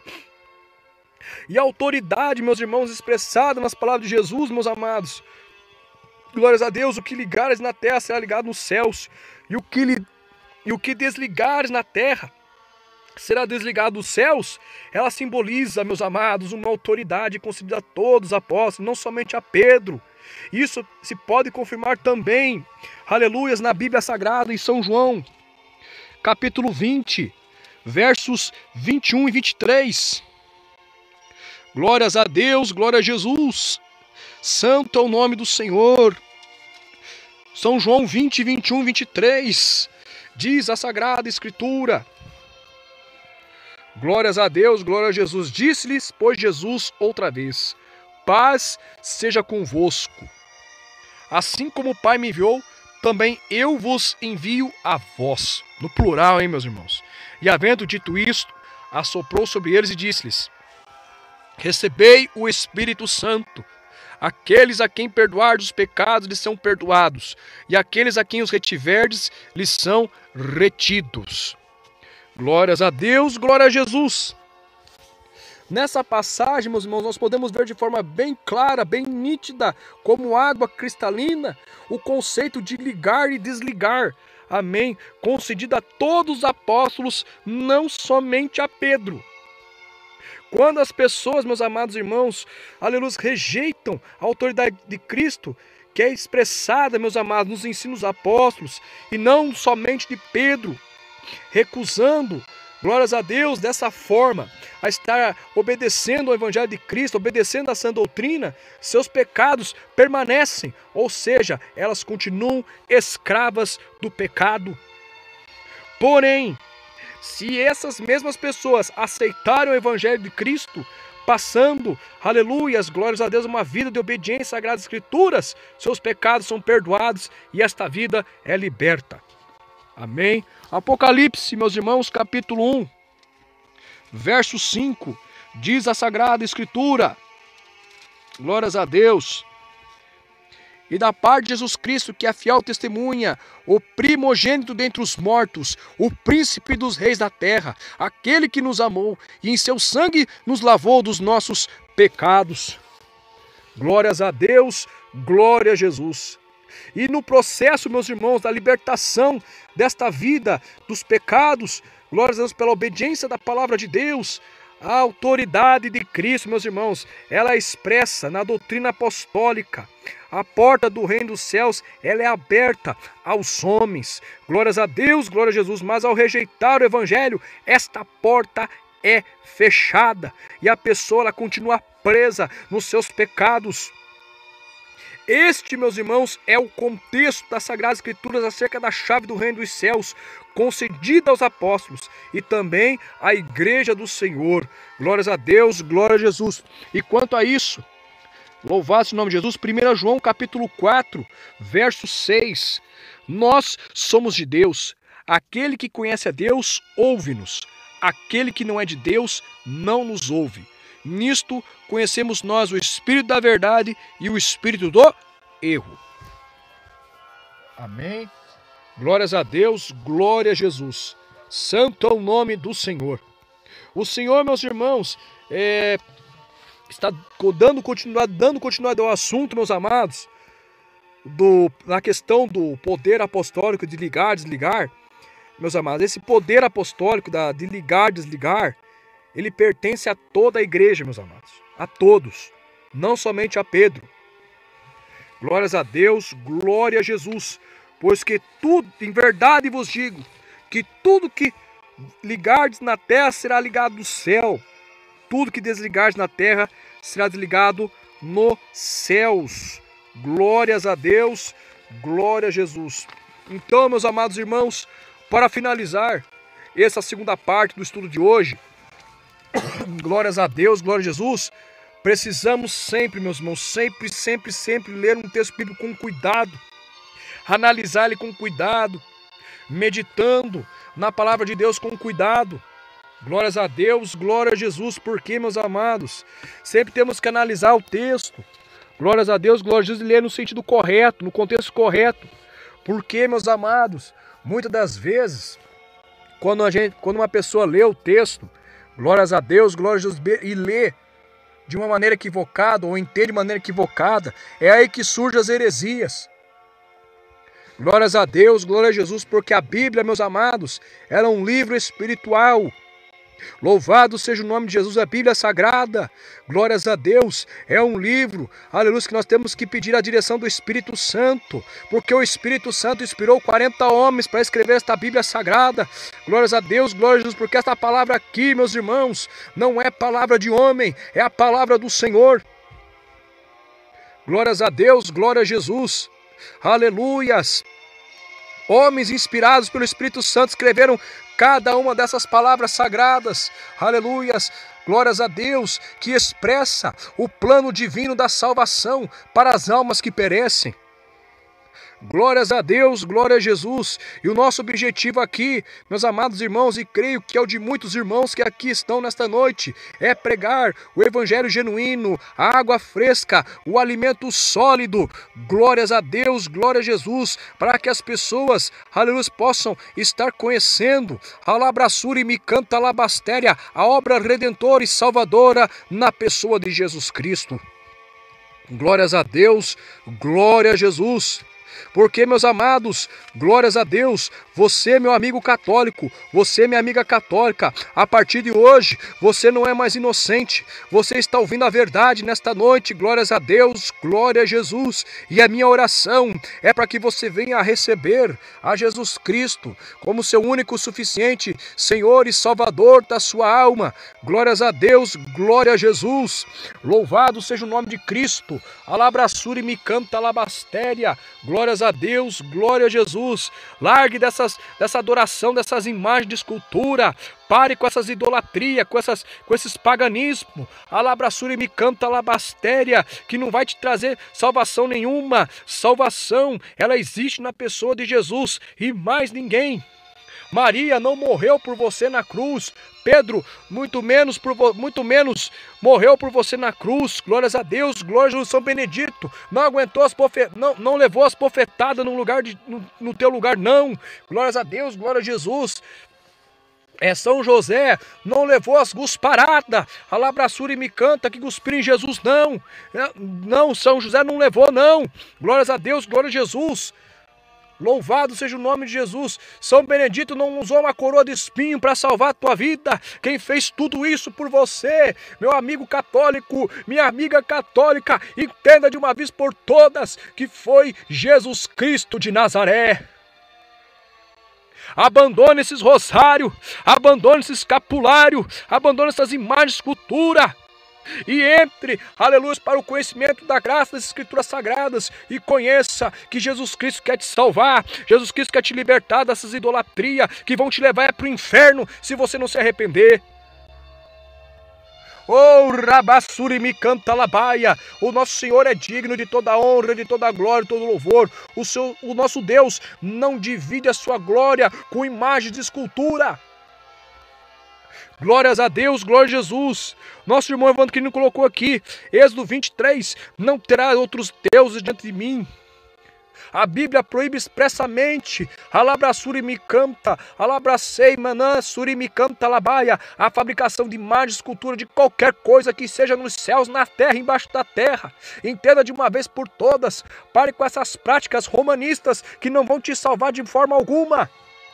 E a autoridade, meus irmãos, expressada nas palavras de Jesus, meus amados. Glórias a Deus, o que ligares na terra será ligado nos céus, e o que desligares na terra será desligado dos céus. Ela simboliza, meus amados, uma autoridade concedida a todos os apóstolos, não somente a Pedro. Isso se pode confirmar também, aleluias, na Bíblia Sagrada, em São João, capítulo 20, versos 21 e 23. Glórias a Deus, glória a Jesus. Santo é o nome do Senhor. São João 20, 21, 23. Diz a Sagrada Escritura. Glórias a Deus, glória a Jesus. Disse-lhes, pois, Jesus outra vez: paz seja convosco. Assim como o Pai me enviou, também eu vos envio a vós. No plural, hein, meus irmãos? E havendo dito isto, assoprou sobre eles e disse-lhes: recebei o Espírito Santo. Aqueles a quem perdoardes os pecados lhes são perdoados, e aqueles a quem os retiverdes lhes são retidos. Glórias a Deus, glória a Jesus. Nessa passagem, meus irmãos, nós podemos ver de forma bem clara, bem nítida, como água cristalina, o conceito de ligar e desligar. Amém? Concedido a todos os apóstolos, não somente a Pedro. Quando as pessoas, meus amados irmãos, aleluia, rejeitam a autoridade de Cristo, que é expressada, meus amados, nos ensinos apóstolos, e não somente de Pedro, recusando, glórias a Deus, dessa forma, a estar obedecendo ao Evangelho de Cristo, obedecendo a sã doutrina, seus pecados permanecem, ou seja, elas continuam escravas do pecado. Porém, se essas mesmas pessoas aceitarem o Evangelho de Cristo, passando, aleluias, glórias a Deus, uma vida de obediência às Sagradas Escrituras, seus pecados são perdoados e esta vida é liberta. Amém? Apocalipse, meus irmãos, capítulo 1, verso 5, diz a Sagrada Escritura, glórias a Deus: e da parte de Jesus Cristo, que é a fiel testemunha, o primogênito dentre os mortos, o príncipe dos reis da terra, aquele que nos amou e em seu sangue nos lavou dos nossos pecados. Glórias a Deus, glória a Jesus. E no processo, meus irmãos, da libertação desta vida, dos pecados, glórias a Deus, pela obediência da palavra de Deus, a autoridade de Cristo, meus irmãos, ela é expressa na doutrina apostólica. A porta do reino dos céus, ela é aberta aos homens. Glórias a Deus, glória a Jesus. Mas ao rejeitar o evangelho, esta porta é fechada. E a pessoa, ela continua presa nos seus pecados. Este, meus irmãos, é o contexto das Sagradas Escrituras acerca da chave do reino dos céus, concedida aos apóstolos e também à igreja do Senhor. Glórias a Deus, glória a Jesus. E quanto a isso, louvado-se o nome de Jesus, 1 João capítulo 4, verso 6. Nós somos de Deus. Aquele que conhece a Deus, ouve-nos. Aquele que não é de Deus, não nos ouve. Nisto conhecemos nós o Espírito da verdade e o Espírito do erro. Amém? Glórias a Deus, glória a Jesus. Santo é o nome do Senhor. O Senhor, meus irmãos, está dando continuidade ao assunto, meus amados, na questão do poder apostólico de ligar, desligar. Meus amados, esse poder apostólico de ligar, desligar, ele pertence a toda a igreja, meus amados. A todos. Não somente a Pedro. Glórias a Deus, glória a Jesus. Pois que tudo, em verdade vos digo, que tudo que ligardes na terra será ligado no céu. Tudo que desligardes na terra será desligado nos céus. Glórias a Deus, glória a Jesus. Então, meus amados irmãos, para finalizar essa segunda parte do estudo de hoje, glórias a Deus, glória a Jesus, precisamos sempre, meus irmãos, sempre ler um texto bíblico com cuidado, analisar ele com cuidado, meditando na palavra de Deus com cuidado. Glórias a Deus, glória a Jesus, porque, meus amados, sempre temos que analisar o texto. Glórias a Deus, glória a Jesus, e ler no sentido correto, no contexto correto. Porque, meus amados, muitas das vezes, quando uma pessoa lê o texto, glórias a Deus, glória a Jesus, e lê de uma maneira equivocada, ou entende de maneira equivocada, é aí que surgem as heresias. Glórias a Deus, glória a Jesus, porque a Bíblia, meus amados, era um livro espiritual. Louvado seja o nome de Jesus, a Bíblia Sagrada, glórias a Deus, é um livro, aleluia, que nós temos que pedir a direção do Espírito Santo, porque o Espírito Santo inspirou 40 homens para escrever esta Bíblia Sagrada. Glórias a Deus, glória a Jesus, porque esta palavra aqui, meus irmãos, não é palavra de homem, é a palavra do Senhor. Glórias a Deus, glória a Jesus, aleluias. Homens inspirados pelo Espírito Santo escreveram cada uma dessas palavras sagradas, aleluias, glórias a Deus, que expressa o plano divino da salvação para as almas que perecem. Glórias a Deus, glória a Jesus. E o nosso objetivo aqui, meus amados irmãos, e creio que é o de muitos irmãos que aqui estão nesta noite, é pregar o evangelho genuíno, a água fresca, o alimento sólido. Glórias a Deus, glória a Jesus, para que as pessoas, aleluia, possam estar conhecendo a Labrassura e Micanta Labastéria, a obra redentora e salvadora na pessoa de Jesus Cristo. Glórias a Deus, glória a Jesus. Porque, meus amados, glórias a Deus, você, meu amigo católico, você, minha amiga católica, a partir de hoje, você não é mais inocente, você está ouvindo a verdade nesta noite, glórias a Deus, glória a Jesus, e a minha oração é para que você venha a receber a Jesus Cristo como seu único suficiente Senhor e Salvador da sua alma, glórias a Deus, glória a Jesus, louvado seja o nome de Cristo, Alabrassura e Micanta Labastéria, glórias a Deus, glória a Jesus. Largue dessa adoração, dessas imagens de escultura. Pare com essas idolatrias, com esses paganismos. Alabrassura e Micanta Labastéria, que não vai te trazer salvação nenhuma. Salvação, ela existe na pessoa de Jesus e mais ninguém. Maria não morreu por você na cruz. Pedro, muito menos morreu por você na cruz. Glórias a Deus, glória a Jesus. São Benedito não aguentou não levou as bofetadas no teu lugar, não. Glórias a Deus, glória a Jesus. São José não levou as gusparadas, a Labrassura e Micanta que cuspiram em Jesus, não. Não, São José não levou, não. Glórias a Deus, glória a Jesus. Louvado seja o nome de Jesus. São Benedito não usou uma coroa de espinho para salvar a tua vida. Quem fez tudo isso por você, meu amigo católico, minha amiga católica, entenda de uma vez por todas que foi Jesus Cristo de Nazaré. Abandone esses rosários, abandone esse escapulário, abandone essas imagens de escultura. E entre, aleluia, para o conhecimento da graça das Escrituras Sagradas e conheça que Jesus Cristo quer te salvar, Jesus Cristo quer te libertar dessas idolatrias que vão te levar para o inferno se você não se arrepender. Oh, Rabassura e Micanta Labaia, o nosso Senhor é digno de toda honra, de toda glória, de todo louvor. O nosso Deus não divide a sua glória com imagens de escultura. Glórias a Deus, glória a Jesus. Nosso irmão Evandro Quirino colocou aqui, Êxodo 23, não terá outros deuses diante de mim. A Bíblia proíbe expressamente, Alabrassura e Micanta, Alabracei, Manã, Surimicanta, Labaia, a fabricação de imagens, escultura de qualquer coisa que seja nos céus, na terra, embaixo da terra. Entenda de uma vez por todas, pare com essas práticas romanistas que não vão te salvar de forma alguma.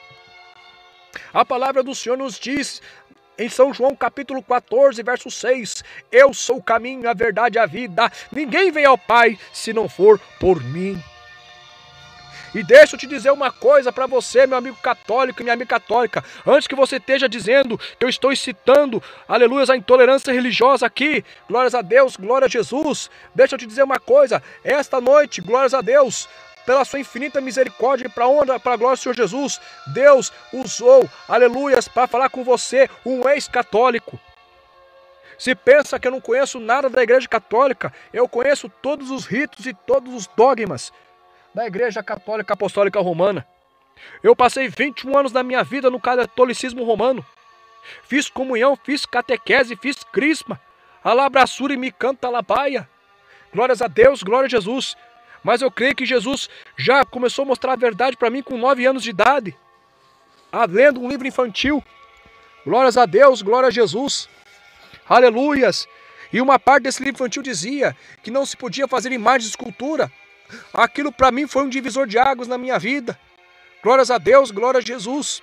A palavra do Senhor nos diz, em São João capítulo 14, verso 6, eu sou o caminho, a verdade e a vida, ninguém vem ao Pai se não for por mim. E deixa eu te dizer uma coisa para você, meu amigo católico e minha amiga católica, antes que você esteja dizendo que eu estou incitando, aleluia, a intolerância religiosa aqui, glórias a Deus, glória a Jesus, deixa eu te dizer uma coisa, esta noite, glórias a Deus, pela sua infinita misericórdia e para a honra, para a glória do Senhor Jesus, Deus usou, aleluias, para falar com você, um ex-católico. Se pensa que eu não conheço nada da Igreja Católica, eu conheço todos os ritos e todos os dogmas da Igreja Católica Apostólica Romana. Eu passei 21 anos da minha vida no catolicismo romano. Fiz comunhão, fiz catequese, fiz crisma. Alabrassura e Micanta Labaia. Glórias a Deus, glória a Jesus. Mas eu creio que Jesus já começou a mostrar a verdade para mim com 9 anos de idade. Lendo um livro infantil. Glórias a Deus, glória a Jesus. Aleluias. E uma parte desse livro infantil dizia que não se podia fazer imagens de escultura. Aquilo para mim foi um divisor de águas na minha vida. Glórias a Deus, glória a Jesus.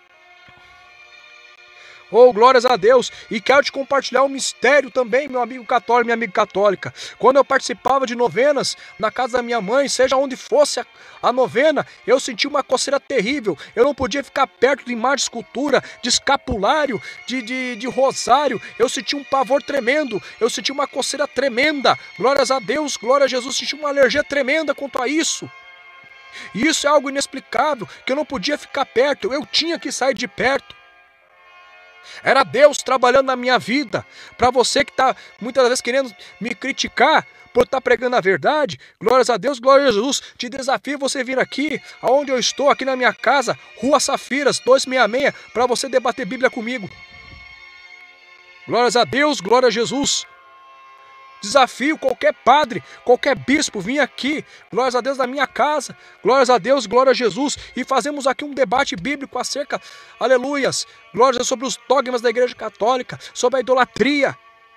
Oh, glórias a Deus. E quero te compartilhar um mistério também, meu amigo católico, minha amiga católica. Quando eu participava de novenas na casa da minha mãe, seja onde fosse a novena, eu senti uma coceira terrível. Eu não podia ficar perto de imagem de escultura, de escapulário, de rosário. Eu senti um pavor tremendo. Eu senti uma coceira tremenda. Glórias a Deus, glória a Jesus. Senti uma alergia tremenda quanto a isso. E isso é algo inexplicável, que eu não podia ficar perto. Eu tinha que sair de perto. Era Deus trabalhando na minha vida. Para você que está muitas vezes querendo me criticar, por estar pregando a verdade. Glórias a Deus, glória a Jesus. Te desafio você vir aqui, aonde eu estou, aqui na minha casa, Rua Safiras, 266, para você debater Bíblia comigo. Glórias a Deus, glória a Jesus. Desafio qualquer padre, qualquer bispo, vir aqui, glórias a Deus, na minha casa, glórias a Deus, glória a Jesus, e fazemos aqui um debate bíblico acerca, aleluias, glórias a Deus, sobre os dogmas da Igreja Católica, sobre a idolatria.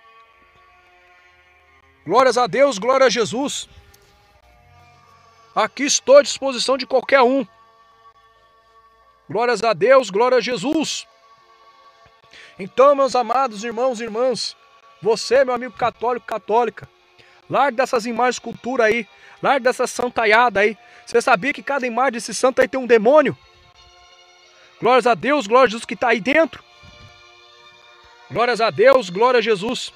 Glórias a Deus, glória a Jesus. Aqui estou à disposição de qualquer um. Glórias a Deus, glória a Jesus. Então, meus amados irmãos e irmãs, você, meu amigo católico, católica, largue dessas imagens de cultura aí, largue dessa santaiada aí. Você sabia que cada imagem desse santo aí tem um demônio? Glórias a Deus, glória a Jesus que está aí dentro. Glórias a Deus, glória a Jesus.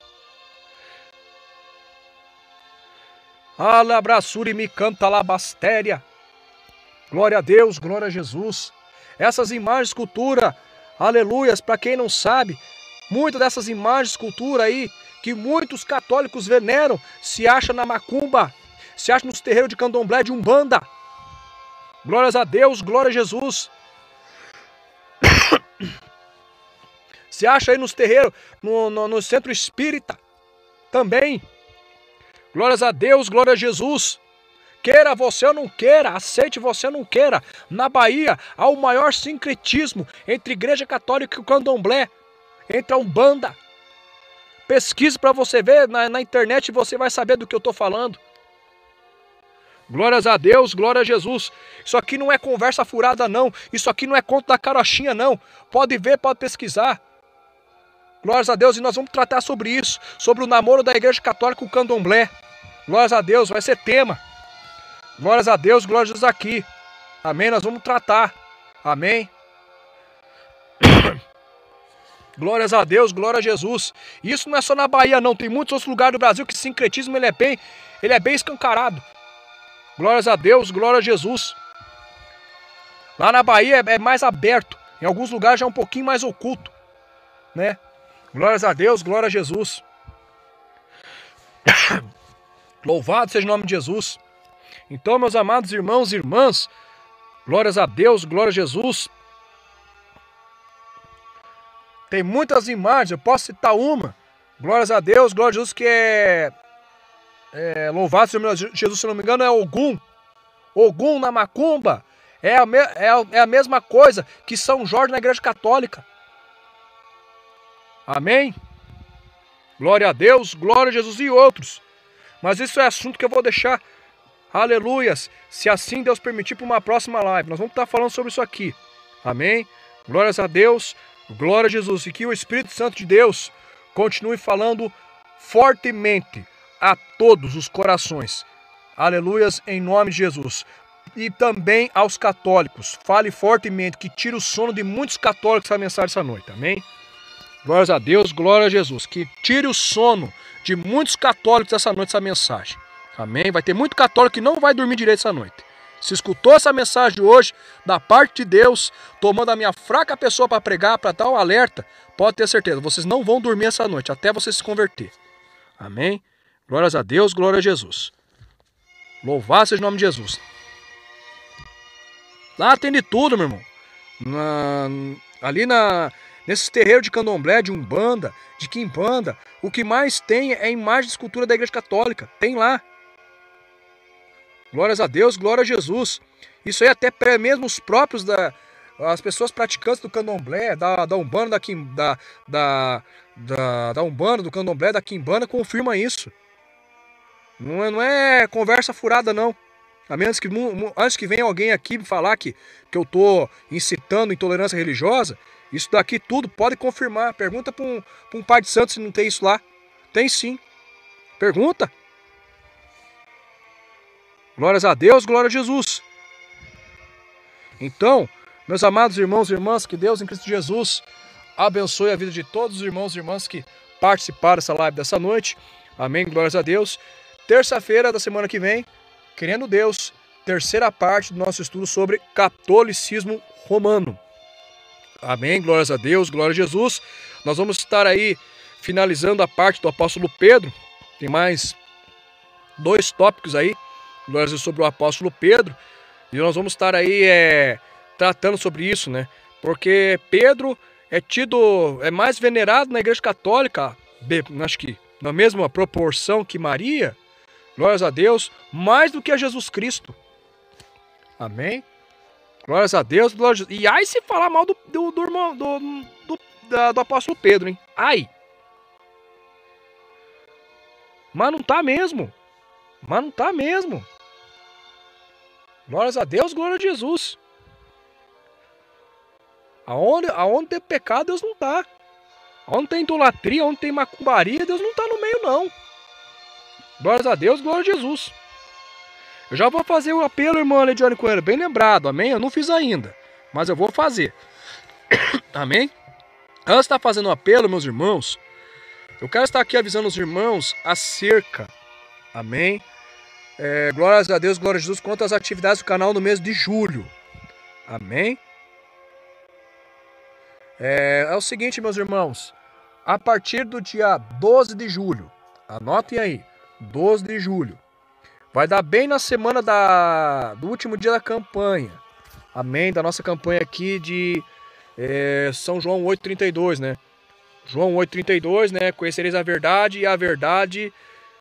Alabraçuri me canta labastéria. Glória a Deus, glória a Jesus. Essas imagens de cultura, aleluias, para quem não sabe, muitas dessas imagens de escultura aí, que muitos católicos veneram, se acha na macumba, se acha nos terreiros de candomblé, de umbanda. Glórias a Deus, glória a Jesus. Se acha aí nos terreiros, no centro espírita, também. Glórias a Deus, glória a Jesus. Queira você ou não queira, aceite você ou não queira, na Bahia há o maior sincretismo entre Igreja Católica e o candomblé, entre a umbanda. Pesquise para você ver na internet e você vai saber do que eu estou falando. Glórias a Deus, glória a Jesus. Isso aqui não é conversa furada não. Isso aqui não é conto da carochinha não. Pode ver, pode pesquisar. Glórias a Deus, e nós vamos tratar sobre isso. Sobre o namoro da Igreja Católica com o candomblé. Glórias a Deus, vai ser tema. Glórias a Deus, glória a Jesus aqui. Amém, nós vamos tratar. Amém. Glórias a Deus, glória a Jesus. E isso não é só na Bahia não, tem muitos outros lugares do Brasil que o sincretismo ele é bem escancarado. Glórias a Deus, glória a Jesus. Lá na Bahia é mais aberto, em alguns lugares já é um pouquinho mais oculto, né? Glórias a Deus, glória a Jesus. Louvado seja o nome de Jesus. Então, meus amados irmãos e irmãs, glórias a Deus, glória a Jesus. Tem muitas imagens, eu posso citar uma. Glórias a Deus, glória a Jesus, que louvado seja Jesus, se não me engano, é Ogum. Ogum na macumba é a mesma coisa que São Jorge na Igreja Católica. Amém? Glória a Deus, glória a Jesus e outros. Mas isso é assunto que eu vou deixar, aleluias, se assim Deus permitir, para uma próxima live. Nós vamos estar falando sobre isso aqui. Amém? Glórias a Deus, glória a Jesus. E que o Espírito Santo de Deus continue falando fortemente a todos os corações. Aleluias, em nome de Jesus. E também aos católicos. Fale fortemente, que tire o sono de muitos católicos essa mensagem essa noite. Amém? Glórias a Deus, glória a Jesus. Que tire o sono de muitos católicos essa noite, essa mensagem. Amém? Vai ter muito católico que não vai dormir direito essa noite. Se escutou essa mensagem hoje, da parte de Deus, tomando a minha fraca pessoa para pregar, para dar um alerta, pode ter certeza, vocês não vão dormir essa noite, até você se converter. Amém? Glórias a Deus, glória a Jesus. Louvado seja o nome de Jesus. Lá tem de tudo, meu irmão. Nesses terreiros de candomblé, de umbanda, de quimbanda, o que mais tem é imagem de escultura da Igreja Católica. Tem lá. Glórias a Deus, glória a Jesus. Isso aí até mesmo os próprios as pessoas praticantes do candomblé, da umbanda, da umbanda, do candomblé, da quimbanda, confirma isso. Não é conversa furada não. A menos que antes que venha alguém aqui me falar que eu estou incitando intolerância religiosa, isso daqui tudo pode confirmar. Pergunta para um pai de santo se não tem isso lá. Tem sim. Pergunta. Glórias a Deus, glória a Jesus. Então, meus amados irmãos e irmãs, que Deus em Cristo Jesus abençoe a vida de todos os irmãos e irmãs que participaram dessa live dessa noite. Amém, glórias a Deus. Terça-feira da semana que vem, querendo Deus, terceira parte do nosso estudo sobre catolicismo romano. Amém, glórias a Deus, glória a Jesus. Nós vamos estar aí finalizando a parte do apóstolo Pedro. Tem mais 2 tópicos aí, glórias a Deus, sobre o apóstolo Pedro. E nós vamos estar aí tratando sobre isso, né? Porque Pedro é mais venerado na Igreja Católica, acho que na mesma proporção que Maria, glórias a Deus, mais do que a Jesus Cristo. Amém? Glórias a Deus, glórias a Deus. E aí se falar mal do irmão, do apóstolo Pedro, hein? Ai! Mas não tá mesmo. Mas não tá mesmo. Glórias a Deus, glória a Jesus. Aonde tem pecado, Deus não tá. Onde tem idolatria, onde tem macumbaria, Deus não tá no meio, não. Glórias a Deus, glória a Jesus. Eu já vou fazer o apelo, irmã Lediane Coelho, bem lembrado, amém? Eu não fiz ainda, mas eu vou fazer. Amém? Antes de estar fazendo o apelo, meus irmãos, eu quero estar aqui avisando os irmãos acerca, amém? Glórias a Deus, glória a Jesus, quanto às atividades do canal no mês de julho. Amém? É o seguinte, meus irmãos, a partir do dia 12 de julho, anotem aí, 12 de julho, vai dar bem na semana do último dia da campanha, amém? Da nossa campanha aqui de São João 8,32, né? João 8,32, né? Conhecereis a verdade e a verdade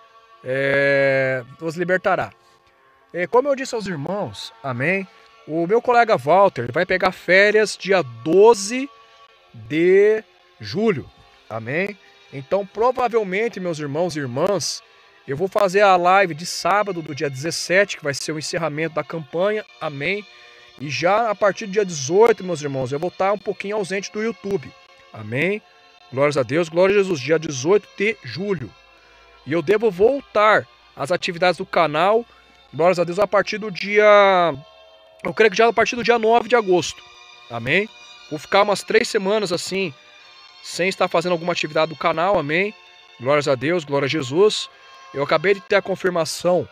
vos libertará. Como eu disse aos irmãos, amém? O meu colega Walter vai pegar férias dia 12 de julho, amém? Então provavelmente, meus irmãos e irmãs, eu vou fazer a live de sábado do dia 17, que vai ser o encerramento da campanha, amém? E já a partir do dia 18, meus irmãos, eu vou estar um pouquinho ausente do YouTube, amém? Glórias a Deus, glória a Jesus, dia 18 de julho. E eu devo voltar às atividades do canal, glórias a Deus, a partir do dia... Eu creio que já a partir do dia 9 de agosto, amém? Vou ficar umas 3 semanas assim, sem estar fazendo alguma atividade do canal, amém? Glórias a Deus, glória a Jesus. Eu acabei de ter a confirmação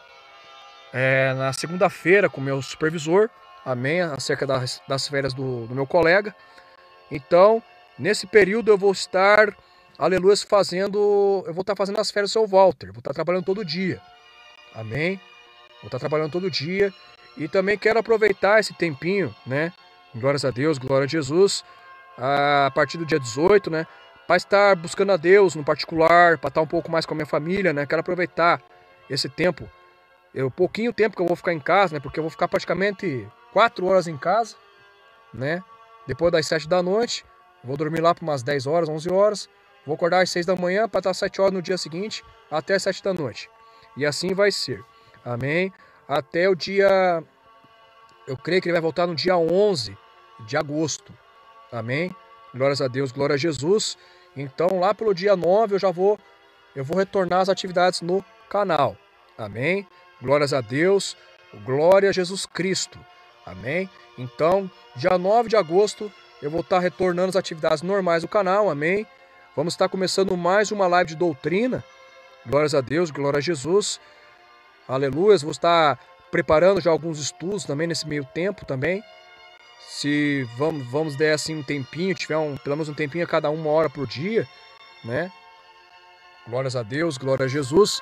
na segunda-feira com o meu supervisor, amém? Acerca das férias do meu colega. Então, nesse período eu vou estar, aleluia, eu vou estar fazendo as férias do seu Walter. Vou estar trabalhando todo dia, amém? Vou estar trabalhando todo dia. E também quero aproveitar esse tempinho, né? Glórias a Deus, glória a Jesus, a partir do dia 18, né? Para estar buscando a Deus no particular, para estar um pouco mais com a minha família, né? Quero aproveitar esse tempo, pouquinho tempo que eu vou ficar em casa, né? Porque eu vou ficar praticamente 4 horas em casa, né? Depois das 7 da noite, vou dormir lá por umas 10 horas, 11 horas, vou acordar às 6 da manhã para estar 7 horas no dia seguinte, até as 7 da noite. E assim vai ser, amém? Até o dia... Eu creio que ele vai voltar no dia 11 de agosto. Amém? Glórias a Deus, glória a Jesus. Então, lá pelo dia 9, eu vou retornar às atividades no canal. Amém? Glórias a Deus, glória a Jesus Cristo. Amém? Então, dia 9 de agosto, eu vou estar retornando às atividades normais do canal. Amém? Vamos estar começando mais uma live de doutrina. Glórias a Deus, glória a Jesus. Aleluia. Vou estar preparando já alguns estudos também nesse meio tempo também. Se vamos der assim um tempinho, tiver pelo menos um tempinho a cada 1 hora por dia, né? Glórias a Deus, glória a Jesus.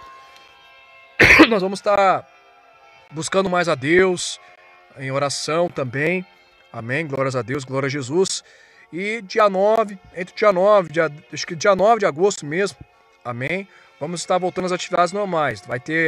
Nós vamos estar buscando mais a Deus em oração também. Amém? Glórias a Deus, glória a Jesus. E dia 9, acho que dia 9 de agosto mesmo, amém? Vamos estar voltando às atividades normais. Vai ter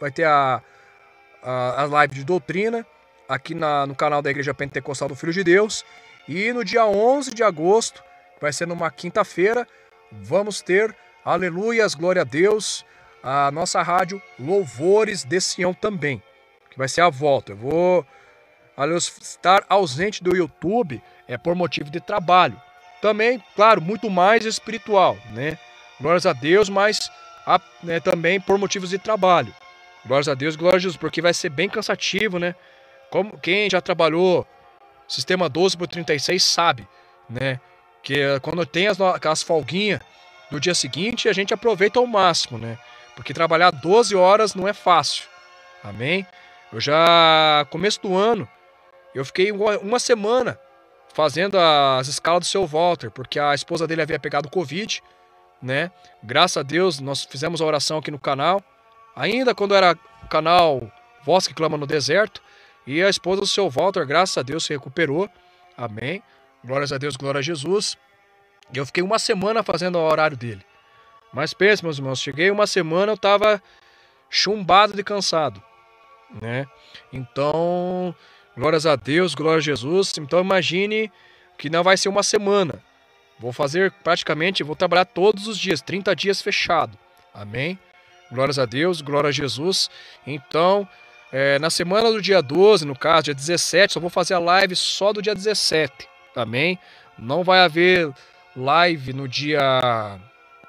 a live de doutrina aqui no canal da Igreja Pentecostal do Filho de Deus. E no dia 11 de agosto, vai ser numa quinta-feira, vamos ter, aleluias, glória a Deus, a nossa rádio Louvores de Sião também, que vai ser a volta. Eu vou estar ausente do YouTube por motivo de trabalho. Também, claro, muito mais espiritual, né? Glórias a Deus, mas também por motivos de trabalho. Glórias a Deus, glória a Jesus, porque vai ser bem cansativo, né? Como quem já trabalhou sistema 12/36 sabe, né? Que quando tem aquelas folguinhas do dia seguinte, a gente aproveita ao máximo, né? Porque trabalhar 12 horas não é fácil, amém? Começo do ano, eu fiquei uma semana fazendo as escalas do seu Walter, porque a esposa dele havia pegado Covid, né? Graças a Deus, nós fizemos a oração aqui no canal, ainda quando era o canal Voz que Clama no Deserto, e a esposa do seu Walter, graças a Deus, se recuperou. Amém. Glórias a Deus, glória a Jesus. E eu fiquei uma semana fazendo o horário dele. Mas pense, meus irmãos, cheguei uma semana, eu tava chumbado de cansado, né? Então, glórias a Deus, glória a Jesus. Então imagine que não vai ser uma semana. Vou fazer praticamente, vou trabalhar todos os dias, 30 dias fechado. Amém? Glórias a Deus, glória a Jesus. Então, na semana do dia 12, no caso, dia 17, só vou fazer a live só do dia 17. Amém? Não vai haver live no dia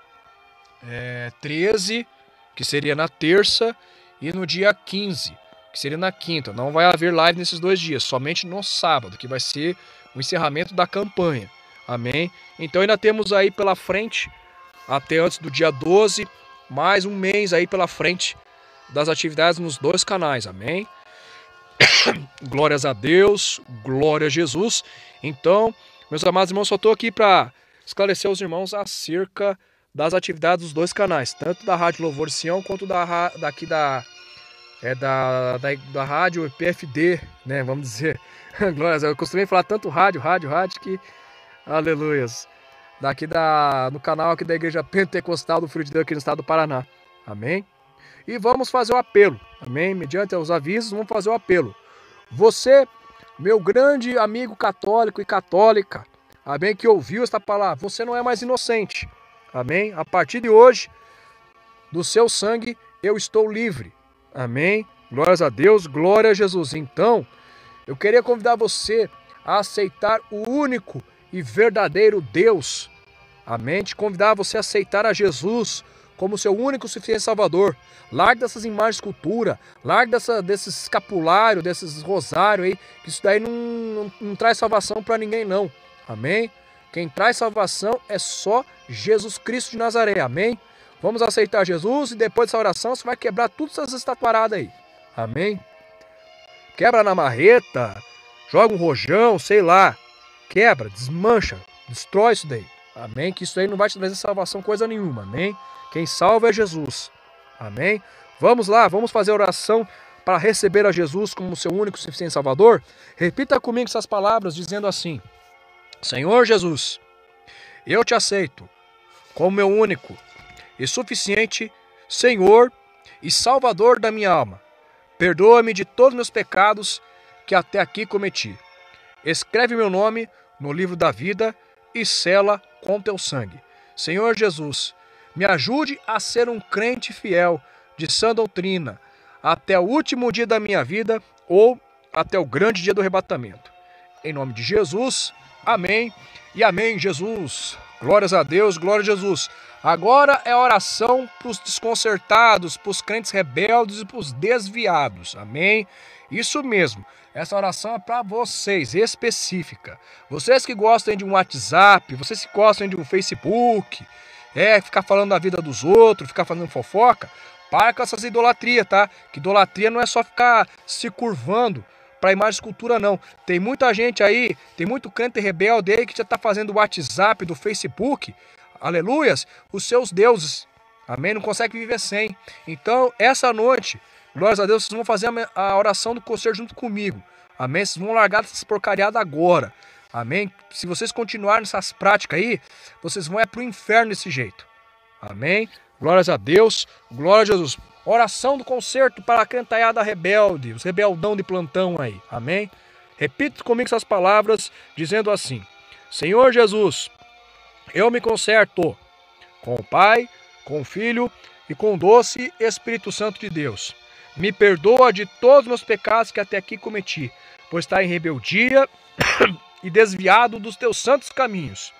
13, que seria na terça, e no dia 15, que seria na quinta. Não vai haver live nesses 2 dias, somente no sábado, que vai ser o encerramento da campanha. Amém? Então ainda temos aí pela frente, até antes do dia 12, mais um mês aí pela frente das atividades nos 2 canais. Amém? Glórias a Deus, glória a Jesus. Então, meus amados irmãos, só estou aqui para esclarecer os irmãos acerca das atividades dos 2 canais, tanto da Rádio Louvor de Sião quanto da Rádio PFD, né? Vamos dizer. Glórias, eu costumei falar tanto rádio que aleluias. No canal aqui da Igreja Pentecostal do Filho de Deus aqui no estado do Paraná. Amém? E vamos fazer o apelo. Amém? Mediante os avisos, vamos fazer o apelo. Você, meu grande amigo católico e católica, amém, que ouviu esta palavra, você não é mais inocente. Amém? A partir de hoje, do seu sangue, eu estou livre. Amém? Glórias a Deus, glória a Jesus. Então, eu queria convidar você a aceitar o único e verdadeiro Deus. Amém? Te convidar você a aceitar a Jesus como seu único e suficiente Salvador. Largue dessas imagens de escultura, largue desses escapulários, desses rosários aí, que isso daí não traz salvação para ninguém não. Amém? Quem traz salvação é só Jesus Cristo de Nazaré. Amém? Vamos aceitar Jesus e depois dessa oração você vai quebrar tudo essas estatuaradas aí. Amém? Quebra na marreta, joga um rojão, sei lá. Quebra, desmancha, destrói isso daí. Amém? Que isso aí não vai te trazer salvação coisa nenhuma. Amém? Quem salva é Jesus. Amém? Vamos lá, vamos fazer oração para receber a Jesus como seu único e suficiente Salvador. Repita comigo essas palavras dizendo assim: Senhor Jesus, eu te aceito como meu único e suficiente Senhor e Salvador da minha alma. Perdoa-me de todos meus pecados que até aqui cometi. Escreve meu nome no livro da vida e sela com teu sangue. Senhor Jesus, me ajude a ser um crente fiel de sã doutrina até o último dia da minha vida ou até o grande dia do arrebatamento. Em nome de Jesus, amém e amém, Jesus. Glórias a Deus, glória a Jesus. Agora é oração para os desconcertados, para os crentes rebeldes e para os desviados, amém? Isso mesmo, essa oração é para vocês, específica. Vocês que gostam de um WhatsApp, vocês que gostam de um Facebook, ficar falando da vida dos outros, ficar fazendo fofoca, para com essas idolatrias, tá? Que idolatria não é só ficar se curvando para imagem de escultura, não. Tem muita gente aí, tem muito crente rebelde aí que já está fazendo o WhatsApp, do Facebook, aleluias, os seus deuses, amém? Não consegue viver sem. Então, essa noite, glórias a Deus, vocês vão fazer a oração do conselho junto comigo, amém? Vocês vão largar essas porcariadas agora, amém? Se vocês continuarem nessas práticas aí, vocês vão pro inferno desse jeito, amém? Glórias a Deus, glória a Jesus. Oração do concerto para a cantaiada rebelde, os rebeldão de plantão aí, amém? Repita comigo essas palavras, dizendo assim: Senhor Jesus, eu me concerto com o Pai, com o Filho e com o doce Espírito Santo de Deus. Me perdoa de todos os meus pecados que até aqui cometi, pois está em rebeldia e desviado dos teus santos caminhos.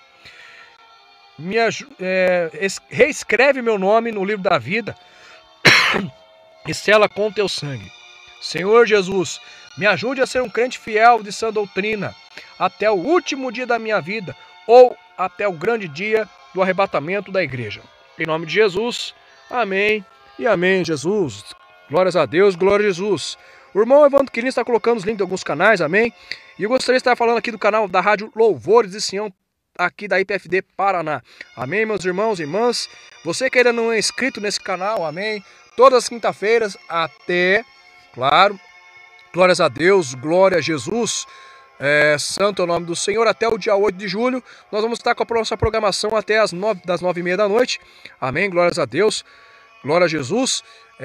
Reescreve meu nome no livro da vida e sela com teu sangue. Senhor Jesus, me ajude a ser um crente fiel de sã doutrina até o último dia da minha vida ou até o grande dia do arrebatamento da igreja. Em nome de Jesus, amém e amém, Jesus. Glórias a Deus, glória a Jesus. O irmão Evandro Quirino está colocando os links de alguns canais, amém? E eu gostaria de estar falando aqui do canal da Rádio Louvores de Sião, aqui da IPFD Paraná. Amém, meus irmãos e irmãs? Você que ainda não é inscrito nesse canal, amém? todas as quinta-feiras até, claro, glórias a Deus, glória a Jesus, santo é o nome do Senhor, até o dia 8 de julho, nós vamos estar com a nossa programação até das 9h30 da noite, amém, glórias a Deus, glória a Jesus.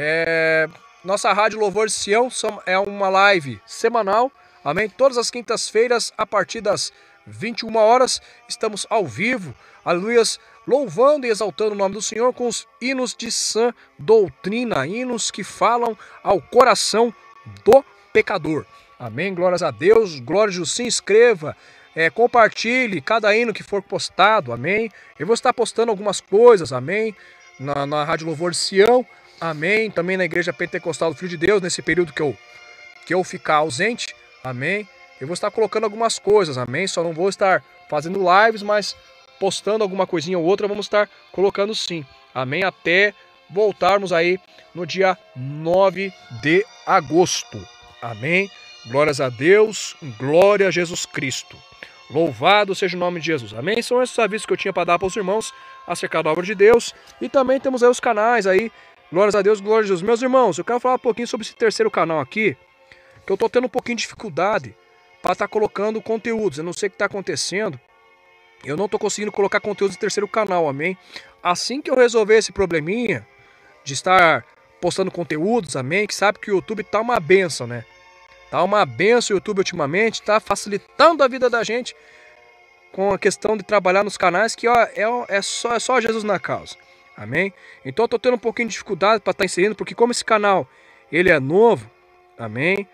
Nossa Rádio Louvor de Sião é uma live semanal, amém, todas as quintas-feiras, a partir das 21 horas, estamos ao vivo, aleluias, louvando e exaltando o nome do Senhor com os hinos de sã doutrina, hinos que falam ao coração do pecador. Amém, glórias a Deus, glória a Jesus, se inscreva, compartilhe cada hino que for postado, amém. Eu vou estar postando algumas coisas, amém, na Rádio Louvor de Sião, amém, também na Igreja Pentecostal do Filho de Deus, nesse período que eu ficar ausente, amém. Eu vou estar colocando algumas coisas, amém, só não vou estar fazendo lives, mas postando alguma coisinha ou outra, vamos estar colocando sim, amém, até voltarmos aí no dia 9 de agosto, amém, glórias a Deus, glória a Jesus Cristo, louvado seja o nome de Jesus, amém, são esses avisos que eu tinha para dar para os irmãos acerca da obra de Deus, e também temos aí os canais aí, glórias a Deus, glória a Jesus, meus irmãos, eu quero falar um pouquinho sobre esse terceiro canal aqui, que eu estou tendo um pouquinho de dificuldade para estar colocando conteúdos, eu não sei o que está acontecendo, eu não estou conseguindo colocar conteúdos no terceiro canal, amém? Assim que eu resolver esse probleminha de estar postando conteúdos, amém? Que sabe que o YouTube tá uma benção, né? Tá uma benção o YouTube ultimamente, tá facilitando a vida da gente com a questão de trabalhar nos canais, que ó, é só Jesus na causa, amém? Então eu tô tendo um pouquinho de dificuldade para estar inserindo, porque como esse canal, ele é novo, amém?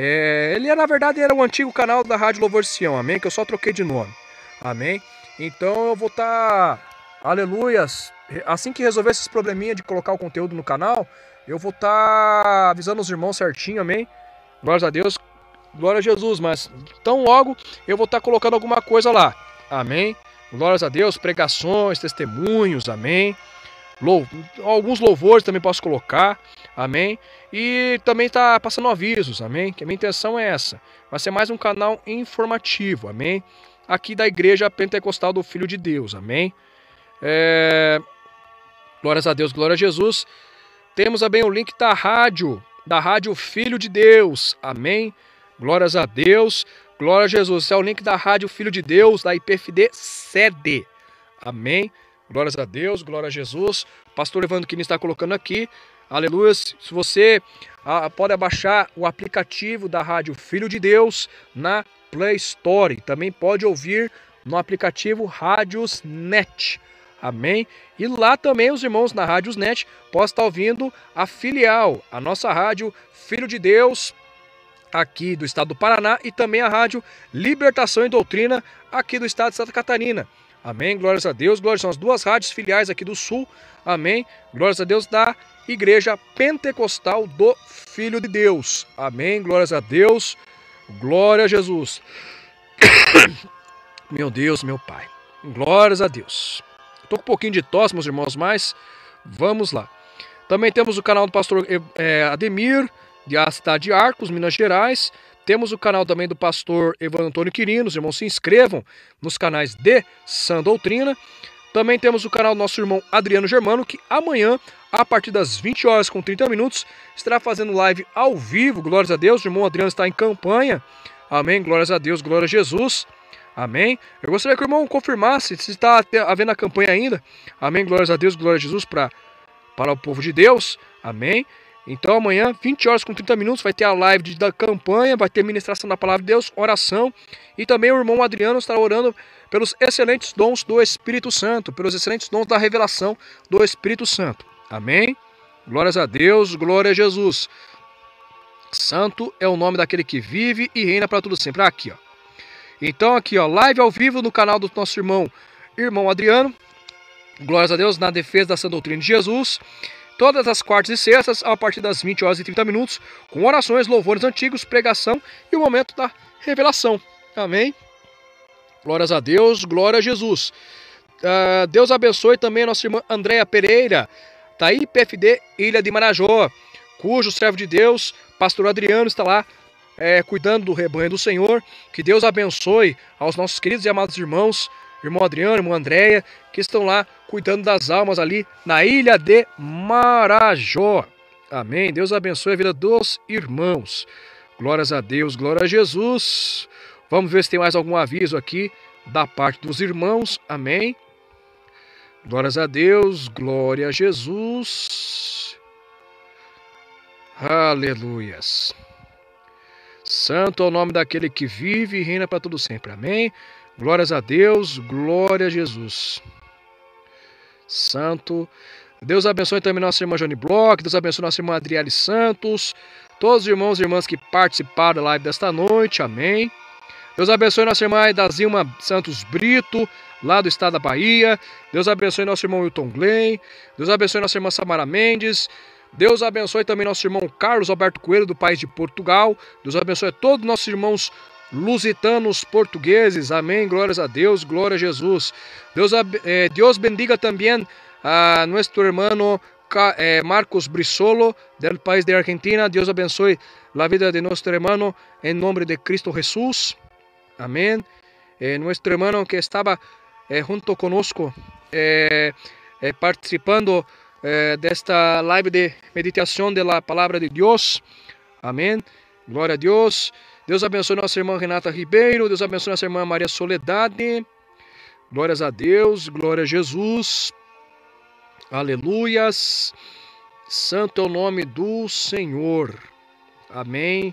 Na verdade, era o antigo canal da Rádio Louvor de Sião, amém? Que eu só troquei de nome, amém? Então eu vou estar, aleluias, assim que resolver esses probleminha de colocar o conteúdo no canal, eu vou estar avisando os irmãos certinho, amém? Glórias a Deus, glória a Jesus, mas tão logo eu vou estar colocando alguma coisa lá, amém? Glórias a Deus, pregações, testemunhos, amém? Alguns louvores também posso colocar, amém? E também está passando avisos, amém? Que a minha intenção é essa, vai ser mais um canal informativo, amém? Aqui da Igreja Pentecostal do Filho de Deus, amém? Glórias a Deus, glória a Jesus. Temos também o link da rádio Filho de Deus, amém? Glórias a Deus, glória a Jesus. Esse é o link da Rádio Filho de Deus, da IPFD sede, amém? Glórias a Deus, glória a Jesus. O pastor Evandro Quini está colocando aqui, aleluia. Se você pode baixar o aplicativo da Rádio Filho de Deus na Play Store, também pode ouvir no aplicativo Rádiosnet, amém? E lá também os irmãos na Rádiosnet podem estar ouvindo a filial, a nossa Rádio Filho de Deus, aqui do estado do Paraná, e também a Rádio Libertação e Doutrina, aqui do estado de Santa Catarina, amém? Glórias a Deus, glórias, são as duas rádios filiais aqui do sul, amém? Glórias a Deus da Igreja Pentecostal do Filho de Deus, amém? Glórias a Deus, glória a Jesus. Meu Deus, meu Pai. Glórias a Deus. Estou com um pouquinho de tosse, meus irmãos, mas vamos lá. Também temos o canal do pastor Ademir, da cidade de Arcos, Minas Gerais. Temos o canal também do pastor Evandro Antônio Quirino. Os irmãos se inscrevam nos canais de Sã Doutrina. Também temos o canal do nosso irmão Adriano Germano, que amanhã, a partir das 20 horas com 30 minutos, estará fazendo live ao vivo. Glórias a Deus. O irmão Adriano está em campanha. Amém. Glórias a Deus. Glória a Jesus. Amém. Eu gostaria que o irmão confirmasse se está havendo a campanha ainda. Amém. Glórias a Deus. Glória a Jesus para o povo de Deus. Amém. Então amanhã, 20 horas com 30 minutos, vai ter a live da campanha, vai ter ministração da palavra de Deus, oração. E também o irmão Adriano estará orando pelos excelentes dons do Espírito Santo, pelos excelentes dons da revelação do Espírito Santo. Amém. Glórias a Deus. Glória a Jesus. Santo é o nome daquele que vive e reina para tudo sempre. Aqui, ó. Então aqui, ó, live ao vivo no canal do nosso irmão Adriano. Glórias a Deus, na defesa da sã doutrina de Jesus. Todas as quartas e sextas, a partir das 20 horas e 30 minutos, com orações, louvores antigos, pregação e o momento da revelação. Amém? Glórias a Deus, glória a Jesus. Deus abençoe também a nossa irmã Andréia Pereira, da IPFD Ilha de Marajó, cujo servo de Deus, pastor Adriano, está lá cuidando do rebanho do Senhor. Que Deus abençoe aos nossos queridos e amados irmãos, irmão Adriano, irmã Andréia, que estão lá cuidando das almas ali na Ilha de Marajó. Amém. Deus abençoe a vida dos irmãos. Glórias a Deus, glória a Jesus. Vamos ver se tem mais algum aviso aqui da parte dos irmãos. Amém. Glórias a Deus, glória a Jesus. Aleluias. Santo é o nome daquele que vive e reina para todo sempre. Amém. Glórias a Deus, glória a Jesus. Santo. Deus abençoe também nossa irmã Johnny Bloch. Deus abençoe nossa irmã Adriele Santos. Todos os irmãos e irmãs que participaram da live desta noite. Amém. Deus abençoe nossa irmã Edazilma Santos Brito, lá do estado da Bahia. Deus abençoe nosso irmão Wilton Glenn. Deus abençoe nossa irmã Samara Mendes. Deus abençoe também nosso irmão Carlos Alberto Coelho, do país de Portugal. Deus abençoe todos nossos irmãos lusitanos portugueses. Amém. Glórias a Deus, glória a Jesus. Deus bendiga também a nosso irmão Marcos Brisolo, del país de Argentina. Deus abençoe a vida de nosso irmão em nome de Cristo Jesus. Amém. Nuestro hermano que estaba junto conosco participando desta live de meditação da palavra de Deus. Amém. Glória a Deus. Deus abençoe nossa irmã Renata Ribeiro. Deus abençoe nossa irmã Maria Soledade. Glórias a Deus. Glória a Jesus. Aleluias. Santo é o nome do Senhor. Amém.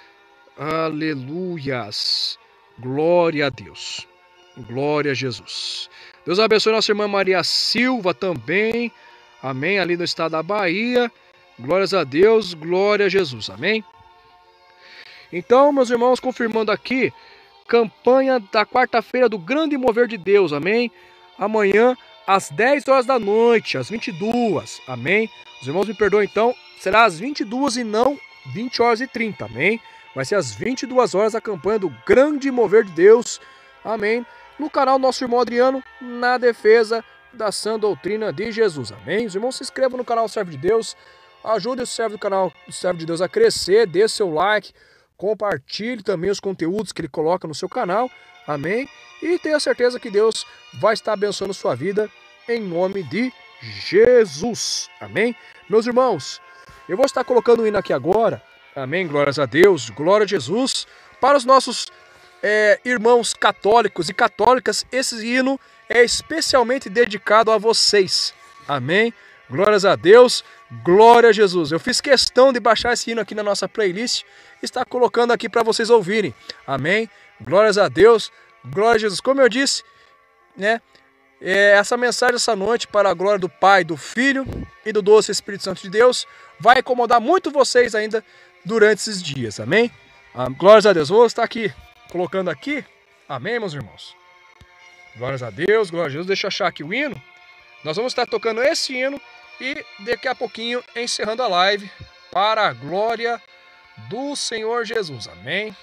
Aleluias. Glória a Deus. Glória a Jesus. Deus abençoe nossa irmã Maria Silva também. Amém. Ali no estado da Bahia. Glórias a Deus. Glória a Jesus. Amém. Então, meus irmãos, confirmando aqui, campanha da quarta-feira do Grande Mover de Deus. Amém. Amanhã, às 10 horas da noite, às 22. Amém. Os irmãos me perdoem, então, será às 22 e não 20 horas e 30. Amém. Vai ser às 22 horas a campanha do Grande Mover de Deus. Amém. No canal Nosso Irmão Adriano, na defesa da sã doutrina de Jesus. Amém. Os irmãos se inscrevam no canal Servo de Deus. Ajude o servo do canal Servo de Deus a crescer. Dê seu like. Compartilhe também os conteúdos que ele coloca no seu canal. Amém. E tenha certeza que Deus vai estar abençoando sua vida em nome de Jesus. Amém. Meus irmãos, eu vou estar colocando o hino aqui agora. Amém, glórias a Deus, glória a Jesus. Para os nossos irmãos católicos e católicas, esse hino é especialmente dedicado a vocês. Amém, glórias a Deus, glória a Jesus. Eu fiz questão de baixar esse hino aqui na nossa playlist e estar colocando aqui para vocês ouvirem. Amém, glórias a Deus, glória a Jesus. Como eu disse, né? Essa mensagem essa noite, para a glória do Pai, do Filho e do doce Espírito Santo de Deus, vai incomodar muito vocês ainda durante esses dias, amém? Glórias a Deus. Vou estar aqui, colocando aqui, amém, meus irmãos? Glórias a Deus, glória a Jesus. Deixa eu achar aqui o hino. Nós vamos estar tocando esse hino e daqui a pouquinho encerrando a live para a glória do Senhor Jesus, amém?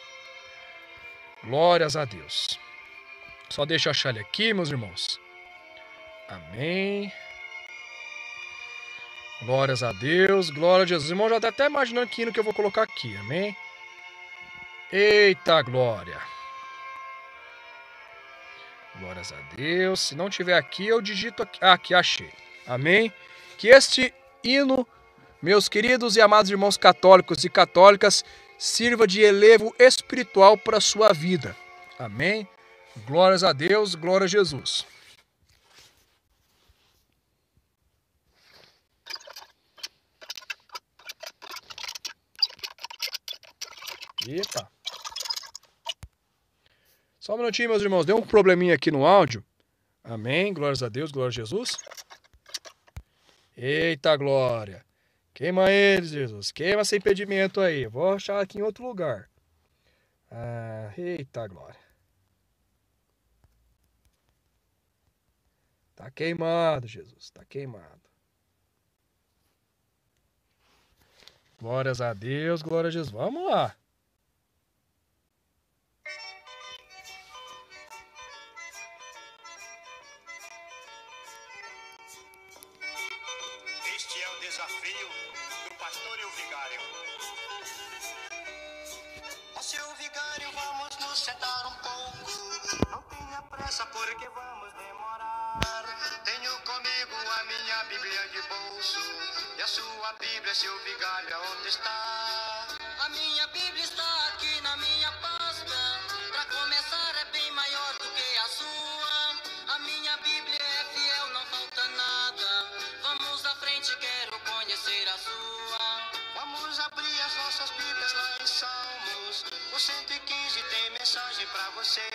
Glórias a Deus. Só deixa eu achar ele aqui, meus irmãos. Amém. Glórias a Deus, glória a Jesus. Irmão, já está até imaginando que hino que eu vou colocar aqui, amém? Eita glória. Glórias a Deus. Se não tiver aqui, eu digito aqui. Aqui, achei. Amém? Que este hino, meus queridos e amados irmãos católicos e católicas, sirva de elevo espiritual para a sua vida. Amém? Glórias a Deus, glória a Jesus. Eita. Só um minutinho, meus irmãos. Deu um probleminha aqui no áudio. Amém. Glórias a Deus, glória a Jesus. Eita glória. Queima eles, Jesus. Queima sem impedimento aí. Vou achar aqui em outro lugar. Eita glória. Tá queimado, Jesus. Tá queimado. Glórias a Deus, glória a Jesus. Vamos lá. Este é o desafio do pastor e o vigário. Ó seu vigário, vamos nos sentar um pouco. Não tenha pressa porque vamos demorar. Tenho comigo a minha Bíblia de bolso. E a sua Bíblia, seu vigário, onde está? A minha Bíblia está aqui na minha pasta. Pra começar é bem maior do que a sua. A minha Bíblia é fiel, não falta nada. Vamos à frente, quero conhecer a sua. Vamos abrir as nossas Bíblias lá em Salmos. O 115 tem mensagem pra você.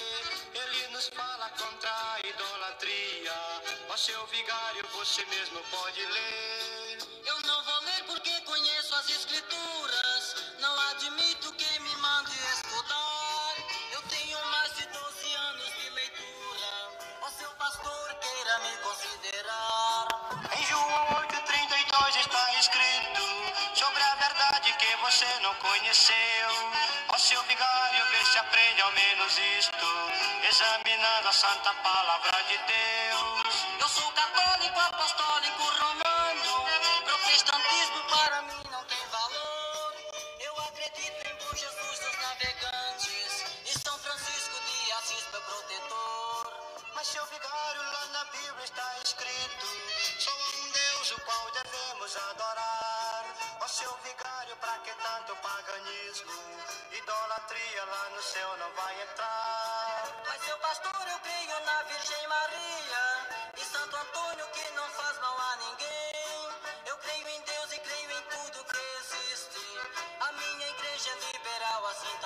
Ele nos fala contra a idolatria. Ó seu vigário, você mesmo pode ler. Eu não vou ler porque conheço as escrituras. Não admito que me mande estudar. Eu tenho mais de 12 anos de leitura. Ó seu pastor, queira me considerar. Em João 8,32 está escrito sobre a verdade que você não conheceu. Ó seu vigário, vê se aprende ao menos isto, examinando a santa palavra de Deus. Eu sou católico, apostólico, romano. Protestantismo para mim não tem valor. Eu acredito em bom Jesus dos navegantes e São Francisco de Assis, meu protetor. Mas seu vigário, lá na Bíblia está escrito: só há um Deus o qual devemos adorar. Ó seu vigário, pra que tanto paganismo? Idolatria lá no céu não vai entrar. Mas seu pastor, eu creio na Virgem Maria e Santo Antônio que não faz mal a ninguém. Eu creio em Deus e creio em tudo que existe. A minha igreja é liberal assim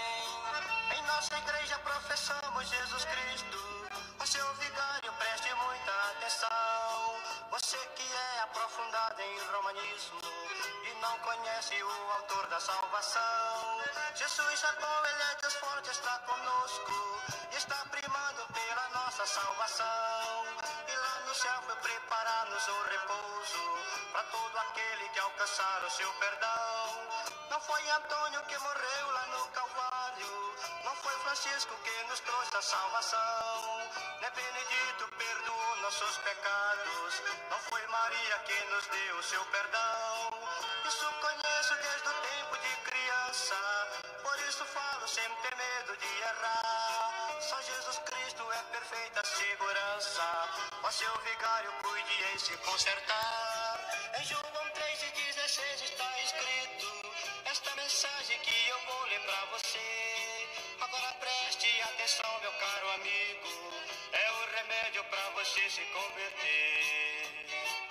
também. Em nossa igreja professamos Jesus Cristo. Ó seu vigário, preste muita atenção. Você que é aprofundado em romanismo e não conhece o autor da salvação. Jesus é bom, ele é Deus forte, está conosco e está primando pela nossa salvação. E lá no céu foi preparar-nos o repouso para todo aquele que alcançar o seu perdão. Não foi Antônio que morreu lá no Calvário, não foi Francisco que nos trouxe a salvação, nem Benedito perdoou nossos pecados, não foi Maria que nos deu o seu perdão. Isso conheço desde o tempo de criança, por isso falo sem ter medo de errar. Só Jesus Cristo é perfeita segurança, ó seu vigário, cuide em se consertar. Em João 3,16 está escrito esta mensagem que eu vou ler pra você. Agora preste atenção, meu caro amigo, é o remédio pra você se converter.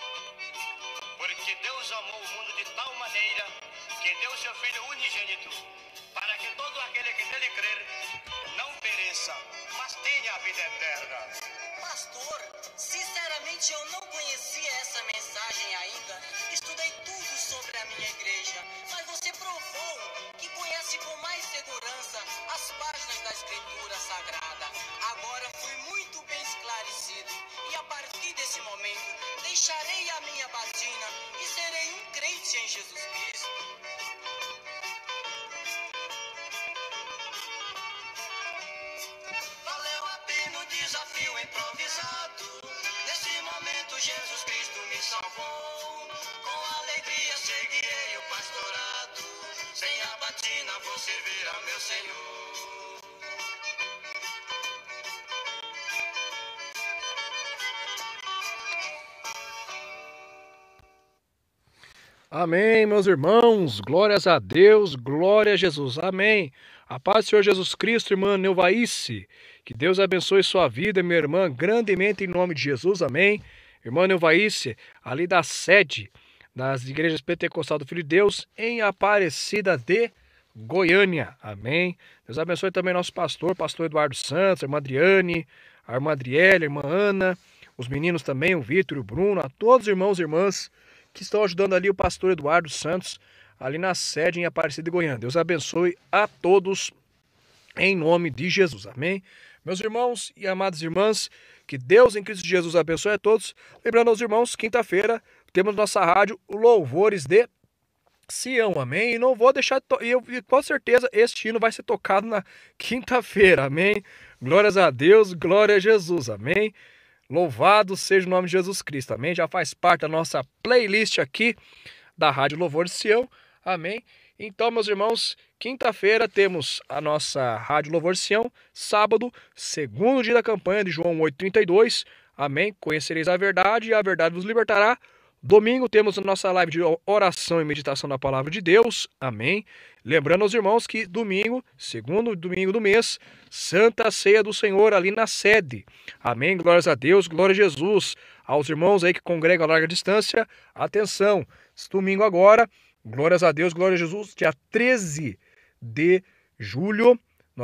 Porque Deus amou o mundo de tal maneira que deu seu Filho unigênito, para que todo aquele que nele crer não pereça, mas tenha a vida eterna. Pastor, sinceramente eu não conhecia essa mensagem ainda. Estudei tudo sobre a minha igreja, mas você provou que conhece com mais segurança as páginas da Escritura Sagrada. Agora fui muito bem esclarecido e a partir desse momento deixarei a minha batina e serei um crente em Jesus Cristo. Valeu a pena o desafio improvisado. Nesse momento Jesus Cristo me salvou. Com alegria seguirei o pastorado. Sem a batina vou servir ao meu Senhor. Amém, meus irmãos, glórias a Deus, glória a Jesus, amém. A paz do Senhor Jesus Cristo, irmã Neuvaíce, que Deus abençoe sua vida, minha irmã, grandemente em nome de Jesus, amém. Irmã Neuvaíce, ali da sede das igrejas Pentecostal do Filho de Deus, em Aparecida de Goiânia, amém. Deus abençoe também nosso pastor Eduardo Santos, a irmã Adriane, a irmã Adriele, a irmã Ana, os meninos também, o Vitor e o Bruno, a todos os irmãos e irmãs que estão ajudando ali o pastor Eduardo Santos, ali na sede em Aparecida de Goiânia. Deus abençoe a todos em nome de Jesus, amém? Meus irmãos e amadas irmãs, que Deus em Cristo Jesus abençoe a todos. Lembrando aos irmãos, quinta-feira temos nossa rádio Louvores de Sião, amém? E não vou deixar, e com certeza este hino vai ser tocado na quinta-feira, amém? Glórias a Deus, glória a Jesus, amém? Louvado seja o nome de Jesus Cristo, amém? Já faz parte da nossa playlist aqui da Rádio Louvor de Sião, amém? Então, meus irmãos, quinta-feira temos a nossa Rádio Louvor de Sião, sábado, segundo dia da campanha de João 8,32, Amém? Conhecereis a verdade e a verdade vos libertará. Domingo temos a nossa live de oração e meditação da palavra de Deus. Amém? Lembrando aos irmãos que domingo, segundo domingo do mês, Santa Ceia do Senhor ali na sede. Amém? Glórias a Deus, glória a Jesus. Aos irmãos aí que congregam a larga distância, atenção. Domingo agora, glórias a Deus, glória a Jesus, dia 13 de junho,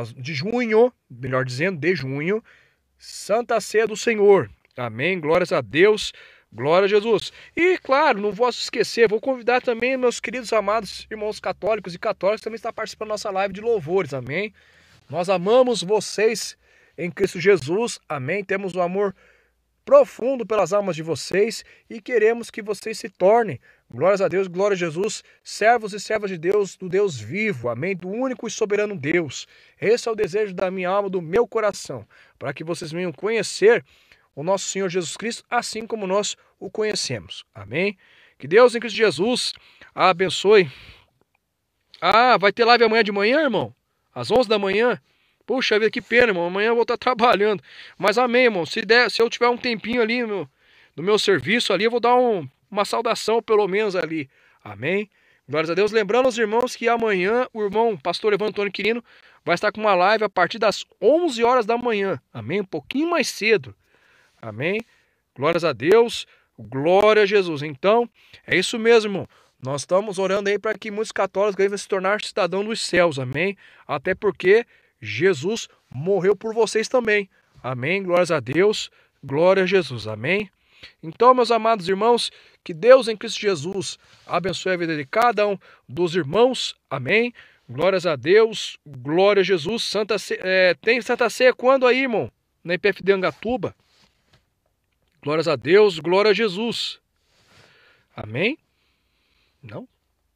Santa Ceia do Senhor. Amém? Glórias a Deus. Glória a Jesus. E, claro, não posso esquecer, vou convidar também meus queridos amados irmãos católicos e católicas também está participando da nossa live de louvores, amém? Nós amamos vocês em Cristo Jesus, amém? Temos um amor profundo pelas almas de vocês e queremos que vocês se tornem, glórias a Deus, glória a Jesus, servos e servas de Deus, do Deus vivo, amém? Do único e soberano Deus. Esse é o desejo da minha alma, do meu coração, para que vocês venham conhecer o nosso Senhor Jesus Cristo, assim como nós o conhecemos. Amém? Que Deus em Cristo Jesus abençoe. Vai ter live amanhã de manhã, irmão? Às 11 da manhã? Puxa vida, que pena, irmão. Amanhã eu vou estar trabalhando. Mas amém, irmão. Se eu tiver um tempinho ali no meu serviço ali, eu vou dar uma saudação pelo menos ali. Amém? Glórias a Deus. Lembrando aos irmãos que amanhã o irmão pastor Evandro Antônio Quirino vai estar com uma live a partir das 11 horas da manhã. Amém? Um pouquinho mais cedo. Amém? Glórias a Deus, glória a Jesus. Então, é isso mesmo, irmão. Nós estamos orando aí para que muitos católicos venham se tornar cidadãos dos céus, amém? Até porque Jesus morreu por vocês também, amém? Glórias a Deus, glória a Jesus, amém? Então, meus amados irmãos, que Deus em Cristo Jesus abençoe a vida de cada um dos irmãos, amém? Glórias a Deus, glória a Jesus. Tem Santa Ceia quando aí, irmão? Na IPFD Angatuba. Glórias a Deus, glória a Jesus. Amém? Não?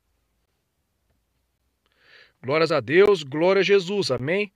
Glórias a Deus, glória a Jesus. Amém?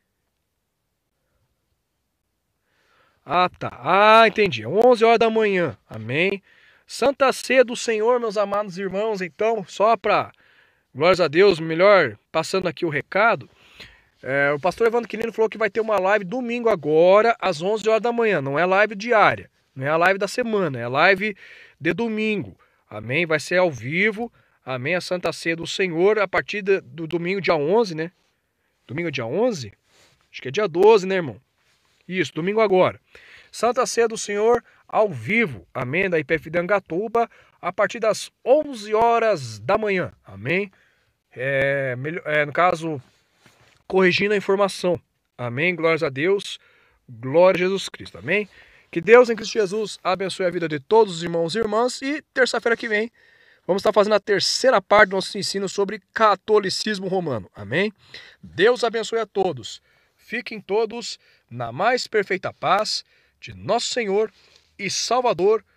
Tá. Entendi. 11 horas da manhã. Amém? Santa Ceia do Senhor, meus amados irmãos. Então, só para... Glórias a Deus, melhor passando aqui o recado. O pastor Evandro Quirino falou que vai ter uma live domingo agora, às 11 horas da manhã. Não é live diária. Não é a live da semana, é a live de domingo. Amém? Vai ser ao vivo. Amém? A Santa Ceia do Senhor a partir do domingo, dia 11, né? Domingo, dia 11? Acho que é dia 12, né, irmão? Isso, domingo agora. Santa Ceia do Senhor ao vivo. Amém? Da IPFD Angatuba a partir das 11 horas da manhã. Amém? No caso, corrigindo a informação. Amém? Glórias a Deus. Glória a Jesus Cristo. Amém? Que Deus em Cristo Jesus abençoe a vida de todos os irmãos e irmãs. E terça-feira que vem vamos estar fazendo a terceira parte do nosso ensino sobre catolicismo romano. Amém? Deus abençoe a todos. Fiquem todos na mais perfeita paz de nosso Senhor e Salvador